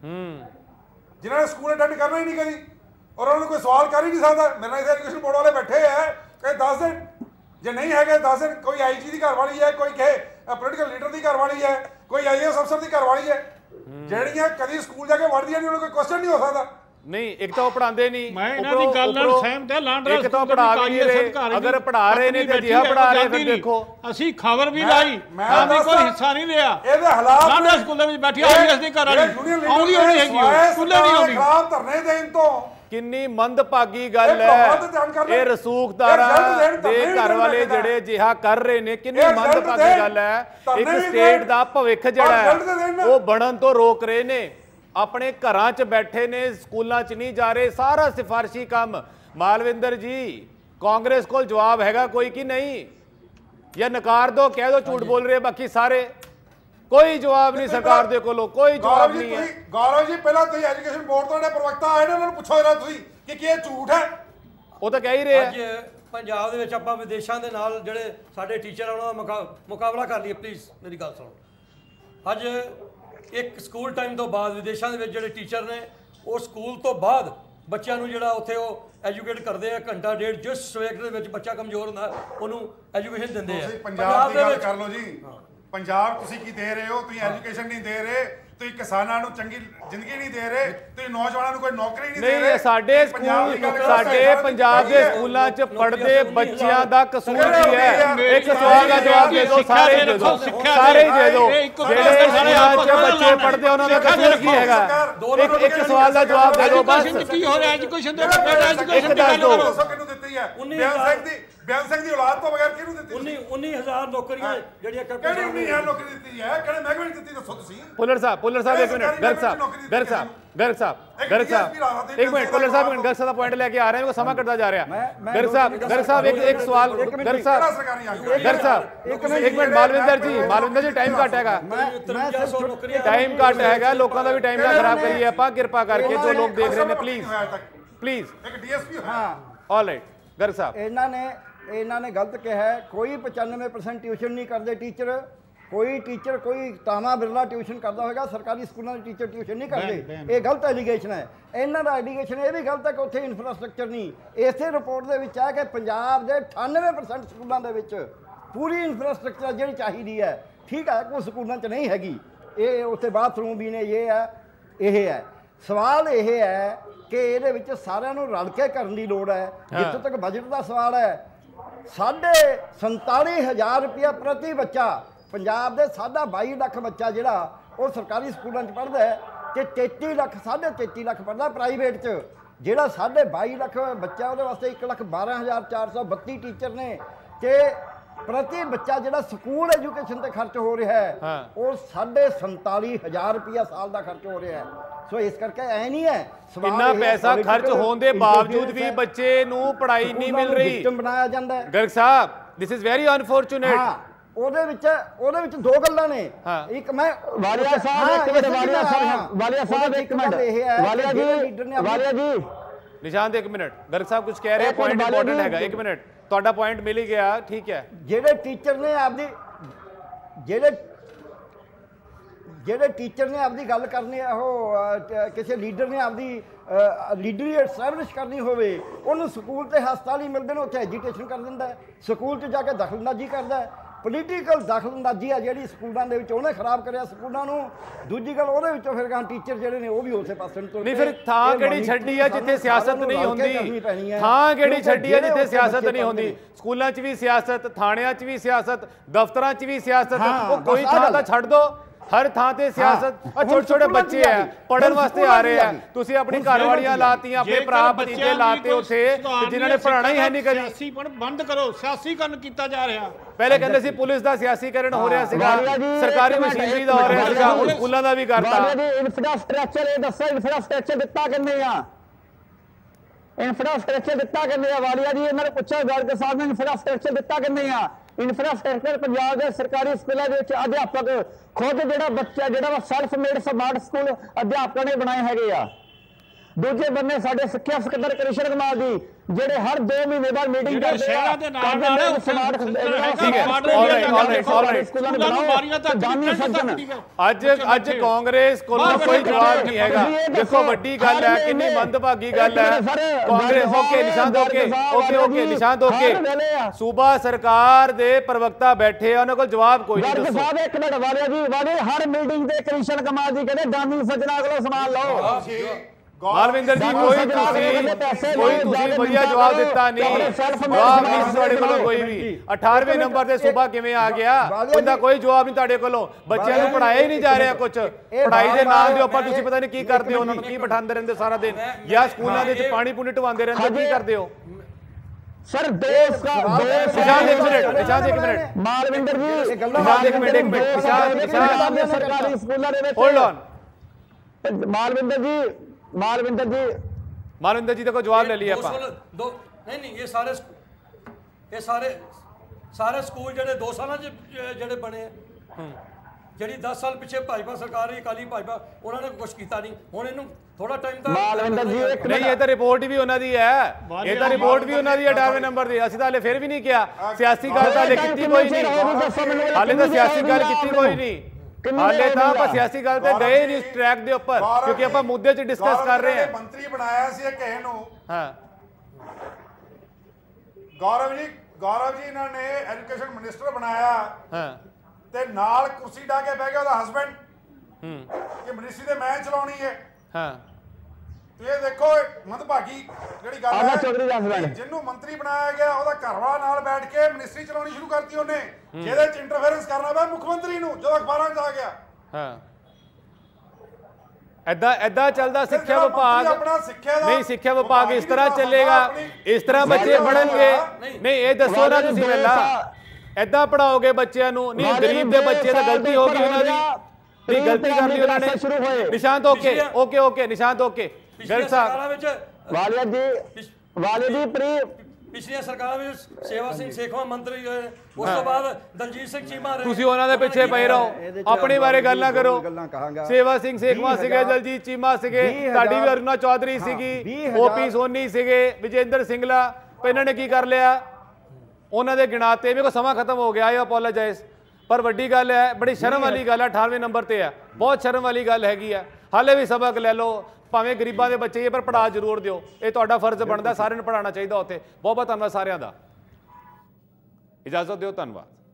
[SPEAKER 9] ਜਿਨ੍ਹਾਂ ਨੇ ਸਕੂਲ ਅਟੈਂਡ ਕਰਨਾ ਹੀ ਨਹੀਂ ਕਦੀ, ਔਰ ਉਹਨਾਂ ਨੂੰ ਕੋਈ ਸਵਾਲ ਕਰ ਹੀ ਨਹੀਂ ਸਕਦਾ। ਮੇਰੇ ਨਾਲ ਇੱਥੇ ਐਜੂਕੇਸ਼ਨ ਬੋਰਡ ਵਾਲੇ ਬੈਠੇ ਹੈ ਕਿ ਦੱਸ ਦਿਨ, ਜੇ ਨਹੀਂ ਹੈਗੇ ਦੱਸ ਦਿਨ। ਕੋਈ ਆਈ ਜੀ ਦੀ ਘਰ ਵਾਲੀ ਹੈ, ਕੋਈ ਕਹੇ ਪੋਲੀਟੀਕਲ ਲੀਡਰ ਦੀ ਘਰ ਵਾਲੀ ਹੈ, ਕੋਈ ਆਈ ਏ ਐਸ ਅਫਸਰ ਦੀ ਘਰ ਵਾਲੀ ਹੈ, ਜਿਹੜੀਆਂ ਕਦੀ ਸਕੂਲ ਜਾ ਕੇ ਵੜਦੀਆਂ ਨਹੀਂ, ਉਹਨਾਂ ਕੋਈ ਕੁਐਸਚਨ ਨਹੀਂ ਹੋ ਸਕਦਾ।
[SPEAKER 1] ਨਹੀਂ, ਇੱਕ ਤਾਂ ਉਹ ਪੜਾਉਂਦੇ ਨਹੀਂ,
[SPEAKER 6] ਮੈਂ ਇਹਨਾਂ ਦੀ ਗੱਲ ਨਾਲ ਸਹਿਮਤ ਹਾਂ। ਲਾਂਡਰਾ
[SPEAKER 1] ਇੱਕ ਤਾਂ ਪੜਾ ਵੀ ਨਹੀਂ ਰਹੇ, ਅਗਰ ਪੜਾ ਰਹੇ ਨੇ ਤੇ ਜਿਹਾ ਪੜਾ ਰਹੇ ਫਿਰ ਦੇਖੋ।
[SPEAKER 6] ਅਸੀਂ ਖਬਰ ਵੀ ਲਾਈ, ਸਾਡੀ ਕੋਈ ਹਿੱਸਾ ਨਹੀਂ ਲਿਆ।
[SPEAKER 9] ਇਹਦੇ ਹਾਲਾਤ
[SPEAKER 6] ਲਾਂਡਰਾ ਸਕੂਲ ਦੇ ਵਿੱਚ ਬੈਠੀ ਆਈਐਸ ਦੀ ਘਰ ਵਾਲੀ ਆਉਂਦੀ ਹੋਣੀ ਹੈਗੀ, ਸਕੂਲੇ ਨਹੀਂ ਆਉਂਦੀ।
[SPEAKER 9] ਖਰਾਬ ਧਰਨੇ ਦੇਣ ਤੋਂ
[SPEAKER 1] ਕਿੰਨੀ ਮੰਦਭਾਗੀ ਗੱਲ ਹੈ। ਇਹ ਰਸੂਖਦਾਰਾਂ ਦੇ ਘਰ ਵਾਲੇ ਜਿਹੜੇ ਜਿਹਾ ਕਰ ਰਹੇ ਨੇ, ਕਿੰਨੀ ਮੰਦਭਾਗੀ ਗੱਲ ਹੈ। ਇੱਕ ਸਟੇਟ ਦਾ ਭਵਿੱਖ ਜਿਹੜਾ ਹੈ ਉਹ ਬਣਨ ਤੋਂ ਰੋਕ ਰਹੇ ਨੇ। ਆਪਣੇ ਘਰਾਂ 'ਚ ਬੈਠੇ ਨੇ, ਸਕੂਲਾਂ 'ਚ ਨਹੀਂ ਜਾ ਰਹੇ। ਸਾਰਾ ਸਿਫਾਰਸ਼ੀ ਕੰਮ। ਮਾਲਵਿੰਦਰ ਜੀ, ਕਾਂਗਰਸ ਕੋਲ ਜਵਾਬ ਹੈਗਾ ਕੋਈ ਕਿ ਨਹੀਂ? ਜਾਂ ਨਕਾਰ ਦੋ, ਕਹਿ ਦੋ ਝੂਠ ਬੋਲ ਰਹੇ, ਬਾਕੀ ਸਾਰੇ ਕੋਈ ਜਵਾਬ ਨਹੀਂ ਸਰਕਾਰ ਦੇ ਕੋਲੋਂ, ਕੋਈ ਜਵਾਬ ਨਹੀਂ ਹੈ।
[SPEAKER 9] ਗੌਰਵ ਜੀ, ਪਹਿਲਾਂ ਤੁਸੀਂ ਐਜੂਕੇਸ਼ਨ ਬੋਰਡ ਤੋਂ ਜਿਹੜੇ ਪ੍ਰਵਕਤਾ ਆਏ ਨੇ ਉਹਨਾਂ ਨੂੰ ਪੁੱਛੋ ਜਰਾ ਤੁਸੀਂ ਕਿ ਕੀ ਇਹ ਝੂਠ ਹੈ।
[SPEAKER 1] ਉਹ ਤਾਂ ਕਹਿ ਹੀ ਰਹੇ ਆ।
[SPEAKER 8] ਅੱਜ ਪੰਜਾਬ ਦੇ ਵਿੱਚ ਆਪਾਂ ਵਿਦੇਸ਼ਾਂ ਦੇ ਨਾਲ ਜਿਹੜੇ ਸਾਡੇ ਟੀਚਰ ਆ ਉਹਨਾਂ ਦਾ ਮੁਕਾਬਲਾ ਕਰ ਲਈਏ। ਪਲੀਜ਼ ਮੇਰੀ ਗੱਲ ਸੁਣੋ। ਅੱਜ ਇੱਕ ਸਕੂਲ ਟਾਈਮ ਤੋਂ ਬਾਅਦ ਵਿਦੇਸ਼ਾਂ ਦੇ ਵਿੱਚ ਜਿਹੜੇ ਟੀਚਰ ਨੇ ਉਹ ਸਕੂਲ ਤੋਂ ਬਾਅਦ ਬੱਚਿਆਂ ਨੂੰ ਜਿਹੜਾ ਉੱਥੇ ਉਹ ਐਜੂਕੇਟ ਕਰਦੇ ਆ, ਘੰਟਾ ਡੇਢ। ਜਿਸ ਸਵੇਕ ਦੇ ਵਿੱਚ ਬੱਚਾ ਕਮਜ਼ੋਰ ਹੁੰਦਾ ਉਹਨੂੰ ਐਜੂਕੇਸ਼ਨ ਦਿੰਦੇ ਆ।
[SPEAKER 9] ਪੰਜਾਬ ਦੀ ਗੱਲ ਕਰ ਲਓ ਜੀ। ਪੰਜਾਬ ਤੁਸੀਂ ਕੀ ਦੇ ਰਹੇ ਹੋ? ਤੁਸੀਂ ਐਜੂਕੇਸ਼ਨ ਨਹੀਂ ਦੇ ਰਹੇ, ਤੁਸੀਂ ਕਿਸਾਨਾਂ ਨੂੰ ਚੰਗੀ ਜ਼ਿੰਦਗੀ ਨਹੀਂ ਦੇ ਰਹੇ, ਤੁਸੀਂ ਨੌਜਵਾਨਾਂ ਨੂੰ ਕੋਈ ਨੌਕਰੀ ਨਹੀਂ ਦੇ ਰਹੇ।
[SPEAKER 1] ਨਹੀਂ, ਸਾਡੇ ਸਕੂਲ, ਸਾਡੇ ਪੰਜਾਬ ਦੇ ਸਕੂਲਾਂ 'ਚ ਪੜ੍ਹਦੇ ਬੱਚਿਆਂ ਦਾ ਕਸੂਰ ਕੀ ਹੈ? ਇੱਕ ਸਵਾਲ ਦਾ ਜਵਾਬ ਦੇ ਦਿਓ, ਸਾਰੇ ਦੇ ਦਿਓ, ਸਾਰੇ ਦੇ ਦਿਓ। ਜਿਹੜੇ ਸਕੂਲਾਂ 'ਚ ਬੱਚੇ ਪੜ੍ਹਦੇ ਉਹਨਾਂ ਦਾ ਕਸੂਰ ਕੀ ਹੈਗਾ? ਇੱਕ ਇੱਕ ਸਵਾਲ ਦਾ ਜਵਾਬ ਦੇ ਦਿਓ ਬਸ।
[SPEAKER 6] ਕੀ ਹੋ ਰਿਹਾ ਐਜੂਕੇਸ਼ਨ ਦੇ?
[SPEAKER 9] ਐਜੂਕੇਸ਼ਨ ਦੀ ਗੱਲ ਕਰੋ। ਕਿਹਨੂੰ ਦਿੱਤੀ ਹੈ? ਬਿਆਨ ਸਿੰਘ ਦੀ ਬਿਆਨ ਸਿੰਘ ਦੀ ਔਲਾਦ ਤੋਂ ਬਗੈਰ ਕਿਹਨੂੰ ਦਿੱਤੀ
[SPEAKER 8] ਉੱਨੀ ਉੱਨੀ ਹਜ਼ਾਰ ਨੌਕਰੀਆਂ ਜਿਹੜੀਆਂ
[SPEAKER 9] ਕਿਹੜੀ ਉੱਨੀ ਹਜ਼ਾਰ ਨੌਕਰੀ ਦਿੱਤੀ ਹੈ, ਕਿਹੜੇ ਮਹਿਕਮੇ ਨੇ ਦਿੱਤੀ ਦੱਸੋ ਤੁਸੀਂ।
[SPEAKER 1] ਭੁੱਲਰ ਸਾਹਿਬ ਭੁੱਲਰ ਸਾਹਿਬ ਇੱਕ ਮਿੰਟ ਗਰਗ ਸਾਹਿਬ ਗਰਗ ਸਾਹਿਬ ਗਰਗ ਸਾਹਿਬ ਗਰਗ ਸਾਹਿਬ ਇੱਕ ਮਿੰਟ ਭੁੱਲਰ ਸਾਹਿਬ ਗਰਗ ਸਾਹਿਬ ਦਾ ਪੁਆਇੰਟ ਲੈ ਕੇ ਆ ਰਹੇ हैं, वो समा करता जा रहा है। गर्ग साहब गर्ग साहब एक एक सवाल गर्ग साहब गर्ग साहब एक मिनट मालविंदर जी मालविंदर जी टाइम घट हैगा टाइम घट हैगा लोगों का भी टाइम ना खराब करिए आप कृपा करके जो लोग देख रहे हैं प्लीज प्लीज
[SPEAKER 9] एक डीएसपी
[SPEAKER 7] हाँ
[SPEAKER 1] ऑल राइट गर्ग साहब
[SPEAKER 7] ਇਹਨਾਂ ਨੇ ਇਹਨਾਂ ਨੇ ਗਲਤ ਕਿਹਾ ਹੈ। ਕੋਈ ਪਚਾਨਵੇਂ ਪਰਸੈਂਟ ਟਿਊਸ਼ਨ ਨਹੀਂ ਕਰਦੇ ਟੀਚਰ, ਕੋਈ ਟੀਚਰ ਕੋਈ ਤਾਮਾ ਬਿਰਲਾ ਟਿਊਸ਼ਨ ਕਰਦਾ ਹੋਵੇਗਾ, ਸਰਕਾਰੀ ਸਕੂਲਾਂ ਦੇ ਟੀਚਰ ਟਿਊਸ਼ਨ ਨਹੀਂ ਕਰਦੇ। ਇਹ ਗਲਤ ਐਲੀਗੇਸ਼ਨ ਹੈ। ਇਹਨਾਂ ਦਾ ਐਲੀਗੇਸ਼ਨ ਇਹ ਵੀ ਗਲਤ ਹੈ ਕਿ ਉੱਥੇ ਇਨਫਰਾਸਟ੍ਰਕਚਰ ਨਹੀਂ। ਇਸੇ ਰਿਪੋਰਟ ਦੇ ਵਿੱਚ ਹੈ ਕਿ ਪੰਜਾਬ ਦੇ ਅਠਾਨਵੇਂ ਪਰਸੈਂਟ ਸਕੂਲਾਂ ਦੇ ਵਿੱਚ ਪੂਰੀ ਇਨਫਰਾਸਟ੍ਰਕਚਰ ਜਿਹੜੀ ਚਾਹੀਦੀ ਹੈ, ਠੀਕ ਹੈ, ਕੋਈ ਸਕੂਲਾਂ 'ਚ ਨਹੀਂ ਹੈਗੀ। ਇਹ ਉੱਥੇ ਬਾਥਰੂਮ ਵੀ ਨੇ, ਇਹ ਹੈ ਇਹ ਹੈ। ਸਵਾਲ ਇਹ ਹੈ ਕਿ ਇਹਦੇ ਵਿੱਚ ਸਾਰਿਆਂ ਨੂੰ ਰਲ ਕੇ ਕਰਨ ਦੀ ਲੋੜ ਹੈ। ਜਿੱਥੋਂ ਤੱਕ ਬਜਟ ਦਾ ਸਵਾਲ ਹੈ, ਸਾਢੇ ਸੰਤਾਲੀ ਹਜ਼ਾਰ ਰੁਪਇਆ ਪ੍ਰਤੀ ਬੱਚਾ ਪੰਜਾਬ ਦੇ ਸਾਡਾ ਬਾਈ ਲੱਖ ਬੱਚਾ ਜਿਹੜਾ ਉਹ ਸਰਕਾਰੀ ਸਕੂਲਾਂ 'ਚ ਪੜ੍ਹਦਾ ਹੈ ਤੇ ਤੇਤੀ ਲੱਖ ਸਾਢੇ ਤੇਤੀ ਲੱਖ ਪੜ੍ਹਦਾ ਪ੍ਰਾਈਵੇਟ 'ਚ। ਜਿਹੜਾ ਸਾਢੇ ਬਾਈ ਲੱਖ ਬੱਚਾ ਉਹਦੇ ਵਾਸਤੇ ਇੱਕ ਲੱਖ ਬਾਰਾਂ ਹਜ਼ਾਰ ਚਾਰ ਸੌ ਬੱਤੀ ਟੀਚਰ ਨੇ ਤੇ ਪ੍ਰਤੀ ਬੱਚਾ ਜਿਹੜਾ ਸਕੂਲ ਐਜੂਕੇਸ਼ਨ ਤੇ ਖਰਚ ਹੋ ਰਿਹਾ ਹੈ ਉਹ ਸਾਢੇ ਸੰਤਾਲੀ ਹਜ਼ਾਰ ਰੁਪਇਆ ਸਾਲ ਦਾ ਖਰਚ ਹੋ ਰਿਹਾ ਹੈ। ਸੋ ਇਸ ਕਰਕੇ ਐ ਨਹੀਂ ਹੈ
[SPEAKER 1] ਇੰਨਾ ਪੈਸਾ ਖਰਚ ਹੋਣ ਦੇ ਬਾਵਜੂਦ ਵੀ ਬੱਚੇ ਨੂੰ ਪੜ੍ਹਾਈ ਨਹੀਂ ਮਿਲ ਰਹੀ,
[SPEAKER 7] ਵਿਕਟਮ ਬਣਾਇਆ ਜਾਂਦਾ ਹੈ।
[SPEAKER 1] Garg Sahib this is very unfortunate.
[SPEAKER 7] ਹਾਂ ਉਹਦੇ ਵਿੱਚ ਉਹਦੇ ਵਿੱਚ ਦੋ ਗੱਲਾਂ ਨੇ। ਇੱਕ ਮੈਂ
[SPEAKER 10] ਵਾਲੀਆ ਸਾਹਿਬ ਇੱਕ ਮਿੰਟ ਵਾਲੀਆ ਸਾਹਿਬ ਵਾਲੀਆ ਸਾਹਿਬ ਇੱਕ ਮਿੰਟ ਵਾਲੀਆ ਜੀ ਵਾਲੀਆ ਜੀ
[SPEAKER 1] ਨਿਸ਼ਾਨ ਦੇ ਇੱਕ ਮਿੰਟ ਗਰਗ ਸਾਹਿਬ ਕੁਝ ਕਹਿ ਰਹੇ ਪੁਆਇੰਟ ਇੰਪੋਰਟੈਂਟ ਹੈਗਾ। ਇੱਕ ਮਿੰਟ ਤੁਹਾਡਾ ਪੁਆਇੰਟ ਮਿਲ ਹੀ ਗਿਆ, ਠੀਕ ਹੈ।
[SPEAKER 7] ਜਿਹੜੇ ਟੀਚਰ ਨੇ ਆਪਦੀ ਜਿਹੜੇ ਜਿਹੜੇ ਟੀਚਰ ਨੇ ਆਪਦੀ ਗੱਲ ਕਰਨੀ ਹੈ, ਉਹ ਕਿਸੇ ਲੀਡਰ ਨੇ ਆਪਦੀ ਲੀਡਰੀ ਐਸਟੈਬਲਿਸ਼ ਕਰਨੀ ਹੋਵੇ, ਉਹਨੂੰ ਸਕੂਲ ਤੇ ਹਸਪਤਾਲ ਹੀ ਮਿਲਦੇ ਨੇ, ਉੱਥੇ ਐਜੂਕੇਸ਼ਨ ਕਰ ਦਿੰਦਾ ਹੈ। ਸਕੂਲ 'ਚ ਜਾ ਕੇ ਦਖਲਅੰਦਾਜ਼ੀ ਕਰਦਾ ਹੈ। ਪੋਲੀਟੀਕਲ ਦਖਲਅੰਦਾਜ਼ੀ ਆ ਜਿਹੜੀ ਸਕੂਲਾਂ ਦੇ ਵਿੱਚ ਉਹਨੇ ਖਰਾਬ ਕਰਿਆ ਸਕੂਲਾਂ ਨੂੰ। ਦੂਜੀ ਗੱਲ ਉਹਦੇ ਵਿੱਚੋਂ ਫਿਰ ਗਾਂ ਟੀਚਰ ਜਿਹੜੇ ਨੇ ਉਹ ਵੀ ਉਸੇ ਪਾਸੇ ਨੂੰ ਤੁਰ ਪਏ।
[SPEAKER 1] ਨਹੀਂ ਫਿਰ ਥਾਂ ਕਿਹੜੀ ਛੱਡੀ ਆ ਜਿੱਥੇ ਸਿਆਸਤ ਨਹੀਂ ਹੁੰਦੀ? ਥਾਂ ਕਿਹੜੀ ਛੱਡੀ ਆ ਜਿੱਥੇ ਸਿਆਸਤ ਨਹੀਂ ਹੁੰਦੀ? ਸਕੂਲਾਂ 'ਚ ਵੀ ਸਿਆਸਤ, ਥਾਣਿਆਂ 'ਚ ਵੀ ਸਿਆਸਤ, ਦਫ਼ਤਰਾਂ 'ਚ ਵੀ ਸਿਆਸਤ। ਉਹ ਕੋਈ ਥਾਂ ਤਾਂ ਛੱਡ ਦੋ, ਹਰ ਥਾਂ ਤੇ ਸਿਆਸਤ। ਛੋਟੇ ਛੋਟੇ ਬੱਚੇ ਆ ਪੜਨ ਵਾਸਤੇ ਆ ਰਹੇ ਆ, ਤੁਸੀਂ ਆਪਣੀ ਘਰਵਾਲੀਆਂ ਲਾਤੀਆਂ, ਆਪਣੇ ਭਰਾ ਭਤੀਜੇ ਲਾਤੇ ਉੱਥੇ ਜਿਨ੍ਹਾਂ ਨੇ ਪੜ੍ਹਾਉਣਾ ਹੀ ਹੈ ਨਹੀਂ ਕਦੀ।
[SPEAKER 6] ਸਿਆਸੀਕਰਨ ਬੰਦ ਕਰੋ, ਸਿਆਸੀਕਰਨ ਕੀਤਾ ਜਾ ਰਿਹਾ।
[SPEAKER 1] ਪਹਿਲੇ ਕਹਿੰਦੇ ਸੀ ਪੁਲਿਸ ਦਾ ਸਿਆਸੀਕਰਨ ਹੋ ਰਿਹਾ ਸੀਗਾ, ਸਰਕਾਰੀ ਮਸ਼ੀਨਰੀ ਦਾ ਹੋ ਰਿਹਾ ਸੀਗਾ, ਹੁਣ ਸਕੂਲਾਂ ਦਾ ਵੀ ਕਰਤਾ।
[SPEAKER 10] ਇਨਫਰਾਸਟ੍ਰਕਚਰ ਇਹ ਦੱਸੋ ਇਨਫਰਾਸਟ੍ਰਕਚਰ ਦਿੱਤਾ ਕਿੰਨੇ ਆ? ਇਨਫਰਾਸਟ੍ਰਕਚਰ ਦਿੱਤਾ ਕਿੰਨੇ ਆ ਵਾਲੀਆ ਜੀ? ਇਹਨਾਂ ਨੂੰ ਪੁੱਛੋ ਗਰਗ ਸਾਹਿਬ ਨੇ ਇਨਫਰਾਸਟ੍ਰਕਚਰ ਦਿੱਤਾ ਕਿੰਨੇ ਆ? ਇਨਫਰਾਸਟ੍ਰਕਚਰ ਪੰਜਾਬ ਦੇ ਸਰਕਾਰੀ ਸਕੂਲਾਂ ਦੇ ਵਿੱਚ ਅਧਿਆਪਕ ਖੁਦ ਜਿਹੜਾ ਬੱਚਾ ਜਿਹੜਾ ਵਾ ਸੈਲਫ ਮੇਡ ਸਮਾਰਟ ਸਕੂਲ ਅਧਿਆਪਕਾਂ ਨੇ ਬਣਾਏ ਹੈਗੇ ਆ। ਦੂਜੇ ਬੰਨੇ ਸਾਡੇ ਸਿੱਖਿਆ ਸਕੱਤਰ ਕ੍ਰਿਸ਼ਨ ਕੁਮਾਰ ਜੀ ਜਿਹੜੇ ਹਰ ਦੋ ਮਹੀਨੇ ਬਾਅਦ ਮੀਟਿੰਗ ਕਰਦੇ ਆ
[SPEAKER 6] ਸ਼ਹਿਰਾਂ ਦੇ ਨਾਲ ਨਾਲ
[SPEAKER 10] ਸਮਾਰਟ
[SPEAKER 1] ਠੀਕ ਹੈ। ਆਲਰਾਈਟ ਆਲਰਾਈਟ ਅੱਜ ਅੱਜ ਕਾਂਗਰਸ ਕੋਲੋਂ ਕੋਈ ਜਵਾਬ ਨਹੀਂ ਹੈਗਾ। ਦੇਖੋ ਵੱਡੀ ਗੱਲ ਹੈ, ਕਿੰਨੀ ਮੰਦਭਾਗੀ ਗੱਲ ਹੈ। Congress okay Nishan okay okay okay Nishan okay ਸੂਬਾ ਸਰਕਾਰ ਦੇ ਪ੍ਰਵਕਤਾ ਬੈਠੇ ਆ, ਉਹਨਾਂ ਕੋਲ ਜਵਾਬ ਕੋਈ ਨਹੀਂ। ਦੱਸੋ
[SPEAKER 10] ਸਾਹਿਬ ਇੱਕ ਮਿੰਟ ਵਾਲਿਆ ਜੀ ਵਾਲੇ ਹਰ ਮੀਟਿੰਗ ਤੇ ਕ੍ਰਿਸ਼ਨ ਕੁਮਾਰ ਜੀ ਕਹਿੰਦੇ ਦਾਨੀ ਸੱਜਣਾ ਕੋਲੋਂ ਸਮਾਨ ਲਓ।
[SPEAKER 1] ਮਾਲਵਿੰਦਰ ਜੀ ਕੋਈ ਤੁਸੀਂ ਕੋਈ ਤੁਸੀਂ ਵਧੀਆ ਜਵਾਬ ਦਿੱਤਾ ਨਹੀਂ, ਜਵਾਬ ਨਹੀਂ ਤੁਹਾਡੇ ਕੋਲੋਂ ਕੋਈ ਵੀ। ਅਠਾਰਵੇਂ ਨੰਬਰ ਤੇ ਸੂਬਾ ਕਿਵੇਂ ਆ ਗਿਆ ਉਹਦਾ ਕੋਈ ਜਵਾਬ ਨਹੀਂ ਤੁਹਾਡੇ ਕੋਲੋਂ। ਬੱਚਿਆਂ ਨੂੰ ਪੜਾਇਆ ਹੀ ਨਹੀਂ ਜਾ ਰਿਹਾ ਕੁਝ। ਪੜਾਈ ਦੇ ਨਾਮ ਦੇ ਉੱਪਰ ਤੁਸੀਂ ਪਤਾ ਨਹੀਂ ਕੀ ਕਰਦੇ ਹੋ, ਉਹਨਾਂ ਨੂੰ ਕੀ ਬਿਠਾਉਂਦੇ ਰਹਿੰਦੇ ਸਾਰਾ ਦਿਨ, ਜਾਂ ਸਕੂਲਾਂ ਦੇ ਵਿੱਚ ਪਾਣੀ ਪੂਣੀ ਢਵਾਉਂਦੇ ਰਹਿੰਦੇ, ਕੀ ਕਰਦੇ ਹੋ?
[SPEAKER 10] ਸਰ ਦੇਸ਼ ਦਾ
[SPEAKER 1] ਨਿਸ਼ਾਨ ਇੱਕ ਮਿੰਟ ਨਿਸ਼ਾਨ ਇੱਕ ਮਿੰਟ
[SPEAKER 10] ਮਾਲਵਿੰਦਰ ਜੀ
[SPEAKER 1] ਨਿਸ਼ਾਨ ਇੱਕ ਮਿੰਟ ਇੱਕ ਮਿੰਟ ਨਿਸ਼ਾਨ ਨਿਸ਼ਾਨ
[SPEAKER 10] ਸਰਕਾਰੀ ਸਕੂਲਾਂ ਦੇ ਵਿੱਚ
[SPEAKER 1] ਹੋਲਡ ਔਨ
[SPEAKER 10] ਮਾਲਵਿੰਦਰ ਜੀ ਮਾਲਵਿੰਦਰ ਜੀ
[SPEAKER 1] ਮਾਲਵਿੰਦਰ ਜੀ ਦਾ ਕੋਈ ਜਵਾਬ ਲੈ ਲਿਆ ਆਪਾਂ।
[SPEAKER 8] ਦੋ ਨਹੀਂ ਨਹੀਂ ਇਹ ਸਾਰੇ ਇਹ ਸਾਰੇ ਸਾਰੇ ਸਕੂਲ ਜਿਹੜੇ ਦੋ ਸਾਲਾਂ 'ਚ ਜਿਹੜੇ ਬਣੇ ਜਿਹੜੀ ਦਸ ਸਾਲ ਪਿੱਛੇ ਭਾਜਪਾ ਸਰਕਾਰ ਰਹੀ ਅਕਾਲੀ ਭਾਜਪਾ ਉਹਨਾਂ ਨੇ ਕੁਝ ਕੀਤਾ ਨਹੀਂ। ਹੁਣ ਇਹਨੂੰ ਥੋੜਾ ਟਾਈਮ ਤਾਂ
[SPEAKER 10] ਮਾਲਵਿੰਦਰ ਜੀ
[SPEAKER 1] ਨਹੀਂ ਇਹ ਤਾਂ ਰਿਪੋਰਟ ਵੀ ਉਹਨਾਂ ਦੀ ਹੈ, ਇਹ ਤਾਂ ਰਿਪੋਰਟ ਵੀ ਉਹਨਾਂ ਦੀ ਹੈ ਅਠਾਰਵੇਂ ਨੰਬਰ ਦੀ। ਅਸੀਂ ਤਾਂ ਹਲੇ ਫਿਰ ਵੀ ਨਹੀਂ ਕਿਹਾ ਸਿਆਸੀ ਗੱਲ ਤਾਂ ਹਲੇ ਕੀਤੀ ਕੋਈ ਨਹੀਂ, ਹਾਲੇ ਤਾਂ ਸਿਆਸੀ ਗੱਲ ਕੀਤੀ ਕੋਈ ਨਹੀਂ, ਹਾਲੇ ਤਾਂ ਆਪਾਂ ਸਿਆਸੀ ਗੱਲ ਤੇ ਗਏ ਨਹੀਂ ਇਸ ਟਰੈਕ ਦੇ ਉੱਪਰ, ਕਿਉਂਕਿ ਆਪਾਂ ਮੁੱਦੇ 'ਚ ਡਿਸਕਸ ਕਰ ਰਹੇ ਹਾਂ।
[SPEAKER 9] ਮੰਤਰੀ ਬਣਾਇਆ ਸੀ ਕਿਸੇ ਨੂੰ,
[SPEAKER 1] ਹਾਂ
[SPEAKER 9] ਗੌਰਵ ਜੀ ਗੌਰਵ ਜੀ ਇਹਨਾਂ ਨੇ ਐਜੂਕੇਸ਼ਨ ਮਿਨਿਸਟਰ ਬਣਾਇਆ
[SPEAKER 1] ਹਾਂ
[SPEAKER 9] ਤੇ ਨਾਲ ਕੁਰਸੀ ਢਾ ਕੇ ਬਹਿ ਗਿਆ ਉਹਦਾ ਹਸਬੈਂਡ ਹੂੰ ਕਿ ਮਿਨਿਸਟਰੀ ਤੇ ਮੈਂ ਚਲਾਉਣੀ ਹੈ। ਹਾਂ ਇਹ ਦੇਖੋ ਮੰਦਭਾਗੀ ਜਿਹੜੀ ਗੱਲ ਹੈ, ਜਿਹਨੂੰ ਮੰਤਰੀ ਬਣਾਇਆ ਗਿਆ ਉਹਦਾ ਘਰਵਾਲਾ ਨਾਲ ਬੈਠ ਕੇ ਮਿਨਿਸਟਰੀ ਚਲਾਉਣੀ ਸ਼ੁਰੂ ਕਰਤੀ ਉਹਨੇ, ਜਿਹਦੇ ਚ ਇੰਟਰਫੇਰੈਂਸ ਕਰਨਾ ਪਿਆ ਮੁੱਖ ਮੰਤਰੀ ਨੂੰ ਜਦੋਂ ਅਖਬਾਰਾਂ 'ਚ ਆ ਗਿਆ। ਹਾਂ
[SPEAKER 1] ਐਦਾਂ ਐਦਾਂ ਚੱਲਦਾ ਸਿੱਖਿਆ ਵਿਭਾਗ ਨਹੀਂ ਸਿੱਖਿਆ ਵਿਭਾਗ ਇਸ ਤਰ੍ਹਾਂ ਚੱਲੇਗਾ ਇਸ ਤਰ੍ਹਾਂ ਬੱਚੇ ਪੜ੍ਹਨਗੇ ਨਹੀਂ ਇਹ ਦੱਸੋ ਨਾ ਤੁਸੀਂ ਪਹਿਲਾਂ ਐਦਾਂ ਪੜਾਓਗੇ ਬੱਚਿਆਂ ਨੂੰ ਨਹੀਂ ਗਰੀਬ ਦੇ ਬੱਚੇ ਤਾਂ ਗਲਤੀ ਹੋ ਗਈ ਉਹਨਾਂ ਦੀ ਨਹੀਂ ਗਲਤੀ ਕਰ ਲਈ ਉਹਨਾਂ ਨੇ Nishant okay okay okay Nishant okay Garg Sahib
[SPEAKER 10] Walia ji Walia ਜੀ ਪ੍ਰੀ
[SPEAKER 8] ਪਿਛਲੀਆਂ ਸਰਕਾਰਾਂ ਵਿੱਚ ਸੇਵਾ ਸਿੰਘ ਸੇਖਵਾਂ ਮੰਤਰੀ ਹੋਏ ਉਸ ਤੋਂ ਬਾਅਦ ਦਲਜੀਤ ਸਿੰਘ ਚੀਮਾ ਰਹੇ
[SPEAKER 1] ਤੁਸੀਂ ਉਹਨਾਂ ਦੇ ਪਿੱਛੇ ਪਏ ਰਹੋ ਆਪਣੇ ਬਾਰੇ ਗੱਲ ਨਾ ਕਰੋ ਸੇਵਾ ਸਿੰਘ ਸੇਖਵਾਂ ਸੀਗੇ ਦਲਜੀਤ ਚੀਮਾ ਸੀਗੇ ਤੁਹਾਡੀ ਵੀ ਅਰੁਣਾ ਚੌਧਰੀ ਸੀਗੀ ਓਪੀ ਸੋਨੀ ਸੀਗੇ ਵਿਜੇਂਦਰ ਸਿੰਗਲਾ ਇਹਨਾਂ ਨੇ ਕੀ ਕਰ ਲਿਆ ਉਹਨਾਂ ਦੇ ਗਿਣਾਤੇ ਮੇਰੇ ਕੋਲ ਸਮਾਂ ਖਤਮ ਹੋ ਗਿਆ ਆਈ ਅਪੋਲੋਜਾਈਜ਼ ਪਰ ਵੱਡੀ ਗੱਲ ਹੈ ਬੜੀ ਸ਼ਰਮ ਵਾਲੀ ਗੱਲ ਹੈ ਅਠਾਰਵੇਂ ਨੰਬਰ ਤੇ ਹੈ ਬਹੁਤ ਸ਼ਰਮ ਵਾਲੀ ਗੱਲ ਹੈਗੀ ਆ ਹਾਲੇ ਵੀ ਸਬਕ ਲੈ ਲਓ ਭਾਵੇਂ ਗਰੀਬਾਂ ਦੇ ਬੱਚੇ ਪਰ ਪੜ੍ਹਾ ਜ਼ਰੂਰ ਦਿਓ ਇਹ ਤੁਹਾਡਾ ਫਰਜ਼ ਬਣਦਾ ਸਾਰਿਆਂ ਨੂੰ ਪੜ੍ਹਾਉਣਾ ਚਾਹੀਦਾ ਉੱਥੇ ਬਹੁਤ ਬਹੁਤ ਧੰਨਵਾਦ ਸਾਰਿਆਂ ਦਾ ਇਜਾਜ਼ਤ ਦਿਓ ਧੰਨਵਾਦ।